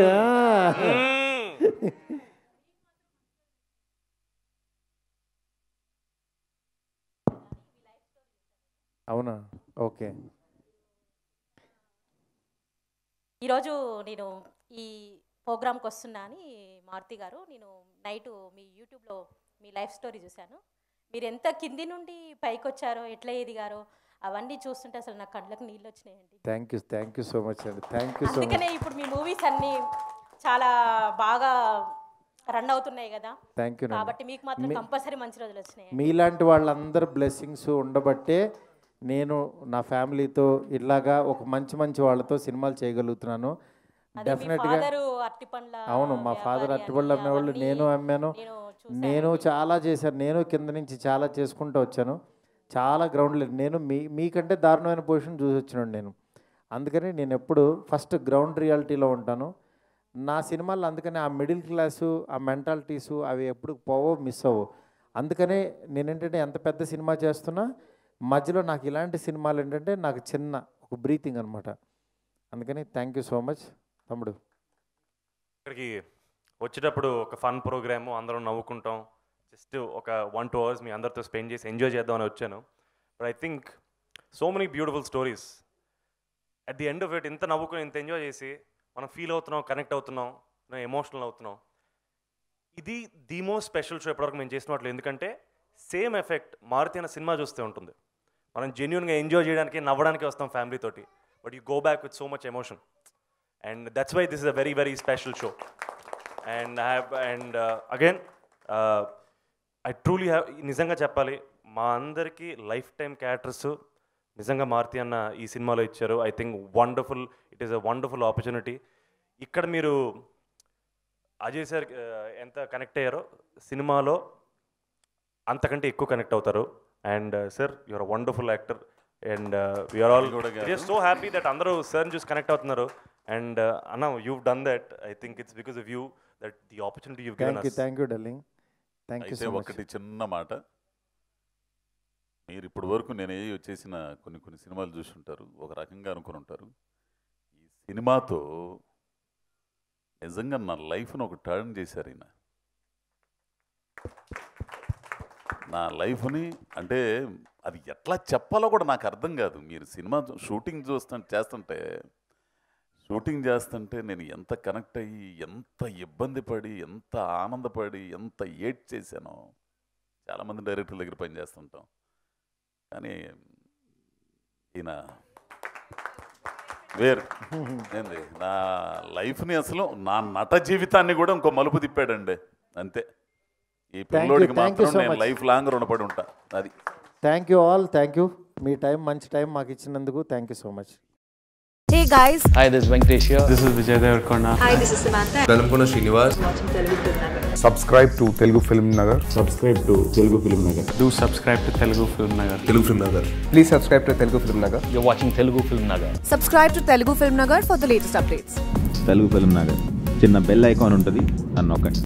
అవునా? ఓకే. ఈరోజు నేను ఈ ప్రోగ్రామ్కి వస్తున్నా అని మారుతి గారు, నేను నైట్ మీ యూట్యూబ్లో మీ లైఫ్ స్టోరీ చూశాను. మీరు ఎంత కింది నుండి పైకి వచ్చారో, ఎట్లా ఎదిగారో అవన్నీ చూస్తుంటే అసలు నా కళ్ళకు నీళ్ళు వచ్చినాయండి. Thank you thank you so much అండి. Thank you so much. అందుకనే ఇప్పుడు మీ మూవీస్ అన్నీ చాలా బాగా రన్ అవుతున్నాయి కదా. Thank you. కాబట్టి మీకు మాత్రం కంపల్సరీ మంచి రోజులు వచ్చినాయి. మీలాంటి వాళ్ళందరూ బ్లెస్సింగ్స్ ఉండబట్టే నేను నా ఫ్యామిలీతో ఇలాగా ఒక మంచి మంచి వాళ్ళతో సినిమాలు చేయగలుగుతున్నాను. డెఫినెట్గా. అవును, మా ఫాదర్ అరటిపళ్ళు అమ్మేవాళ్ళు, నేను అమ్మాను, నేను చాలా చేశాను. నేను కింద నుంచి చాలా చేసుకుంటూ వచ్చాను, చాలా గ్రౌండ్. నేను మీ మీకంటే దారుణమైన పొజిషన్ చూసి వచ్చినాను నేను. అందుకని నేను ఎప్పుడు ఫస్ట్ గ్రౌండ్ రియాలిటీలో ఉంటాను నా సినిమాల్లో. అందుకని ఆ మిడిల్ క్లాసు, ఆ మెంటాలిటీసు అవి ఎప్పుడు పోవో, మిస్ అవ్వవు. అందుకనే నేనేంటంటే ఎంత పెద్ద సినిమా చేస్తున్నా మధ్యలో నాకు ఇలాంటి సినిమాలు ఏంటంటే నాకు చిన్న ఒక బ్రీతింగ్ అనమాట. అందుకని థ్యాంక్ యూ సో మచ్ తమ్ముడు. ఇక్కడికి వచ్చేటప్పుడు ఒక ఫన్ ప్రోగ్రాము, అందరం నవ్వుకుంటాం, జస్ట్ ఒక వన్ టూ అవర్స్ మీ అందరితో స్పెండ్ చేసి ఎంజాయ్ చేద్దామని వచ్చాను. But I think so many beautiful stories at the end of it. ఇంత నవ్వుకుని, ఇంత ఎంజాయ్ చేసి మనం ఫీల్ అవుతున్నాం, కనెక్ట్ అవుతున్నాం, ఎమోషనల్ అవుతున్నాం. ఇది ది మోస్ట్ స్పెషల్ షో ఎప్పటివరకు మేము చేసిన వాటిలో. ఎందుకంటే సేమ్ ఎఫెక్ట్ మారుతి అన్న సినిమా చూస్తే ఉంటుంది. మనం జెన్యున్గా ఎంజాయ్ చేయడానికి, నవ్వడానికి వస్తాం ఫ్యామిలీ తోటి, but you go back with so much emotion. And that's why this is a very very special show. And I have and again I truly have, నిజంగా చెప్పాలి, మా అందరికీ లైఫ్ టైం క్యారెక్టర్స్ నిజంగా మారుతి అన్న ఈ సినిమాలో ఇచ్చారు. I think wonderful, it is a wonderful opportunity. ఇక్కడ మీరు అజయ్ సార్ ఎంత కనెక్ట్ అయ్యారో సినిమాలో అంతకంటే ఎక్కువ కనెక్ట్ అవుతారు. And sir you're a wonderful actor. And we're all just so happy that అందరూ సార్ని చూసి కనెక్ట్ అవుతున్నారు. అండ్ అన్న you've done that. I think it's because of you that the opportunity you've given us. Thank you, thank you darling. Thank you so much. ఒకటి చిన్న మాట, మీరు ఇప్పటి వరకు నేను ఏ చేసిన కొన్ని కొన్ని సినిమాలు చూసి ఉంటారు, ఒక రకంగా అనుకుని ఉంటారు. ఈ సినిమాతో నిజంగా నా లైఫ్ను ఒక టర్న్ చేశారు ఈయన. నా లైఫ్ని అంటే అది ఎట్లా చెప్పాలో కూడా నాకు అర్థం కాదు. మీరు సినిమా షూటింగ్ చూస్తుంటే చేస్తుంటే షూటింగ్ చేస్తుంటే నేను ఎంత కనెక్ట్ అయ్యి, ఎంత ఇబ్బంది పడి, ఎంత ఆనందపడి, ఎంత ఏడ్ చేశానో. చాలామంది డైరెక్టర్ల దగ్గర పని చేస్తుంటాం, కానీ ఈయన వేరు. ఏంది నా లైఫ్ని, అసలు నా నట జీవితాన్ని కూడా ఇంకో మలుపు తిప్పాడండి. అంతే. ఈ పిల్లోడికి మాత్రం నేను లైఫ్ లాంగ్ రుణపడి ఉంటా. అది. Thank you all. Thank you. మీ టైం, మంచి టైం మాకు ఇచ్చినందుకు thank you so much. Hey guys. Hi, this is Venkatesh here. This is Vijay Devarkonda. Hi, this is Samantha. Velamkona Srinivas. Watching Telugu Film Nagar. Subscribe to Telugu Film Nagar. Subscribe to Telugu Film Nagar. Do subscribe to Telugu Film Nagar. Telugu Film Nagar. Please subscribe to Telugu Film Nagar. You're watching Telugu Film Nagar. Subscribe to Telugu Film Nagar for the latest updates. Telugu Film Nagar. చిన్న bell icon ఉంటుంది, అన్నొక్కండి.